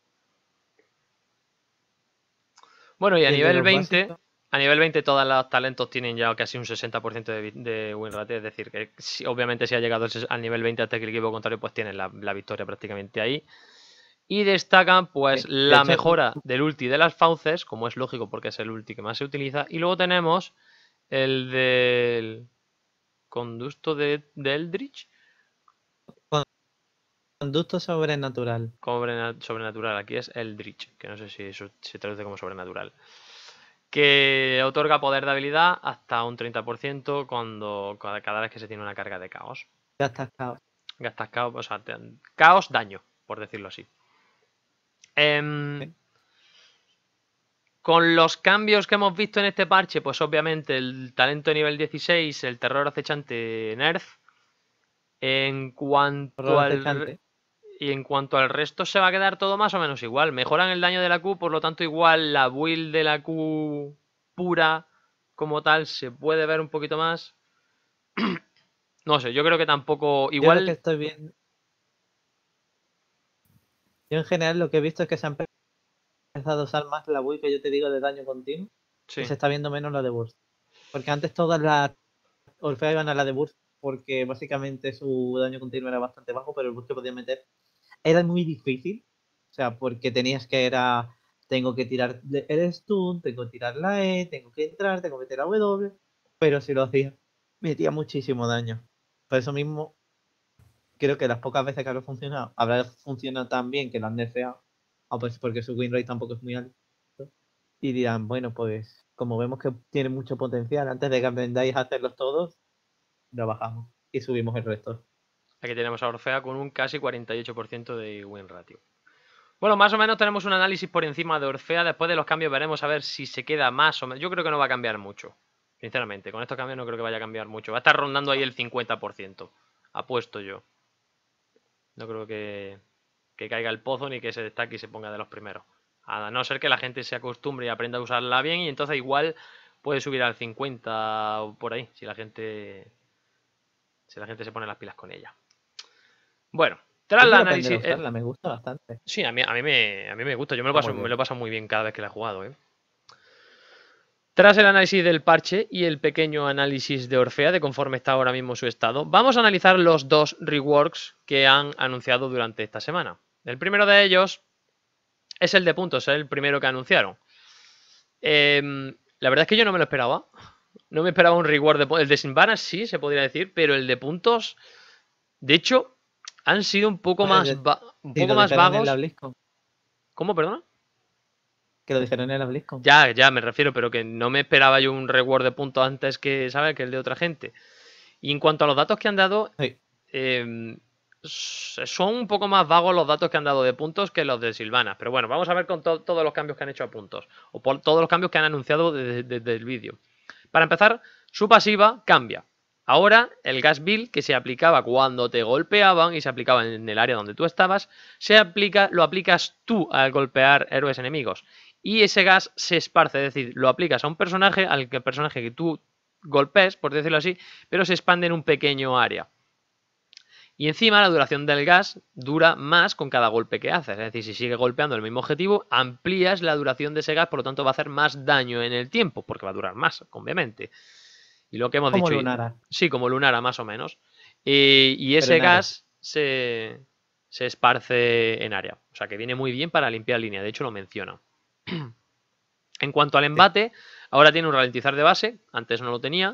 Bueno, y a
Y el de
nivel
los
20,
básicos,
a nivel 20 todos los talentos tienen ya casi un 60% de win rate, es decir, que obviamente si ha llegado al nivel 20 hasta que el equipo contrario pues tienen la victoria prácticamente ahí. Y destacan pues
de
la
hecho,
mejora del ulti de las fauces, como es lógico porque es el ulti que más se utiliza. Y luego tenemos el del conducto de Eldritch,
conducto sobrenatural.
sobrenatural, aquí es Eldritch, que no sé si eso se traduce como sobrenatural. Que otorga poder de habilidad hasta un 30% cada vez que se tiene una carga de caos.
Ya está caos.
Gastas caos, o sea, caos, daño, por decirlo así.
Sí.
Con los cambios que hemos visto en este parche, pues obviamente el talento nivel 16, el terror acechante nerf. En cuanto
Horror
al
acechante.
Y en cuanto al resto se va a quedar todo más o menos igual. Mejoran el daño de la Q, por lo tanto igual la build de la Q pura como tal se puede ver un poquito más. No sé, yo creo que tampoco.
Yo lo que
Igual.
estoy viendo. Yo en general lo que he visto es que se ha empezado a usar más la build que yo te digo de daño continuo y
Sí.
se está viendo menos la de burst. Porque antes todas las Orfea iban a la de Burst porque básicamente su daño continuo era bastante bajo, pero el Burst que podía meter era muy difícil. O sea, porque tenías que tengo que tirar el stun, tengo que tirar la E, tengo que entrar, tengo que meter la W, pero si lo hacía, metía muchísimo daño. Por eso mismo, creo que las pocas veces que habrá funcionado tan bien que lo han nerfeado, pues porque su win rate tampoco es muy alto. Y dirán, bueno, pues como vemos que tiene mucho potencial, antes de que aprendáis a hacerlos todos, lo bajamos y subimos el resto.
Aquí tenemos a Orfea con un casi 48% de win ratio. Bueno, más o menos tenemos un análisis por encima de Orfea. Después de los cambios veremos a ver si se queda más o menos. Yo creo que no va a cambiar mucho. Sinceramente, con estos cambios no creo que vaya a cambiar mucho. Va a estar rondando ahí el 50%. Apuesto yo. No creo que caiga el pozo ni que se destaque y se ponga de los primeros. A no ser que la gente se acostumbre y aprenda a usarla bien y entonces igual puede subir al 50 o por ahí, si la gente se pone las pilas con ella. Bueno, tras el
Yo quiero aprender a
análisis...
usarla, me gusta bastante.
Sí, a mí me gusta. Yo me lo he pasado muy bien cada vez que la he jugado, ¿eh? Tras el análisis del parche y el pequeño análisis de Orfea, de conforme está ahora mismo su estado, vamos a analizar los dos reworks que han anunciado durante esta semana. El primero de ellos es el de puntos, es el primero que anunciaron. La verdad es que yo no me lo esperaba. No me esperaba un reward de puntos. El de Sylvanas sí, se podría decir, pero el de puntos, de hecho, han sido un poco
Pues,
más vagos.
BlizzCon,
¿Cómo, perdona?
que lo dijeron en la BlizzCon.
Ya me refiero, pero que no me esperaba yo un reward de puntos antes que, ¿sabes? Que el de otra gente. Y en cuanto a los datos que han dado,
Sí.
son un poco más vagos los datos que han dado de puntos que los de Sylvanas. Pero bueno, vamos a ver con todos los cambios que han hecho a puntos. O por todos los cambios que han anunciado desde el vídeo. Para empezar, su pasiva cambia. Ahora, el gas bill que se aplicaba cuando te golpeaban y se aplicaba en el área donde tú estabas, lo aplicas tú al golpear héroes enemigos. Y ese gas se esparce, es decir, lo aplicas a un personaje, personaje que tú golpees, por decirlo así, pero se expande en un pequeño área. Y encima la duración del gas dura más con cada golpe que haces. Es decir, si sigue golpeando el mismo objetivo, amplías la duración de ese gas, por lo tanto va a hacer más daño en el tiempo, porque va a durar más, obviamente. Y lo que hemos
Como
dicho...
Lunara.
Sí, como Lunara, más o menos. Y ese gas se esparce en área. O sea, que viene muy bien para limpiar línea. De hecho, lo menciona. En cuanto al embate, ahora tiene un ralentizar de base. Antes no lo tenía.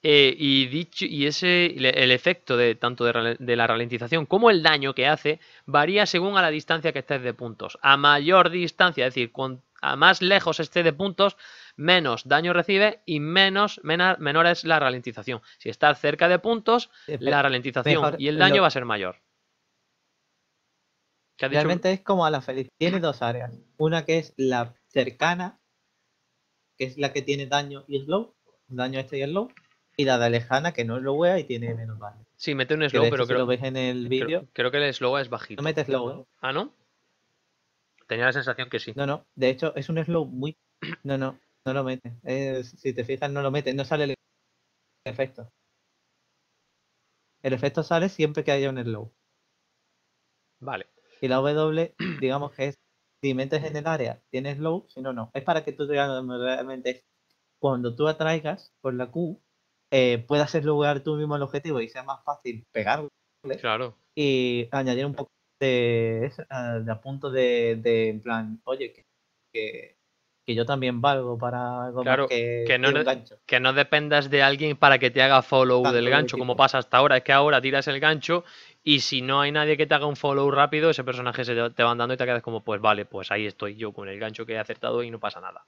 El efecto tanto de la ralentización como el daño que hace varía según a la distancia que estés de puntos. A mayor distancia, es decir, a más lejos esté de puntos, menos daño recibe y menor es la ralentización. Si estás cerca de puntos, la ralentización y el daño va a ser mayor.
Realmente es como a la feliz. Tiene dos áreas. Una que es la cercana, que es la que tiene daño y slow. Daño y slow. Y la de lejana, que no es lowea y tiene menos daño.
Sí, mete un slow, pero
si lo ves en el vídeo.
Creo que el slow es bajito.
No mete slow, ¿eh?
Ah, ¿no? Tenía la sensación que sí.
No. De hecho, es un slow muy... No lo mete. Si te fijas, no lo mete. No sale el efecto. El efecto sale siempre que haya un slow.
Vale.
Y la W, digamos que es, si metes en el área, tienes slow, si no, no. Es para que tú realmente, cuando tú atraigas con la Q, puedas slowar tú mismo el objetivo y sea más fácil pegarle.
Claro.
Y añadir un poco de apunto de en plan, oye, que yo también valgo para algo más que un gancho.
Que no dependas de alguien para que te haga follow del gancho, como pasa hasta ahora. Es que ahora tiras el gancho y si no hay nadie que te haga un follow rápido, ese personaje te va andando y te quedas como, pues vale, pues ahí estoy yo con el gancho que he acertado y no pasa nada.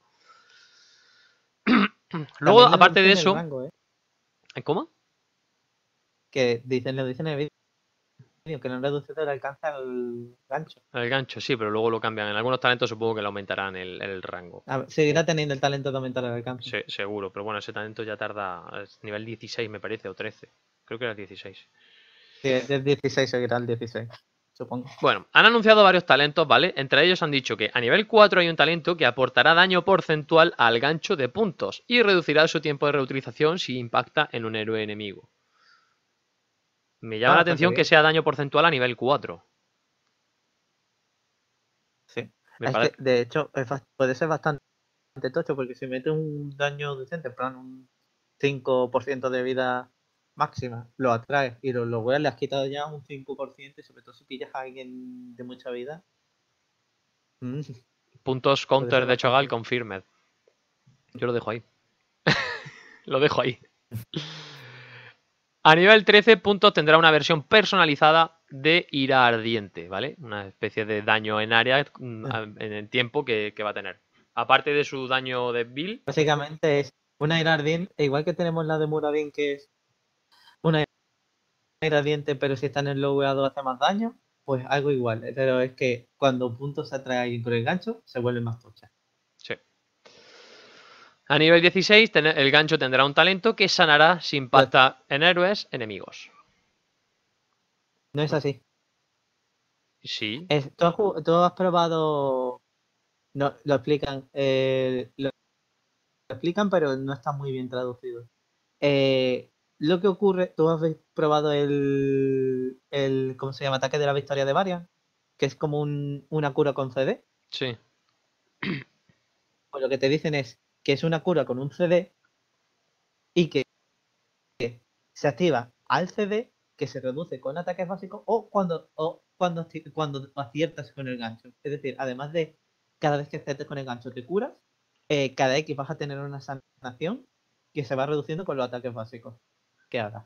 Luego, aparte de eso...
Rango,
¿Cómo?
Que lo dicen en el vídeo, que no reduce el alcance al gancho.
El gancho, sí, pero luego lo cambian. En algunos talentos supongo que le aumentarán el rango.
Seguirá teniendo el talento de aumentar el alcance.
Sí, seguro, pero bueno, ese talento ya tarda. Es nivel 16, me parece, o 13. Creo que era 16.
Sí, es 16, seguirá el 16, supongo.
Bueno, han anunciado varios talentos, ¿vale? Entre ellos han dicho que a nivel 4 hay un talento que aportará daño porcentual al gancho de puntos y reducirá su tiempo de reutilización si impacta en un héroe enemigo. Me llama la atención que sea daño porcentual a nivel 4.
Sí. Que, de hecho, puede ser bastante tocho porque si mete un daño decente, en plan 5% de vida máxima, lo atraes y los weas le has quitado ya un 5%, y sobre todo si pillas a alguien de mucha vida.
Puntos
Puede
counter
ser
de Cho'Gall
bastante.
confirmed. Yo lo dejo ahí. Lo dejo ahí. A nivel 13 puntos tendrá una versión personalizada de ira ardiente, ¿vale? Una especie de daño en área en el tiempo que va a tener. Aparte de su daño de Bill,
Básicamente es una ira ardiente, igual que tenemos la de Muradin, que es una ira ardiente, pero si está en el logueado hace más daño, pues algo igual. Pero es que cuando un punto se atrae a alguien con el gancho, se vuelve más tocha.
sí. A nivel 16, el gancho tendrá un talento que sanará si impacta en héroes enemigos.
No es así.
Sí,
¿Tú has probado? No, lo explican. Lo explican, pero no está muy bien traducido. Lo que ocurre, tú has probado ¿cómo se llama? Ataque de la victoria de Varian, que es como una cura con CD.
sí.
Pues lo que te dicen es que es una cura con un CD y que se activa al CD, que se reduce con ataques básicos o cuando aciertas con el gancho. Es decir, además de cada vez que aciertes con el gancho te curas, cada X vas a tener una sanación que se va reduciendo con los ataques básicos que hagas.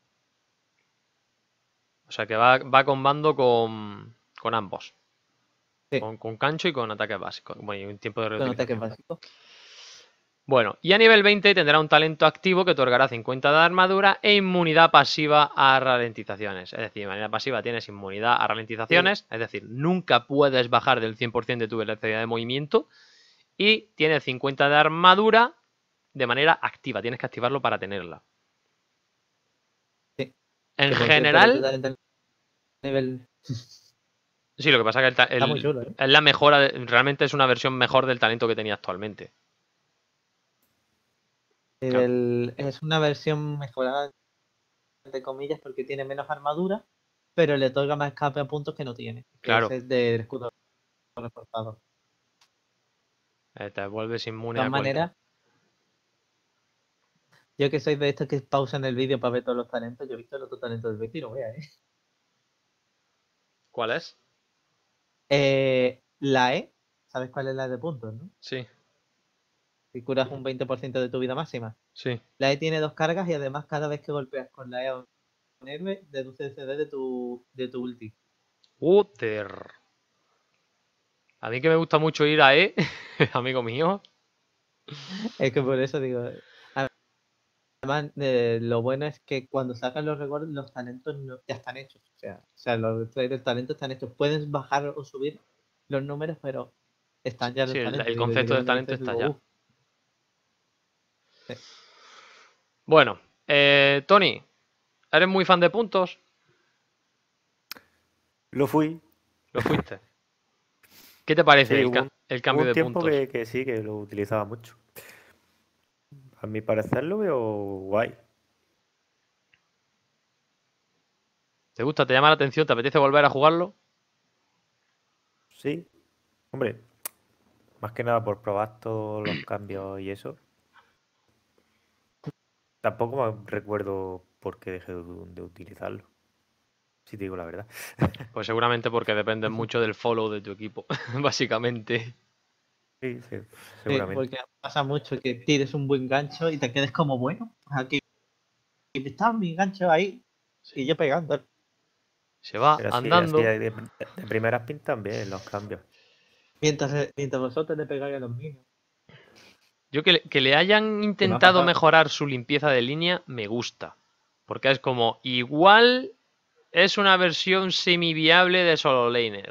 O sea que va combando con ambos.
Sí,
Con gancho y con ataques básicos. Bueno, y un tiempo de
con ataques
reutilización.
básicos.
Bueno, y a nivel 20 tendrá un talento activo que otorgará 50 de armadura e inmunidad pasiva a ralentizaciones. Es decir, de manera pasiva tienes inmunidad a ralentizaciones, es decir, nunca puedes bajar del 100% de tu velocidad de movimiento. Y tienes 50 de armadura de manera activa, tienes que activarlo para tenerla.
Sí.
En
Que por cierto, el
general,
talento nivel
sí, lo que pasa es que
está muy chulo, ¿eh?
es la mejora, realmente es una versión mejor del talento que tenía actualmente. Claro.
Es una versión mejorada, entre comillas, porque tiene menos armadura, pero le otorga más escape a puntos que no tiene, que es
Claro,
el del escudo reforzado.
te vuelves
De
inmune
todas
a cualquier...
maneras, yo que soy de estos que pausan el vídeo para ver todos los talentos, yo he visto el otro talento del Betis y no vea, ¿eh?
¿Cuál es?
La E, ¿sabes cuál es la de puntos, no?
Sí,
Si curas un 20% de tu vida máxima.
sí.
La E tiene 2 cargas y además cada vez que golpeas con la E a un héroe, deduce el CD de tu ulti.
Uter. A mí que me gusta mucho ir a E, amigo mío.
Es que por eso digo. Además, lo bueno es que cuando sacan los rewards, los talentos ya están hechos. O sea, los trades del talento están hechos. Puedes bajar o subir los números, pero están ya
Sí,
los talentos.
el
Digo, yo
concepto del
cuando lo
talento
hice,
está
digo,
ya.
sí.
Bueno, Tony, ¿eres muy fan de puntos?
Lo fui.
Lo fuiste. ¿Qué te parece
Sí,
el
hubo
cambio
un
de
tiempo
puntos?
que sí, que lo utilizaba mucho. A mi parecer lo veo guay.
¿Te gusta? ¿Te llama la atención? ¿Te apetece volver a jugarlo?
Sí, hombre, más que nada por probar todos los cambios y eso. Tampoco me recuerdo por qué dejé de utilizarlo, si te digo la verdad.
Pues seguramente porque depende mucho del follow de tu equipo, básicamente.
Sí, sí,
Sí,
seguramente.
porque pasa mucho que tires un buen gancho y te quedes como, bueno, pues aquí está mi gancho ahí y yo pegando.
Se va
Pero así
andando.
de primeras pintan bien los cambios.
Mientras vosotros le pegáis a los míos.
Yo que le hayan
¿Qué me ha
intentado
pasado?
mejorar su limpieza de línea, me gusta. Porque es como, igual es una versión semi-viable de solo laner.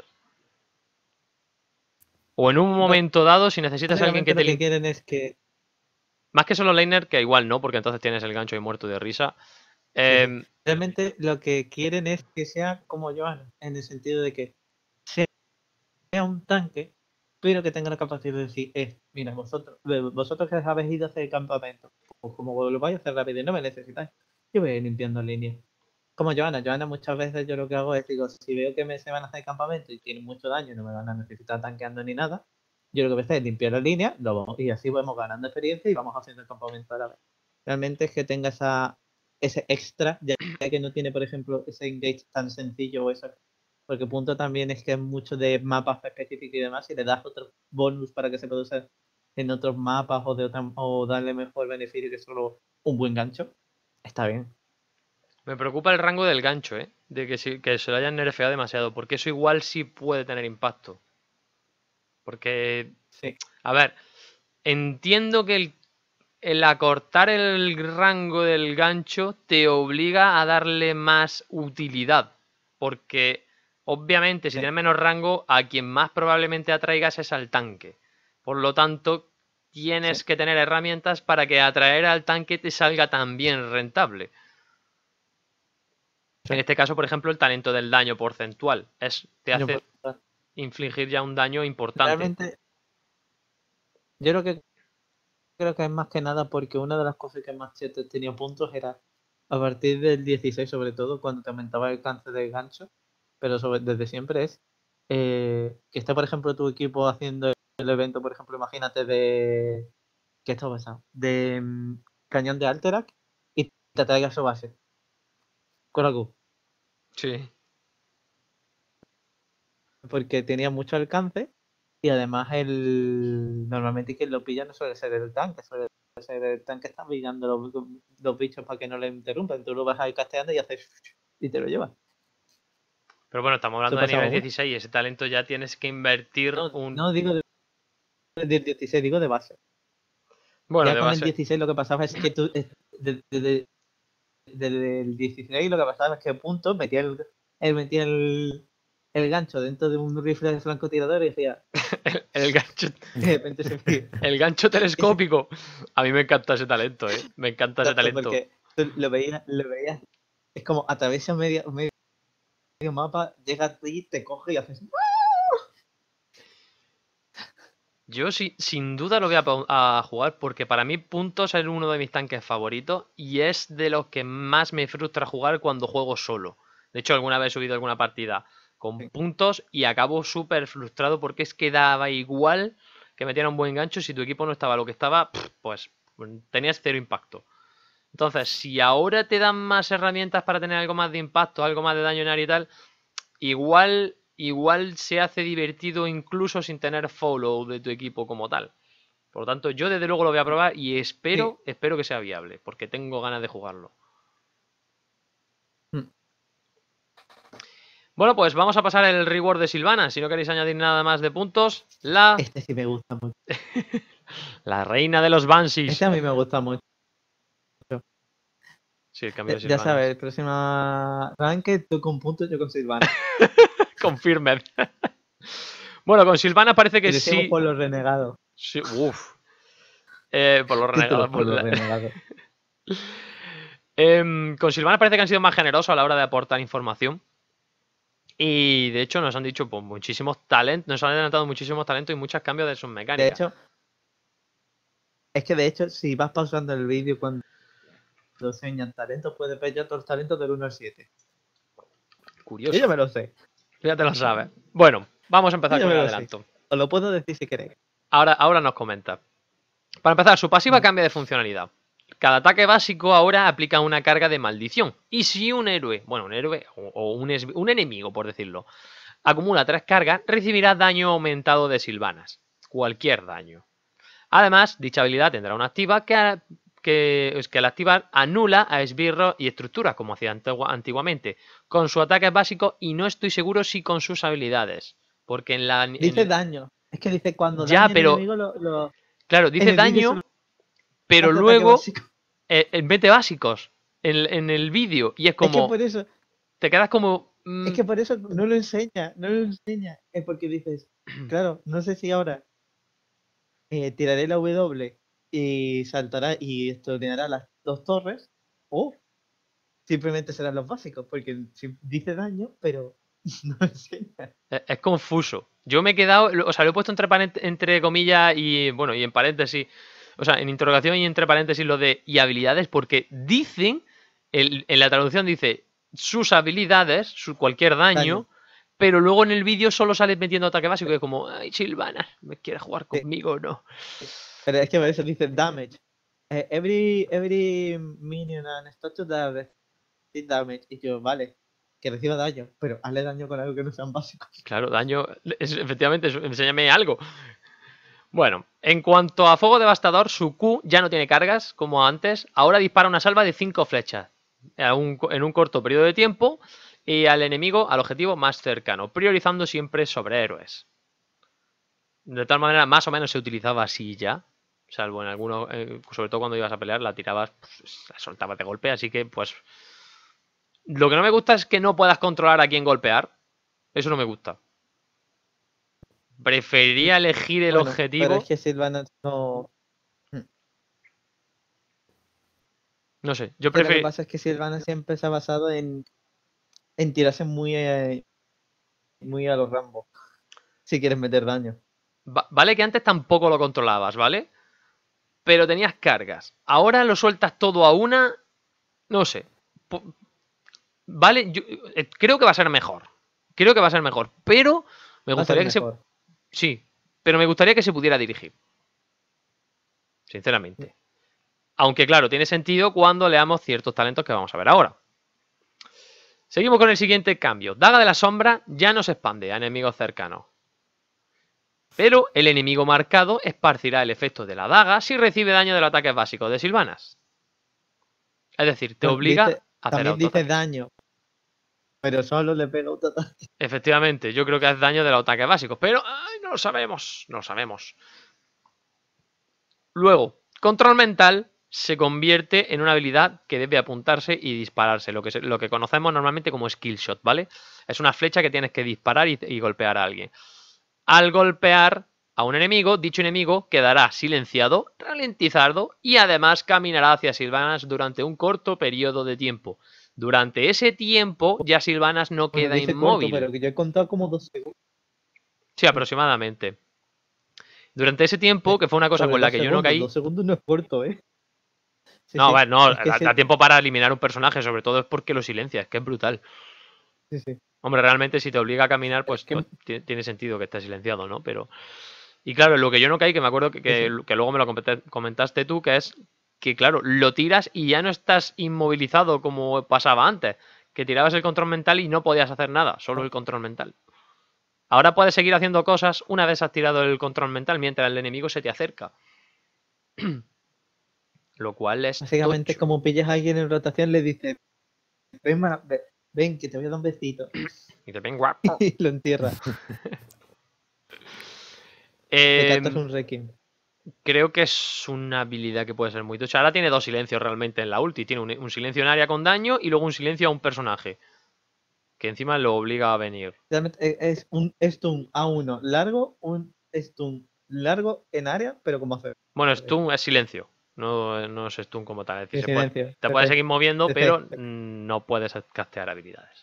O en un momento dado, si necesitas a alguien
Básicamente
que
lo
te
que
limpie.
quieren es que...
Más que solo laner, que igual no, porque entonces tienes el gancho y muerto de risa.
Sí, sí. Realmente lo que quieren es que sea como Johanna, en el sentido de que sea un tanque, pero que tenga la capacidad de decir, mira, vosotros que habéis ido a hacer campamento, pues como lo vais a hacer rápido y no me necesitáis, yo voy a ir limpiando líneas. Como Johanna muchas veces yo lo que hago es, digo, si veo que se van a hacer campamento y tienen mucho daño y no me van a necesitar tanqueando ni nada, yo lo que voy a hacer es limpiar la línea y así vamos ganando experiencia y vamos haciendo el campamento a la vez. realmente es que tenga ese extra, ya que no tiene, por ejemplo, ese engage tan sencillo o eso. Porque punto también es que es mucho de mapas específicos y demás, y le das otro bonus para que se pueda usar en otros mapas o darle mejor beneficio que solo un buen gancho, está bien.
Me preocupa el rango del gancho, ¿eh? De que se lo hayan nerfeado demasiado, porque eso igual sí puede tener impacto. Porque,
Sí.
a ver, entiendo que el acortar el rango del gancho te obliga a darle más utilidad. Porque, obviamente, si
Sí.
tienes menos rango, a quien más probablemente atraigas es al tanque. Por lo tanto, tienes
Sí.
que tener herramientas para que atraer al tanque te salga también rentable.
Sí.
En este caso, por ejemplo, el talento del daño porcentual. Te hace infligir ya un daño importante.
Realmente, yo creo que es más que nada porque una de las cosas que más tenía puntos era a partir del 16, sobre todo, cuando te aumentaba el alcance del gancho, pero desde siempre es que esté, por ejemplo, tu equipo haciendo el evento, por ejemplo, imagínate de... ¿Qué está pasando? De Cañón de Alterac y te traiga su base. Koraku.
Sí.
Porque tenía mucho alcance y además normalmente quien lo pilla no suele ser el tanque, suele ser el tanque está pillando los bichos para que no le interrumpan. Tú lo vas ahí casteando y haces y te lo llevas.
Pero bueno, estamos hablando de nivel 16 y ese talento ya tienes que invertir
No digo del 16, digo de base.
Bueno,
ya
de
con
base.
el 16 lo que pasaba es que tú desde el 16 lo que pasaba es que punto metía el gancho dentro de un rifle de francotirador y decía
el gancho.
y de repente se veía.
El gancho telescópico. A mí me encanta ese talento, ¿eh? Me encanta ese talento.
Porque tú lo veías, es como atraviesa medio mapa, llega a ti, te coge y haces.
Yo sí, sin duda lo voy a jugar porque para mí Puntos es uno de mis tanques favoritos y es de los que más me frustra jugar cuando juego solo. De hecho, alguna vez he subido alguna partida con Puntos y acabo súper frustrado porque es que daba igual que metiera un buen gancho si tu equipo no estaba lo que estaba, pues tenías cero impacto. Entonces, si ahora te dan más herramientas para tener algo más de impacto, algo más de daño en área y tal, igual se hace divertido incluso sin tener follow de tu equipo como tal. Por lo tanto, yo desde luego lo voy a probar y espero que sea viable, porque tengo ganas de jugarlo. Bueno, pues vamos a pasar el reward de Sylvana. Si no queréis añadir nada más de puntos,
Este sí me gusta mucho.
la reina de los Banshees.
Este a mí me gusta mucho.
Sí, el cambio de Sylvana.
Ya sabes, el próximo ranking tú con puntos, yo con Sylvana.
Confirmed. Bueno, con Sylvana parece que sí.
Por los renegados.
Sí, uff. Por los renegados.
Por los renegados.
Con Sylvana parece que han sido más generosos a la hora de aportar información. Y de hecho nos han dicho pues, muchísimos talentos, nos han adelantado muchísimos talentos y muchos cambios de sus mecánicas.
De hecho, si vas pausando el vídeo cuando enseñan talentos, puedes ver ya todos los talentos del 1 al 7.
Curioso.
Yo ya me lo sé.
Ya te lo sabes. Bueno, vamos a empezar con el adelanto.
Os lo puedo decir si queréis.
Ahora nos comenta. Para empezar, su pasiva cambia de funcionalidad. Cada ataque básico ahora aplica una carga de maldición. Y si un héroe, o un enemigo, por decirlo, acumula 3 cargas, recibirá daño aumentado de Sylvanas. Cualquier daño. Además, dicha habilidad tendrá una activa que al activar anula a esbirros y estructuras, como hacía antiguamente, con su ataque básico y no estoy seguro si con sus habilidades. Porque en la...
Dice daño. Es que dice cuando
ya,
daña
pero...
el enemigo
Claro, dice daño, pero luego mete básicos en el vídeo y es como...
Es que por eso...
Te quedas como...
Es que por eso no lo enseña. Es porque dices, claro, no sé si ahora tiraré la W y saltará y extraordinará las 2 torres o simplemente serán los básicos, porque dice daño, pero no enseña.
Es confuso. Yo me he quedado, o sea, lo he puesto entre comillas y, bueno, y en paréntesis, o sea, en interrogación y entre paréntesis lo de y habilidades, porque dicen, en la traducción dice sus habilidades, cualquier daño, pero luego en el vídeo solo sales metiendo ataque básico y es como, ay, Sylvana, ¿me quieres jugar conmigo o no?
Pero es que por eso dice damage. Every minion and statue that damage. Y yo, vale, que reciba daño, pero hazle daño con algo que no sean básicos.
Claro, daño. Efectivamente, enséñame algo. Bueno, en cuanto a fuego devastador, su Q ya no tiene cargas como antes. Ahora dispara una salva de 5 flechas en un corto periodo de tiempo y al enemigo, al objetivo más cercano, priorizando siempre sobre héroes. De tal manera, más o menos se utilizaba así ya. Salvo en algunos, sobre todo cuando ibas a pelear, la tirabas, pues, la soltabas de golpe. Así que, pues. Lo que no me gusta es que no puedas controlar a quién golpear. Eso no me gusta. Preferiría elegir el
Bueno,
objetivo.
pero es que Sylvanas no...
No sé, yo
Lo que
prefiero.
pasa es que Sylvanas siempre se ha basado en tirarse muy a los Rambo. Si quieres meter daño.
Vale que antes tampoco lo controlabas, ¿vale? Pero tenías cargas. Ahora lo sueltas todo a una. No sé. Vale, yo creo que va a ser mejor. Creo que va a ser mejor. Pero me
Va a ser
gustaría que se.
mejor.
Sí, pero me gustaría que se pudiera dirigir. Sinceramente. Aunque claro, tiene sentido cuando leamos ciertos talentos que vamos a ver ahora. Seguimos con el siguiente cambio. Daga de la sombra ya no se expande a enemigos cercanos. Pero el enemigo marcado esparcirá el efecto de la daga si recibe daño de los ataques básicos de Sylvanas. Es decir, te obliga a hacer
También dice
autoataques.
daño. Pero solo le pega autoataque.
Efectivamente, yo creo que es daño de los ataques básicos. Pero no lo sabemos. No lo sabemos. Luego, control mental se convierte en una habilidad que debe apuntarse y dispararse, lo que conocemos normalmente como skill shot, ¿vale? Es una flecha que tienes que disparar y golpear a alguien. Al golpear a un enemigo, dicho enemigo quedará silenciado, ralentizado y además caminará hacia Sylvanas durante un corto periodo de tiempo. Durante ese tiempo ya Sylvanas no
Bueno,
queda
dice
inmóvil.
corto, pero que yo he contado como 2 segundos.
Sí, aproximadamente. Durante ese tiempo, que fue una cosa
Sobre
con la
2
que yo no
segundos.
caí.
2 segundos no es corto, ¿eh? Sí,
No, a
sí.
ver, no,
Es que
da tiempo para eliminar un personaje, sobre todo es porque lo silencia, es que es brutal.
Sí, sí.
Hombre, realmente si te obliga a caminar, pues tiene sentido que esté silenciado, ¿no? Pero. Y claro, lo que yo no caí, que me acuerdo que luego me lo comentaste tú, que es que, claro, lo tiras y ya no estás inmovilizado como pasaba antes, que tirabas el control mental y no podías hacer nada, solo el control mental. Ahora puedes seguir haciendo cosas una vez has tirado el control mental mientras el enemigo se te acerca. Lo cual es
Básicamente es
tocho.
como pillas a alguien en rotación, le dices, ven, que te voy a dar un besito.
Y te ven guapo.
Y lo entierras. Te cantas un requiem.
Creo que es una habilidad que puede ser muy tocha. Ahora tiene 2 silencios realmente en la ulti. Tiene un silencio en área con daño y luego un silencio a un personaje. Que encima lo obliga a venir.
Realmente es un stun A1 largo, un stun largo en área, pero como hacer.
Bueno, stun es silencio. No es stun como tal. Es decir,
Silencio.
te puedes seguir moviendo, pero
Perfecto.
no puedes castear habilidades.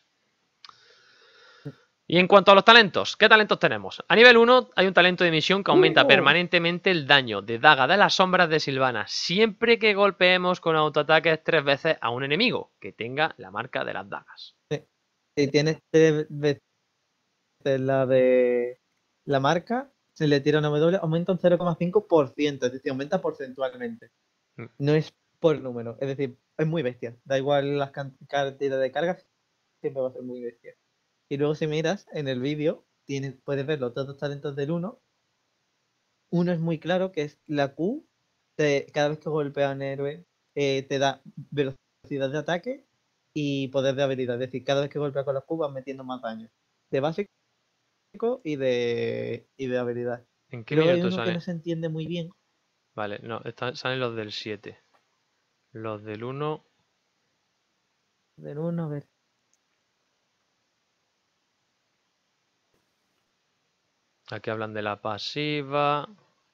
Y en cuanto a los talentos, ¿qué talentos tenemos? A nivel 1 hay un talento de misión que aumenta permanentemente el daño de daga de las sombras de Sylvanas siempre que golpeemos con autoataques 3 veces a un enemigo que tenga la marca de las dagas.
Si tienes 3 veces la de la marca, se le tira una W, aumenta un 0,5%, es decir, aumenta porcentualmente. No es por número, es decir, es muy bestia. Da igual las cantidades de cargas, siempre va a ser muy bestia. Y luego si miras en el vídeo, puedes ver los dos talentos del 1. Uno es muy claro, que es la Q, cada vez que golpea a un héroe, te da velocidad de ataque y poder de habilidad. Es decir, cada vez que golpea con la Q vas metiendo más daño. De básico y de habilidad.
¿En qué
Luego hay
minuto
uno que
sale?
no se entiende muy bien.
Vale, no, salen los del 7. Los del 1.
Del 1, a ver.
Aquí hablan de la pasiva.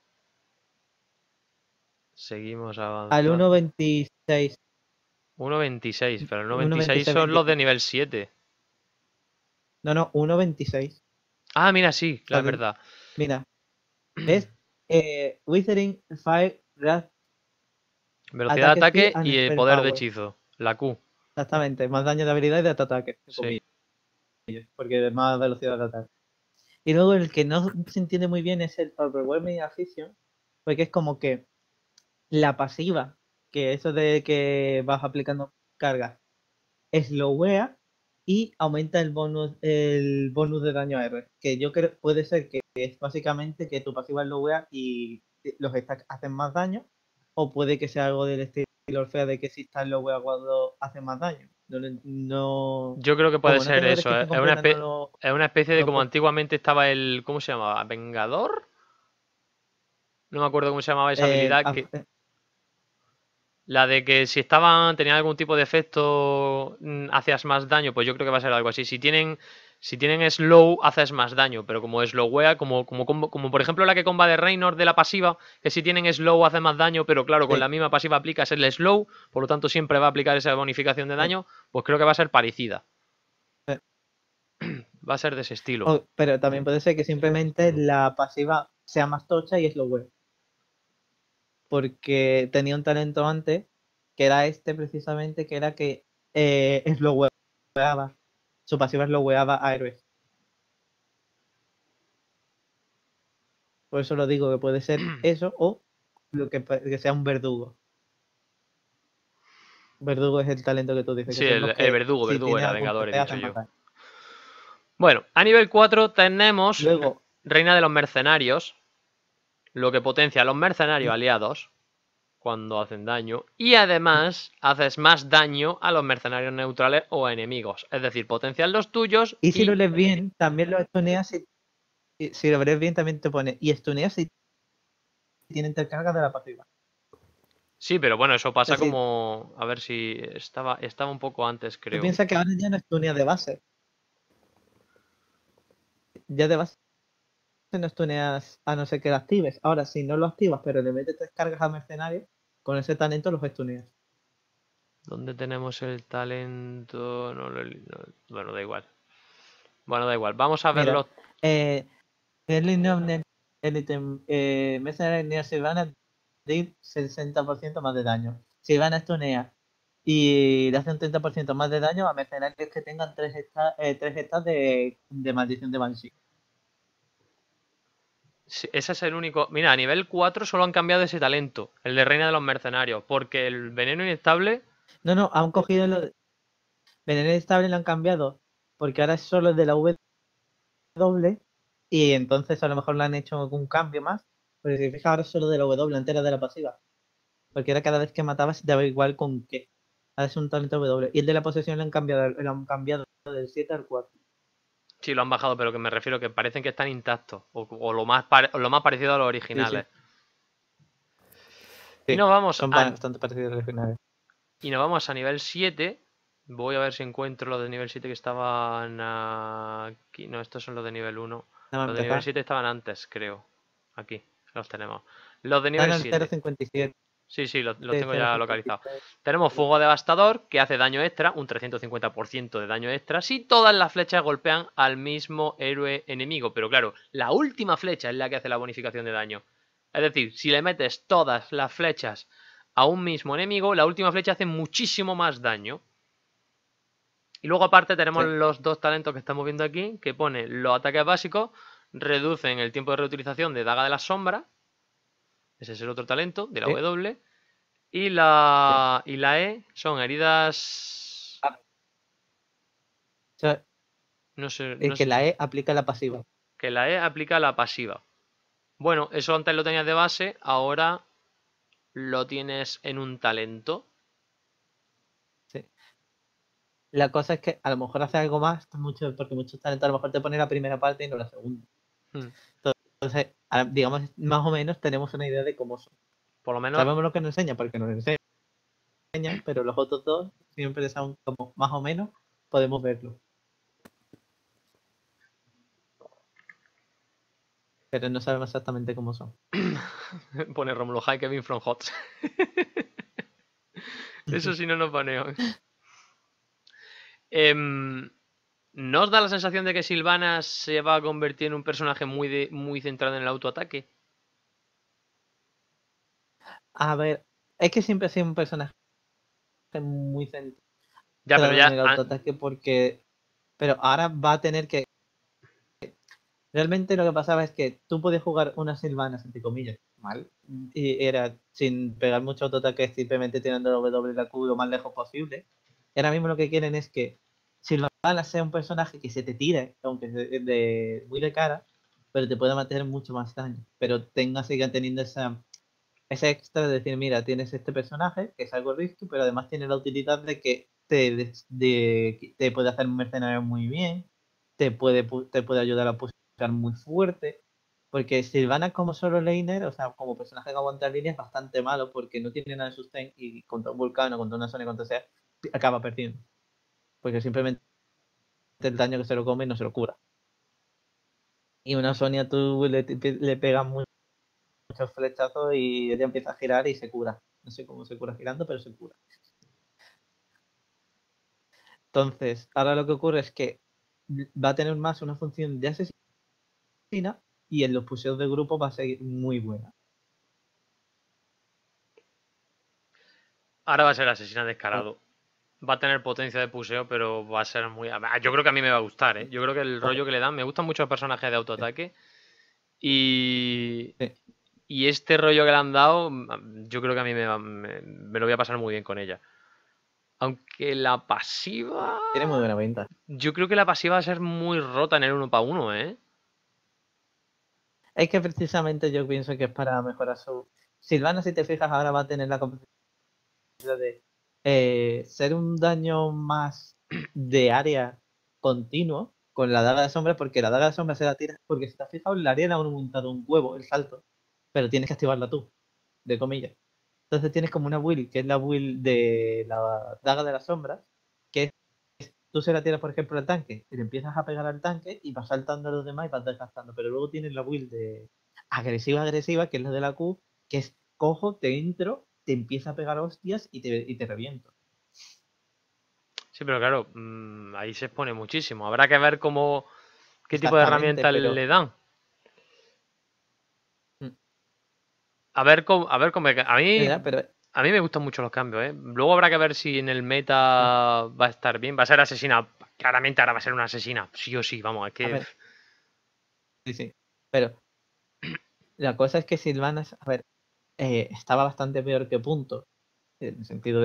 Seguimos
Al
avanzando.
1.26.
1.26, pero el 1.26
1.26,
son los de nivel 7.
No, 1.26.
Ah, mira, sí, claro, es verdad.
Mira, es Withering Fire Wrath.
Velocidad de
Ataque
ataque
speed
y
and
el
spell
poder de
power.
hechizo. La Q.
Exactamente, más daño de habilidad y de ataque.
Sí.
Porque es más velocidad de ataque. Y luego el que no se entiende muy bien es el Overwhelming Afición, porque es como que la pasiva que eso de que vas aplicando cargas slowea y aumenta el bonus de daño a héroes. Que yo creo puede ser que es básicamente que tu pasiva slowea y los stacks hacen más daño, o puede que sea algo del estilo Orfea de que si está slowea cuando hace más daño. No,
Yo creo que puede
como no
ser
tengo
eso.
descripción
Es una,
completa, no lo-
es una especie de
lo
como
puedo-
antiguamente estaba el. ¿Cómo se llamaba? ¿Vengador? No me acuerdo cómo se llamaba esa habilidad. La de que si tenían algún tipo de efecto, hacías más daño, pues yo creo que va a ser algo así. Si tienen slow, haces más daño, pero como slowea, como por ejemplo la que comba de Reynor de la pasiva, que si tienen slow hace más daño, pero claro, con
Sí.
la misma pasiva aplicas el slow, por lo tanto siempre va a aplicar esa bonificación de daño, pues creo que va a ser parecida.
Sí.
Va a ser de ese estilo.
Pero también puede ser que simplemente la pasiva sea más tocha y slowea. Porque tenía un talento antes, que era este precisamente, que era que slowea, su pasiva slowea a héroes. Por eso lo digo, que puede ser eso o que sea un verdugo. Verdugo es el talento que tú dices,
Sí,
que son los
el
que
verdugo
tiene
era,
algún
Vengador he
TP
dicho
hacen
yo.
más daño.
Bueno, a nivel 4 tenemos
Luego,
Reina de los Mercenarios, lo que potencia a los mercenarios aliados cuando hacen daño, y además haces más daño a los mercenarios neutrales o enemigos, es decir, potencian los tuyos
y si lo lees bien, también lo estuneas si lo lees bien también te pone y estuneas si tiene intercarga de la pasiva.
Sí, pero bueno, eso pasa
Es decir,
como... A ver si estaba un poco antes,
tú
creo.
piensas que ahora ya no estunea de base. Ya de base no estuneas a no ser que lo actives. Ahora, si no lo activas, pero le metes 3 cargas a mercenarios, con ese talento los estuneas.
¿Dónde tenemos el talento? Bueno, da igual. Bueno, da igual. Vamos a
Mira,
verlo.
Mercenarios Near Sylvanas de 60% más de daño. Sylvana estunea y le hace un 30% más de daño a mercenarios que tengan 3 stats de maldición de Banshee.
Sí, ese es el único. Mira, a nivel 4 solo han cambiado ese talento, el de Reina de los Mercenarios, porque el veneno inestable.
No, han cogido Veneno Estable lo han cambiado porque ahora es solo el de la W y entonces a lo mejor le han hecho algún cambio más. Pero si fijas ahora es solo de la W, entera de la pasiva. Porque era cada vez que matabas daba igual con qué. Ahora es un talento W. Y el de la posesión lo han cambiado del 7 al 4.
Sí, lo han bajado, pero que me refiero que parecen que están intactos. O lo más parecido a los originales.
Sí,
Y nos vamos
son
a.
bastante parecidos los finales.
Y nos vamos a nivel 7. Voy a ver si encuentro los de nivel 7 que estaban aquí. No, estos son los de nivel 1.
Nada más
Los de nivel
empezar.
7 estaban antes, creo. Aquí, los tenemos. Los de
Están
nivel
al
7.
0.57.
Sí, los
Sí,
tengo ya localizados.
0.57.
Tenemos Fuego Devastador, que hace daño extra, un 350% de daño extra, si todas las flechas golpean al mismo héroe enemigo. Pero claro, la última flecha es la que hace la bonificación de daño. Es decir, si le metes todas las flechas a un mismo enemigo, la última flecha hace muchísimo más daño. Y luego aparte tenemos
Sí.
los dos talentos que estamos viendo aquí, que pone los ataques básicos, reducen el tiempo de reutilización de Daga de las Sombras. Ese es el otro talento de la
Sí.
W. Y la E son heridas.
O sea,
No sé,
es que la E aplica la pasiva.
que la E aplica la pasiva. Bueno, eso antes lo tenías de base, ahora lo tienes en un talento.
Sí. La cosa es que a lo mejor hace algo más, porque muchos talentos a lo mejor te ponen la primera parte y no la segunda. Entonces, digamos, más o menos tenemos una idea de cómo son.
Por lo menos.
Sabemos lo que nos enseña porque nos enseña, pero los otros dos siempre son como más o menos podemos verlo. Pero no sabemos exactamente cómo son.
Pone Romulo High Kevin from Hots. Eso sí no nos pone hoy. ¿No os da la sensación de que Sylvanas se va a convertir en un personaje muy centrado en el autoataque?
A ver, es que siempre ha sido un personaje muy centrado
Ya, pero
en
ya.
el autoataque porque... Pero ahora va a tener que... Realmente lo que pasaba es que tú podías jugar unas Sylvanas, entre comillas, mal, y era sin pegar mucho autoataque, simplemente tirando el W y la Q lo más lejos posible. Y ahora mismo lo que quieren es que Sylvana sea un personaje que se te tire, aunque muy de cara, pero te pueda mantener mucho más daño. Pero siga teniendo ese extra de decir, mira, tienes este personaje, que es algo risky, pero además tiene la utilidad de que te puede hacer un mercenario muy bien, te puede ayudar a pushear muy fuerte, porque Sylvana como solo laner, o sea, como personaje que aguanta línea es bastante malo porque no tiene nada de sustain y contra un Vulcano, contra una Sonya, contra sea, acaba perdiendo. Porque simplemente el daño que se lo come no se lo cura. Y una Sonya tú le pegas muchos flechazos y ella empieza a girar y se cura. No sé cómo se cura girando, pero se cura. Entonces, ahora lo que ocurre es que va a tener más una función de asesina y en los puseos de grupo va a ser muy buena.
Ahora va a ser asesina descarado. Va a tener potencia de puseo, pero va a ser muy... Yo creo que a mí me va a gustar, ¿eh? Yo creo que el rollo que le dan... Me gustan mucho los personajes de autoataque. Y...
Sí.
Y este rollo que le han dado, yo creo que a mí me lo voy a pasar muy bien con ella. Aunque la pasiva...
Tiene muy buena venta.
Yo creo que la pasiva va a ser muy rota en el 1 para 1, ¿eh?
Es que precisamente yo pienso que es para mejorar su... Sylvana, si te fijas, ahora va a tener la capacidad de ser un daño más de área continuo con la daga de sombra, porque la daga de sombra se la tira, porque si te has fijado, la área le ha montado un huevo, el salto, pero tienes que activarla tú, de comillas. Entonces tienes como una build, que es la build de la daga de las sombras, que es, tú se la tiras, por ejemplo, al tanque, y le empiezas a pegar al tanque y vas saltando a los demás y vas desgastando. Pero luego tienes la build de agresiva, que es la de la Q, que es cojo, te entro, te empieza a pegar hostias y te reviento.
Sí, pero claro, ahí se expone muchísimo. Habrá que ver cómo... ¿Qué tipo de
Exactamente,
herramientas
pero...
le dan?
Mm,
A ver cómo... A
¿verdad? Pero
mí me gustan mucho los cambios, ¿eh? Luego habrá que ver si en el meta va a estar bien. Va a ser asesina. Claramente ahora va a ser una asesina. Sí o sí, vamos, es
a
que...
ver, sí. Pero la cosa es que Sylvana, a ver, estaba bastante peor que Punto, en el sentido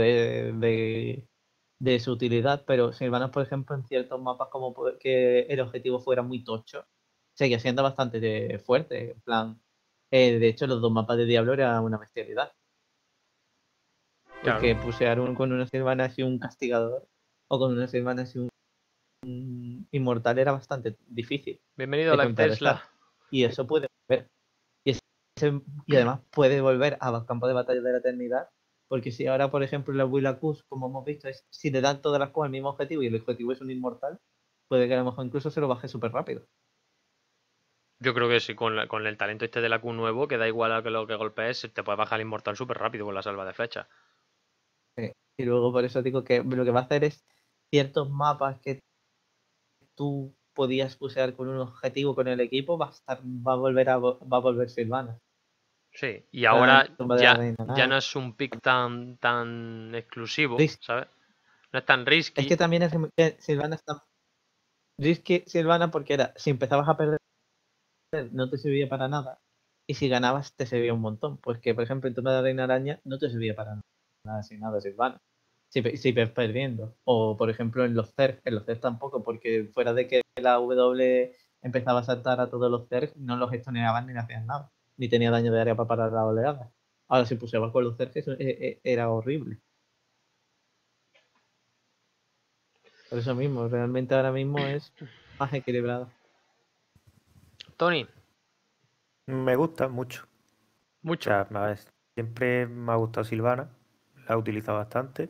de su utilidad, pero Sylvanas, por ejemplo, en ciertos mapas como que el objetivo fuera muy tocho, seguía siendo bastante fuerte. En plan, de hecho, los dos mapas de Diablo era una bestialidad.
Claro.
Porque pusear con una Sylvanas y un castigador, o con una Sylvanas y un inmortal era bastante difícil
Bienvenido a
de
Live
contrarrestar.
Tesla.
Y eso puede volver. Y además puede volver a los campos de batalla de la eternidad. Porque si ahora, por ejemplo, la Willacus, como hemos visto, es si le dan todas las cosas al mismo objetivo y el objetivo es un inmortal, puede que a lo mejor incluso se lo baje súper rápido.
Yo creo que sí, con el talento este de la Q nuevo, que da igual a que lo que golpees, te puede bajar el inmortal súper rápido con la salva de flecha.
Y luego por eso digo que lo que va a hacer es ciertos mapas que tú podías pusear con un objetivo con el equipo, va a volver Sylvana.
Sí, y ahora
Tumba de la Reina
ya no
Nada.
es un pick tan exclusivo,
Risk.
¿sabes? No es tan
Es
risky.
que también es que Sylvana está risky Sylvana porque era, si empezabas a perder no te servía para nada y si ganabas te servía un montón. Pues que, por ejemplo, en Tumba de la Reina Araña no te servía para nada sin nada Sylvana. Si ves perdiendo. O, por ejemplo, en los CERG tampoco, porque fuera de que la W empezaba a saltar a todos los CERG, no los estoneaban ni le hacían nada. Ni tenía daño de área para parar la oleada. Ahora, si pusiera con los CERG, eso era horrible. Por eso mismo, realmente ahora mismo es más equilibrado.
Tony,
Me gusta mucho. O
mucho.
sea, a ver, siempre me ha gustado Silvana, la he utilizado bastante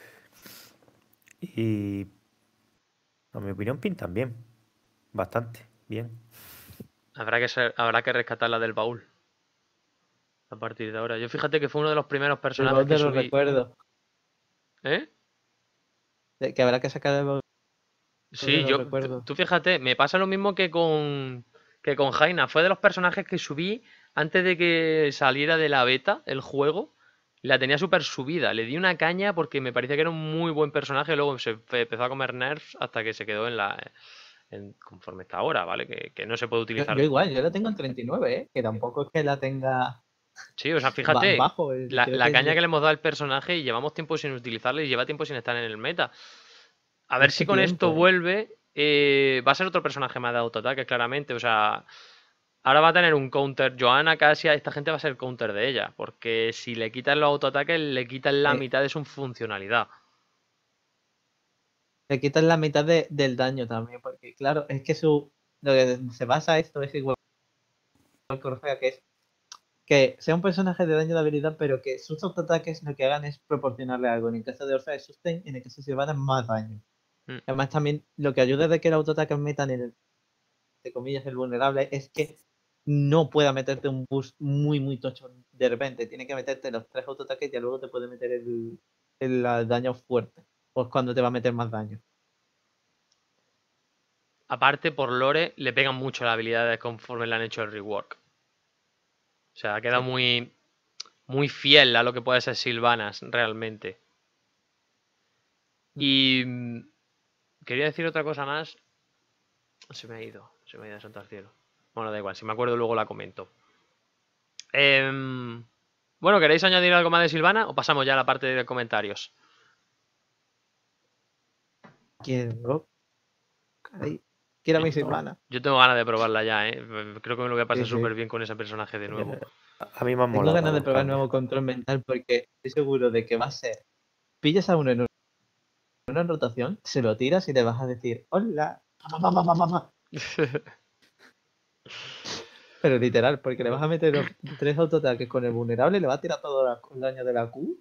y a mi opinión pintan bien, bastante bien.
Habrá que rescatarla del baúl. A partir de ahora. Yo fíjate que fue uno de los primeros
El
personajes
baúl
que
de los
subí.
recuerdos.
¿Eh?
Que habrá que sacar el baúl de
Sí,
los recuerdos.
tú fíjate, me pasa lo mismo que con Jaina. Fue de los personajes que subí antes de que saliera de la beta el juego. La tenía súper subida. Le di una caña porque me parecía que era un muy buen personaje. Luego empezó a comer nerfs hasta que se quedó conforme está ahora, ¿vale? Que no se puede
Yo,
utilizar.
yo igual, yo la tengo en 39, ¿eh? Que tampoco es que la tenga
Sí, o sea, fíjate,
bajo. Creo
la
que
caña que le hemos dado al personaje y llevamos tiempo sin utilizarlo y lleva tiempo sin estar en el meta. A ver
mucho
si con esto
tiempo, ¿eh?
vuelve. Va a ser otro personaje más de autoataque, claramente. O sea, ahora va a tener un counter. Johanna, Cassia, esta gente va a ser counter de ella. Porque si le quitan los autoataques, le quitan la
Eh,
mitad de su funcionalidad.
Le quitan la mitad del daño también, porque claro, es que lo que se basa esto es igual que Orfea, que es que sea un personaje de daño de habilidad, pero que sus autoataques lo que hagan es proporcionarle algo. En el caso de Orfea es sustain, en el caso de Sylvana es más daño.
Mm.
Además también lo que ayuda de que el autoataque metan en el, de comillas, el vulnerable, es que no pueda meterte un boost muy tocho de repente. Tiene que meterte los 3 autoataques y luego te puede meter el daño fuerte. Pues cuando te va a meter más daño.
Aparte, por lore, le pegan mucho las habilidades conforme le han hecho el rework. O sea, queda
Sí.
muy fiel a lo que puede ser Sylvanas, realmente. Y quería decir otra cosa más. Se me ha ido de santo al cielo. Bueno, da igual, si me acuerdo luego la comento. Bueno, ¿queréis añadir algo más de Sylvana o pasamos ya a la parte de comentarios?
Quiero. Caray, quiero a mi Sylvana.
Yo tengo ganas de probarla ya, ¿eh? Creo que me lo voy a pasar
Sí,
súper
sí.
bien con ese personaje de nuevo.
A mí me han
Tengo
molado
ganas de
los
probar
cambios.
nuevo control mental porque estoy seguro de que va a ser. Pillas a uno en una rotación, se lo tiras y le vas a decir hola. Pero literal, porque le vas a meter los 3 autoataques con el vulnerable y le va a tirar todo el daño de la Q.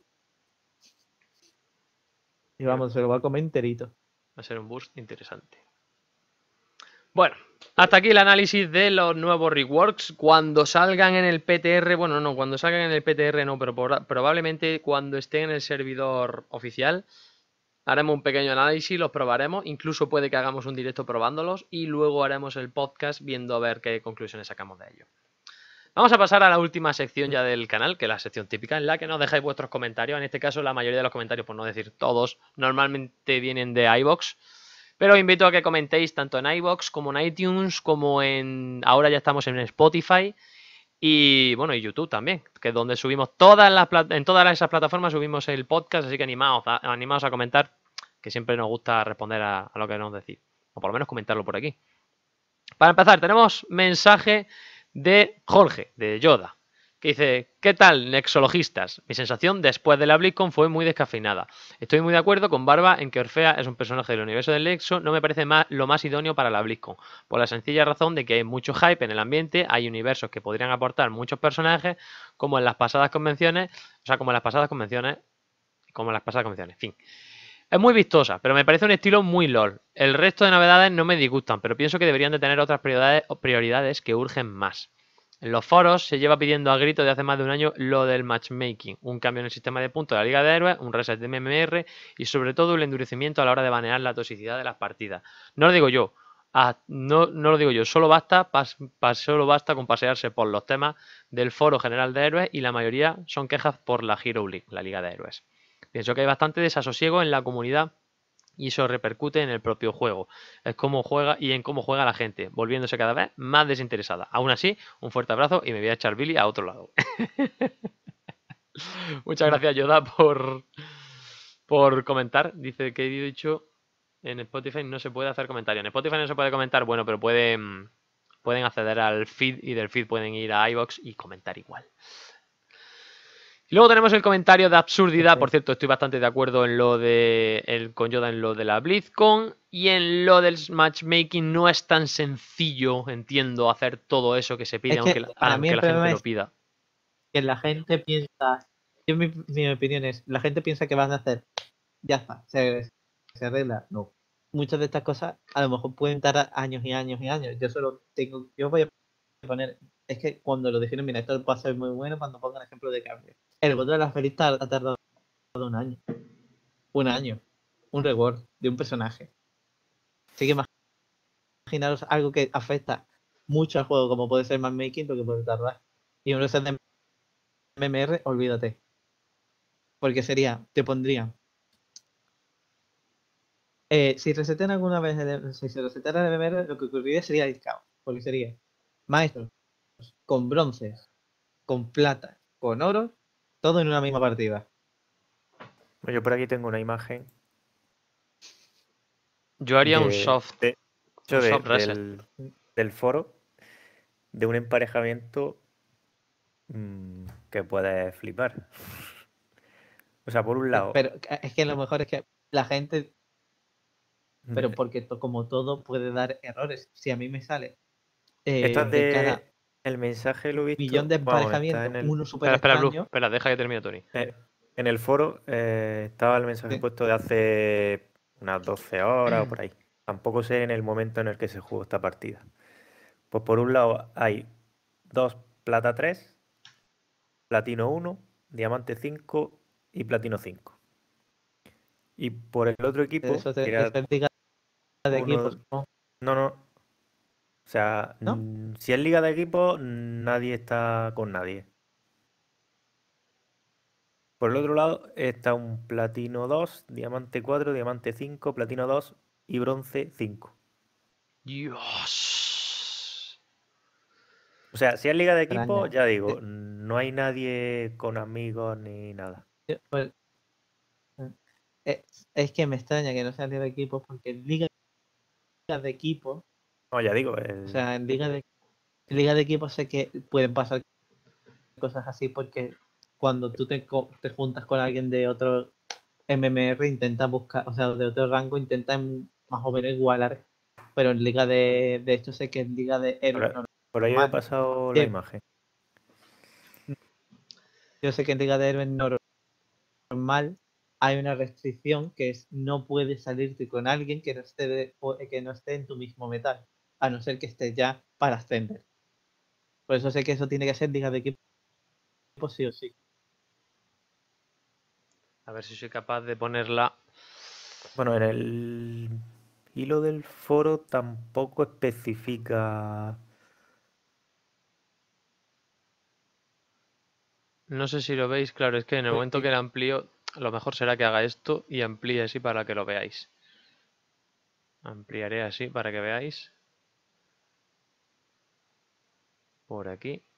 Y vamos, se lo va a comer enterito.
Va a ser un boost interesante. Bueno, hasta aquí el análisis de los nuevos reworks. Cuando salgan en el PTR, bueno, no, cuando salgan en el PTR no, pero probablemente cuando estén en el servidor oficial, haremos un pequeño análisis, los probaremos, incluso puede que hagamos un directo probándolos y luego haremos el podcast viendo a ver qué conclusiones sacamos de ello. Vamos a pasar a la última sección ya del canal, que es la sección típica, en la que nos dejáis vuestros comentarios. En este caso, la mayoría de los comentarios, por no decir todos, normalmente vienen de iVoox. Pero os invito a que comentéis tanto en iVoox como en iTunes, como en... Ahora ya estamos en Spotify y, bueno, y YouTube también, que es donde subimos en todas esas plataformas subimos el podcast, así que animaos a comentar, que siempre nos gusta responder a lo que nos decís. O por lo menos comentarlo por aquí. Para empezar, tenemos mensaje de Jorge, de Yoda, que dice: ¿qué tal, nexologistas? Mi sensación después de la BlizzCon fue muy descafeinada. Estoy muy de acuerdo con Barba en que Orfea es un personaje del universo del Nexo, no me parece lo más idóneo para la BlizzCon, por la sencilla razón de que hay mucho hype en el ambiente, hay universos que podrían aportar muchos personajes, como en las pasadas convenciones, en fin. Es muy vistosa, pero me parece un estilo muy LOL. El resto de novedades no me disgustan, pero pienso que deberían de tener otras prioridades que urgen más. En los foros se lleva pidiendo a grito de hace más de un año lo del matchmaking, un cambio en el sistema de puntos de la Liga de Héroes, un reset de MMR y sobre todo el endurecimiento a la hora de banear la toxicidad de las partidas. No lo digo yo, no lo digo yo, solo basta con pasearse por los temas del foro general de héroes y la mayoría son quejas por la Hero League, la Liga de Héroes. Pienso que hay bastante desasosiego en la comunidad y eso repercute en el propio juego. Es cómo juega y en cómo juega la gente, volviéndose cada vez más desinteresada. Aún así, un fuerte abrazo y me voy a echar Billy a otro lado. Muchas gracias, Yoda, por comentar. Dice que he dicho en Spotify no se puede hacer comentarios. En Spotify no se puede comentar, bueno, pero pueden acceder al feed y del feed pueden ir a iVoox y comentar igual. Y luego tenemos el comentario de absurdidad. Por cierto, estoy bastante de acuerdo en lo de con Yoda en lo de la BlizzCon. Y en lo del matchmaking no es tan sencillo, entiendo, hacer todo eso que se pide,
Es que para mí
aunque
el
la
problema
gente
es
lo pida.
que la gente piensa. Mi opinión es: la gente piensa que van a hacer. Ya está, se arregla. No. Muchas de estas cosas a lo mejor pueden tardar años y años y años. Yo voy a poner. Es que cuando lo dijeron, mira, esto va a ser muy bueno cuando pongan ejemplo de cambio. El voto de la feliz ha tardado un año. Un año. Un reward de un personaje. Así que imaginaros algo que afecta mucho al juego, como puede ser matchmaking, lo que puede tardar. Y un reset de MMR, olvídate. Porque te pondrían Si resetean alguna vez, si se reseteara el MMR, lo que ocurriría sería el caos. Porque sería maestros con bronces, con plata, con oro, todo en una misma partida.
Bueno, yo por aquí tengo una imagen
Yo haría un
de,
soft,
de
un
hecho
soft reset.
del foro de un emparejamiento que puedes flipar. O sea, por un lado,
Pero es que lo mejor es que la gente, pero porque como todo puede dar errores. Si a mí me sale
esto es
de cada
el mensaje lo he
millón
visto,
de
vamos, está
emparejamientos, uno súper
Espera, Blue,
extraño,
espera, deja que termine Tony.
en el foro, estaba el mensaje
Sí.
puesto de hace unas 12 horas o por ahí. Tampoco sé en el momento en el que se jugó esta partida. Pues por un lado hay 2 plata 3, platino 1, diamante 5 y platino 5. Y por el otro equipo,
eso
que
es
era
liga de
uno...
equipos, ¿no?
No, no. O sea,
¿No?
si es liga de equipo, nadie está con nadie. Por el otro lado está un platino 2, diamante 4, diamante 5, platino 2 y bronce 5.
Dios.
O sea, si es liga de equipo,
Extraña.
ya digo, no hay nadie con amigos ni nada.
Pues, es que me extraña que no sea liga de equipos, porque en liga de equipos,
No, ya digo,
o sea, en liga de equipos sé que pueden pasar cosas así, porque cuando tú te juntas con alguien de otro MMR, intentas buscar, o sea, de otro rango, intentan más o menos igualar, pero en liga de hecho sé que en liga de héroes
por ahí he
normal,
pasado la
que
imagen.
yo sé que en liga de héroes normal hay una restricción que es no puedes salirte con alguien que no esté que no esté en tu mismo metal, a no ser que esté ya para ascender. Por eso sé que eso tiene que ser liga de equipo sí o sí.
A ver si soy capaz de ponerla.
Bueno, en el hilo del foro tampoco especifica.
No sé si lo veis, claro, es que en el momento que la amplío, lo mejor será que haga esto y amplíe así para que lo veáis. Ampliaré así para que veáis. Por aquí.
De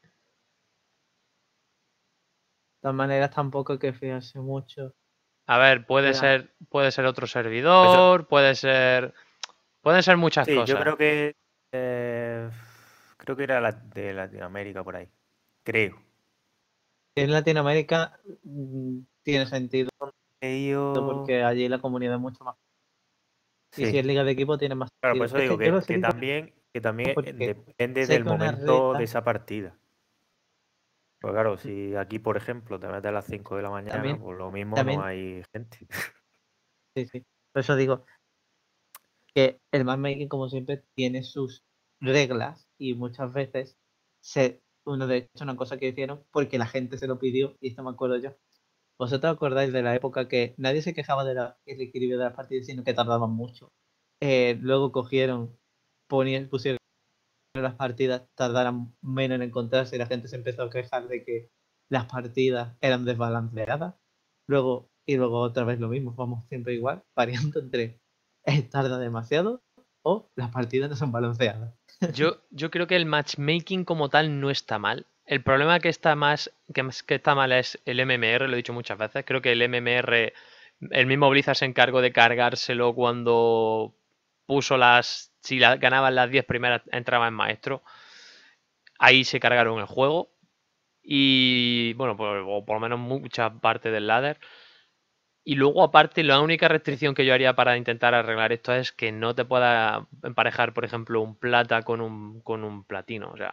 todas maneras tampoco hay que fiarse mucho.
A ver, puede
Espera,
ser otro
Eso,
servidor, pueden ser muchas
sí, yo
cosas.
creo que creo que era de Latinoamérica por ahí. Creo.
si en Latinoamérica tiene sentido
Ellos.
porque allí la comunidad es mucho más. Y si
Sí.
es liga de equipo tiene más
Claro, por
sentido.
eso
Es
digo
que yo lo sé
que también
porque
depende
sé
del
que una
momento de
regla
esa partida. Pues claro, si aquí, por ejemplo, te metes a las 5 de la mañana,
también,
pues lo mismo no
también,
hay gente.
sí, sí. Por eso digo que el matchmaking, como siempre, tiene sus reglas y muchas veces uno de hecho una cosa que hicieron porque la gente se lo pidió y esto me acuerdo yo. ¿Vosotros acordáis de la época que nadie se quejaba del equilibrio de las partidas, sino que tardaban mucho? Luego cogieron, pusieron las partidas tardaran menos en encontrarse y la gente se empezó a quejar de que las partidas eran desbalanceadas. Y luego otra vez lo mismo, vamos siempre igual, variando entre tarda demasiado o las partidas no son balanceadas.
Yo creo que el matchmaking como tal no está mal. El problema que está mal es el MMR, lo he dicho muchas veces. Creo que el MMR, el mismo Blizzard se encargó de cargárselo cuando puso si ganaban las 10 primeras entraba en maestro. Ahí se cargaron el juego. Y bueno, o por lo menos mucha parte del ladder. Y luego, aparte, la única restricción que yo haría para intentar arreglar esto es que no te pueda emparejar, por ejemplo, un plata con un platino. O sea,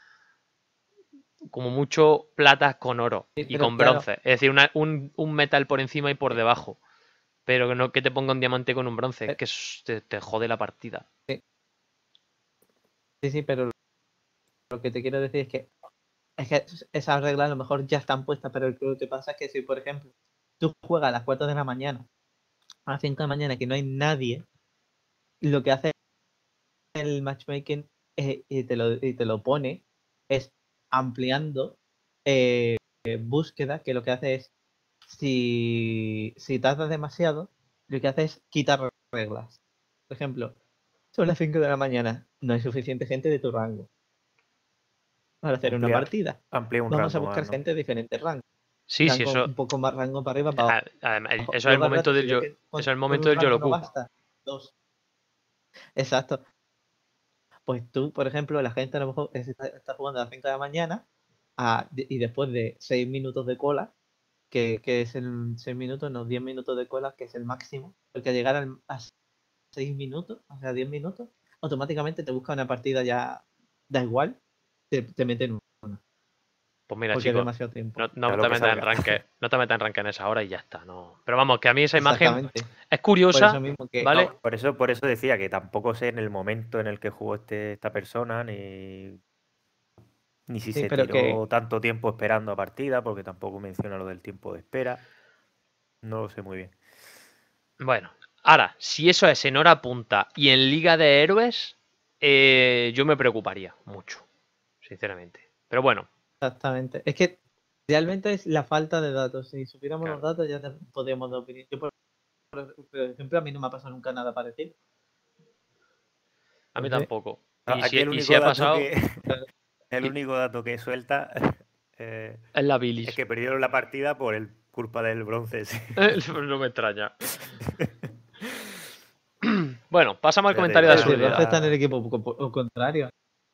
como mucho plata con oro
Sí,
y
pero
con
claro,
bronce. Es decir, un metal por encima y por debajo. Pero que no que te ponga un diamante con un bronce, que te jode la partida.
sí, sí, pero lo que te quiero decir es que esas reglas a lo mejor ya están puestas, pero lo que pasa es que si, por ejemplo, tú juegas a las 4 de la mañana, a las 5 de la mañana, que no hay nadie, lo que hace el matchmaking y te lo pone es ampliando búsqueda, que lo que hace es, si tardas demasiado, lo que hace es quitar reglas. Por ejemplo, son las 5 de la mañana, no hay suficiente gente de tu rango para hacer una partida.
Amplía un
Vamos a
rango
buscar
más, ¿no?
gente de diferentes rangos.
Sí, sí,
Rango
eso.
un poco más rango para arriba, para abajo.
Además, eso es
Yo
el
cada
momento
rato,
del
si
yo.
veo que
Eso es el
con
momento
un
del
rango no
Yoloku.
basta, 2. Exacto. Pues tú, por ejemplo, la gente a lo mejor está jugando a las 5 de la mañana y después de 6 minutos de cola, que es el 6 minutos, no, 10 minutos de cola, que es el máximo, porque al llegar a 6 minutos, o sea, 10 minutos, automáticamente te busca una partida ya, da igual, te meten una,
Pues mira,
porque es
chicos,
demasiado tiempo.
no
Ya lo
te
que
metas en
salga.
ranque, no te metas en ranque en esa hora y ya está, no. Pero vamos, que a mí esa imagen
Exactamente.
es
Por
curiosa,
eso mismo que
¿vale?
No, por eso decía que tampoco sé en el momento en el que jugó esta persona, ni si
sí,
se
pero
tiró
que
tanto tiempo esperando a partida, porque tampoco menciona lo del tiempo de espera. No lo sé muy bien.
Bueno, ahora, si eso es en hora punta y en Liga de Héroes, yo me preocuparía mucho, sinceramente. Pero bueno,
exactamente. Es que realmente es la falta de datos. Si supiéramos
claro.
los datos ya podríamos dar opinión. Yo, por ejemplo, a mí no me ha pasado nunca nada parecido.
A mí
Entonces,
tampoco.
Aquí el
Y si
único
ha
dato
pasado,
que el
y-
único dato que suelta eh,
es la
es
bilis.
que perdieron la partida por culpa del bronce. Sí.
No me extraña. Bueno, pasamos al
Ya te
comentario
digo,
de
pero si el Bronce
Azurdidad.
está en el equipo contrario.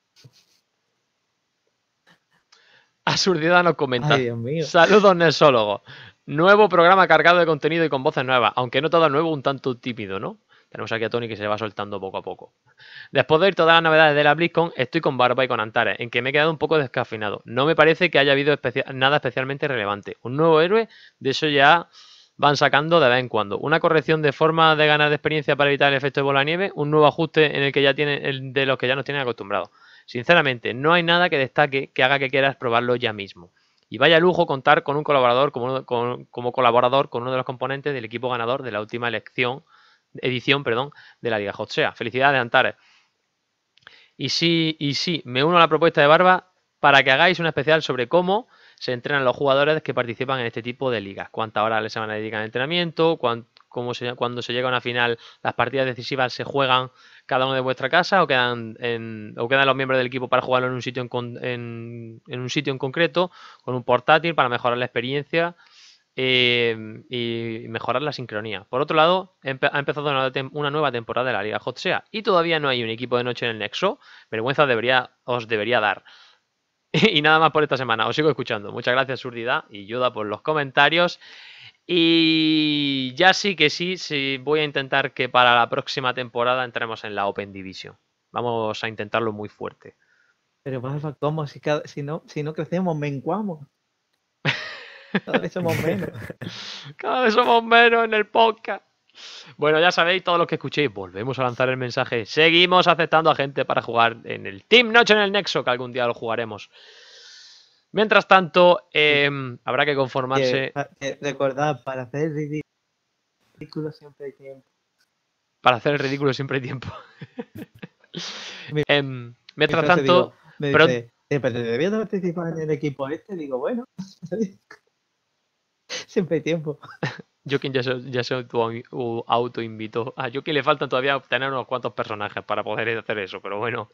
Azurdidad nos
Ay,
comenta.
Dios mío.
Saludos, Nesólogo. Nuevo programa cargado de contenido y con voces nuevas, aunque no todo nuevo, un tanto tímido, ¿no? Tenemos aquí a Tony que se va soltando poco a poco. Después de oír todas las novedades de la BlizzCon, estoy con Barba y con Antares, en que me he quedado un poco descafeinado. No me parece que haya habido nada especialmente relevante. Un nuevo héroe, de eso ya van sacando de vez en cuando. Una corrección de forma de ganar de experiencia para evitar el efecto de bola de nieve, un nuevo ajuste en el que ya tienen, de los que ya nos tienen acostumbrados. Sinceramente, no hay nada que destaque que haga que quieras probarlo ya mismo. Y vaya lujo contar con un colaborador como colaborador con uno de los componentes del equipo ganador de la última edición de la Liga Hotsea. Felicidades, Antares. Y sí, me uno a la propuesta de Barba para que hagáis un especial sobre cómo se entrenan los jugadores que participan en este tipo de ligas. Cuántas horas se van a dedicar al entrenamiento, cuando se llega a una final, las partidas decisivas se juegan cada uno de vuestra casa o quedan los miembros del equipo para jugarlo en un sitio en un sitio en concreto, con un portátil para mejorar la experiencia y mejorar la sincronía. Por otro lado, ha empezado una nueva temporada de la Liga Hotsea y todavía no hay un equipo de noche en el Nexo. Vergüenza os debería dar. Y nada más por esta semana. Os sigo escuchando. Muchas gracias, Surdidad y Yoda, por los comentarios. Y ya sí, voy a intentar que para la próxima temporada entremos en la Open Division. Vamos a intentarlo muy fuerte.
Pero Barba, ¿cómo? Si no crecemos, menguamos. Cada vez somos menos.
Cada vez somos menos en el podcast. Bueno, ya sabéis, todos los que escuchéis, volvemos a lanzar el mensaje. Seguimos aceptando a gente para jugar en el Team Noche en el Nexo, que algún día lo jugaremos. Mientras tanto, habrá que conformarse.
Recordad, para hacer ridículo siempre hay tiempo.
Para hacer el ridículo siempre hay tiempo.
Mi
Mientras
frase,
tanto,
me dice, pero debías de participar en el equipo este. Digo, bueno, siempre hay tiempo.
Joaquín ya se autoinvitó. A Joaquín le faltan todavía obtener unos cuantos personajes para poder hacer eso, pero bueno.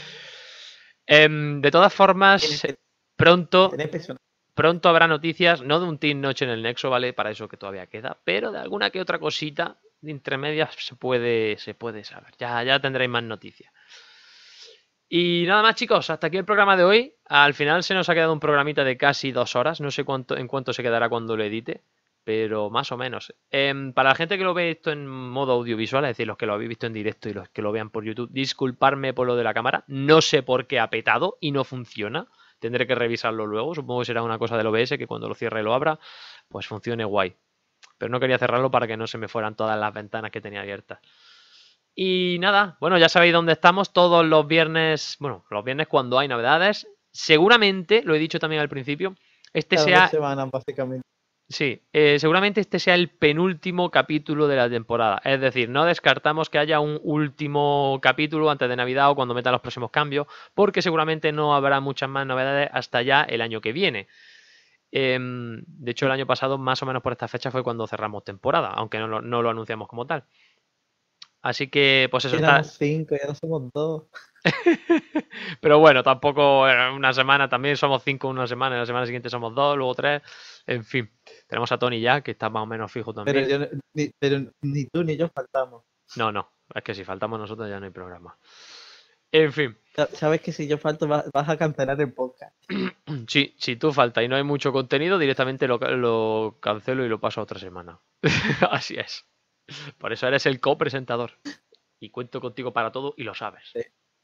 De todas formas, pronto habrá noticias, no de un Team Noche en el Nexo, ¿vale? Para eso que todavía queda, pero de alguna que otra cosita de entre medias se puede saber. Ya tendréis más noticias. Y nada más, chicos, hasta aquí el programa de hoy. Al final se nos ha quedado un programita de casi 2 horas. No sé en cuánto se quedará cuando lo edite, pero más o menos. Para la gente que lo ve esto en modo audiovisual, es decir, los que lo habéis visto en directo y los que lo vean por YouTube, disculparme por lo de la cámara. No sé por qué ha petado y no funciona. Tendré que revisarlo luego. Supongo que será una cosa del OBS que cuando lo cierre y lo abra, pues funcione guay. Pero no quería cerrarlo para que no se me fueran todas las ventanas que tenía abiertas. Y nada, bueno, ya sabéis dónde estamos todos los viernes. Bueno, los viernes cuando hay novedades. Seguramente, lo he dicho también al principio,
Cada 2 semanas, básicamente.
Sí, seguramente este sea el penúltimo capítulo de la temporada. Es decir, no descartamos que haya un último capítulo antes de Navidad o cuando metan los próximos cambios, porque seguramente no habrá muchas más novedades hasta ya el año que viene. De hecho, el año pasado, más o menos por esta fecha, fue cuando cerramos temporada, aunque no lo anunciamos como tal. Así que, pues eso está.
Éramos 5, ya no somos 2.
Pero bueno, tampoco una semana, también somos 5 una semana, y la semana siguiente somos 2, luego 3. En fin, tenemos a Tony ya, que está más o menos fijo también.
Pero ni tú ni yo faltamos.
No, es que si faltamos nosotros ya no hay programa. En fin.
Sabes que si yo falto vas a cancelar el podcast.
Sí, si tú faltas y no hay mucho contenido, directamente lo cancelo y lo paso a otra semana. Así es. Por eso eres el copresentador. Y cuento contigo para todo y lo sabes.
Sí.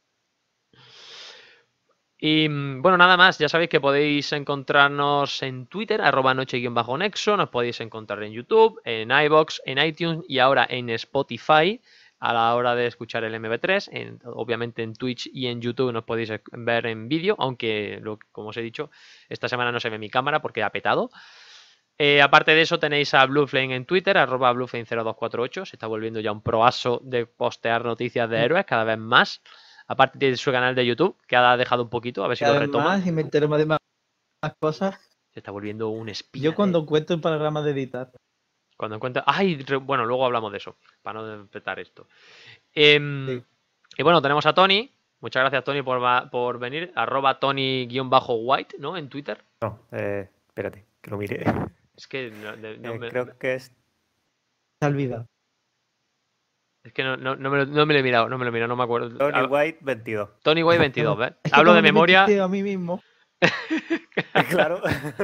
Y bueno, nada más. Ya sabéis que podéis encontrarnos en Twitter, @noche_nexo. Nos podéis encontrar en YouTube, en iVoox, en iTunes y ahora en Spotify a la hora de escuchar el MP3. Obviamente en Twitch y en YouTube nos podéis ver en vídeo, aunque, como os he dicho, esta semana no se ve mi cámara porque ha petado. Aparte de eso tenéis a Blueflame en Twitter, @Blueflame0248. Se está volviendo ya un proaso de postear noticias de héroes cada vez más. Aparte tiene su canal de YouTube, que ha dejado un poquito, a ver si lo retoma.
Además, y me entero más de más cosas.
Se está volviendo un espía.
Yo cuando encuentro un programa de editar.
Cuando encuentro... Bueno, luego hablamos de eso, para no despertar esto.
Sí.
Y bueno, tenemos a Tony. Muchas gracias, Tony, por venir. @Tony_White, ¿no? En Twitter.
No, espérate, que lo mire.
Es que
Creo que es...
Se ha olvidado.
Es que no me lo he mirado, no me acuerdo.
Tony White 22.
Tony White 22, ¿ves?
Es que
Hablo de
como me
memoria.
metiste a mí mismo.
Claro.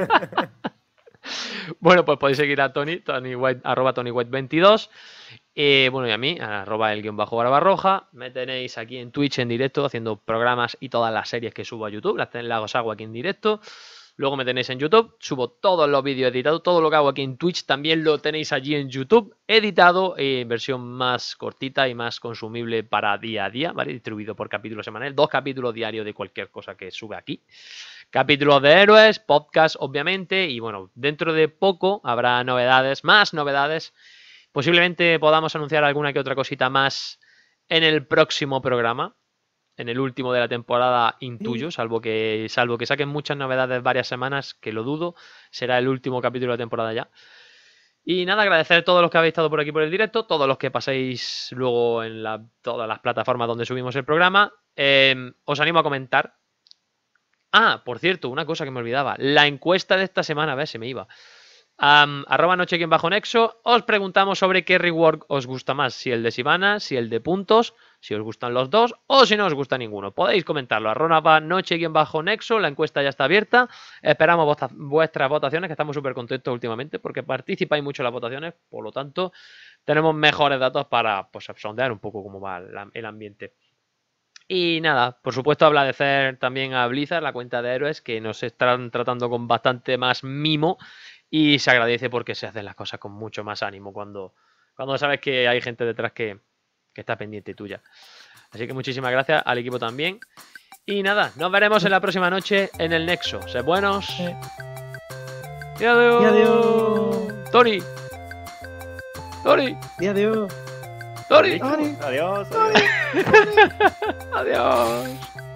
Bueno, pues podéis seguir a Tony White, @TonyWhite22. Bueno, y a mí, @el_barbarroja. Me tenéis aquí en Twitch en directo haciendo programas y todas las series que subo a YouTube. Las hago aquí en directo. Luego me tenéis en YouTube, subo todos los vídeos editados, todo lo que hago aquí en Twitch también lo tenéis allí en YouTube, editado, versión más cortita y más consumible para día a día, ¿vale? Distribuido por capítulo semanal, 2 capítulos diarios de cualquier cosa que sube aquí. Capítulos de héroes, podcast, obviamente, y bueno, dentro de poco habrá novedades, más novedades. Posiblemente podamos anunciar alguna que otra cosita más en el próximo programa. En el último de la temporada, intuyo, salvo que saquen muchas novedades varias semanas, que lo dudo, será el último capítulo de la temporada ya. Y nada, agradecer a todos los que habéis estado por aquí por el directo, todos los que paséis luego en todas las plataformas donde subimos el programa. Os animo a comentar. Ah, por cierto, una cosa que me olvidaba, la encuesta de esta semana, a ver, se me iba. @noche_nexo, os preguntamos sobre qué rework os gusta más, si el de Sivana, si el de puntos, si os gustan los dos o si no os gusta ninguno. Podéis comentarlo, @noche_nexo, la encuesta ya está abierta, esperamos vuestras votaciones, que estamos súper contentos últimamente porque participáis mucho en las votaciones, por lo tanto tenemos mejores datos para pues, sondear un poco cómo va el ambiente. Y nada, por supuesto agradecer también a Blizzard, la cuenta de héroes, que nos están tratando con bastante más mimo. Y se agradece porque se hacen las cosas con mucho más ánimo cuando sabes que hay gente detrás que está pendiente tuya. Así que muchísimas gracias al equipo también. Y nada, nos veremos en la próxima noche en el Nexo. Sed buenos. Y adiós.
Y adiós.
Tony. Tony.
Y adiós.
Tony.
Adiós.
Adiós.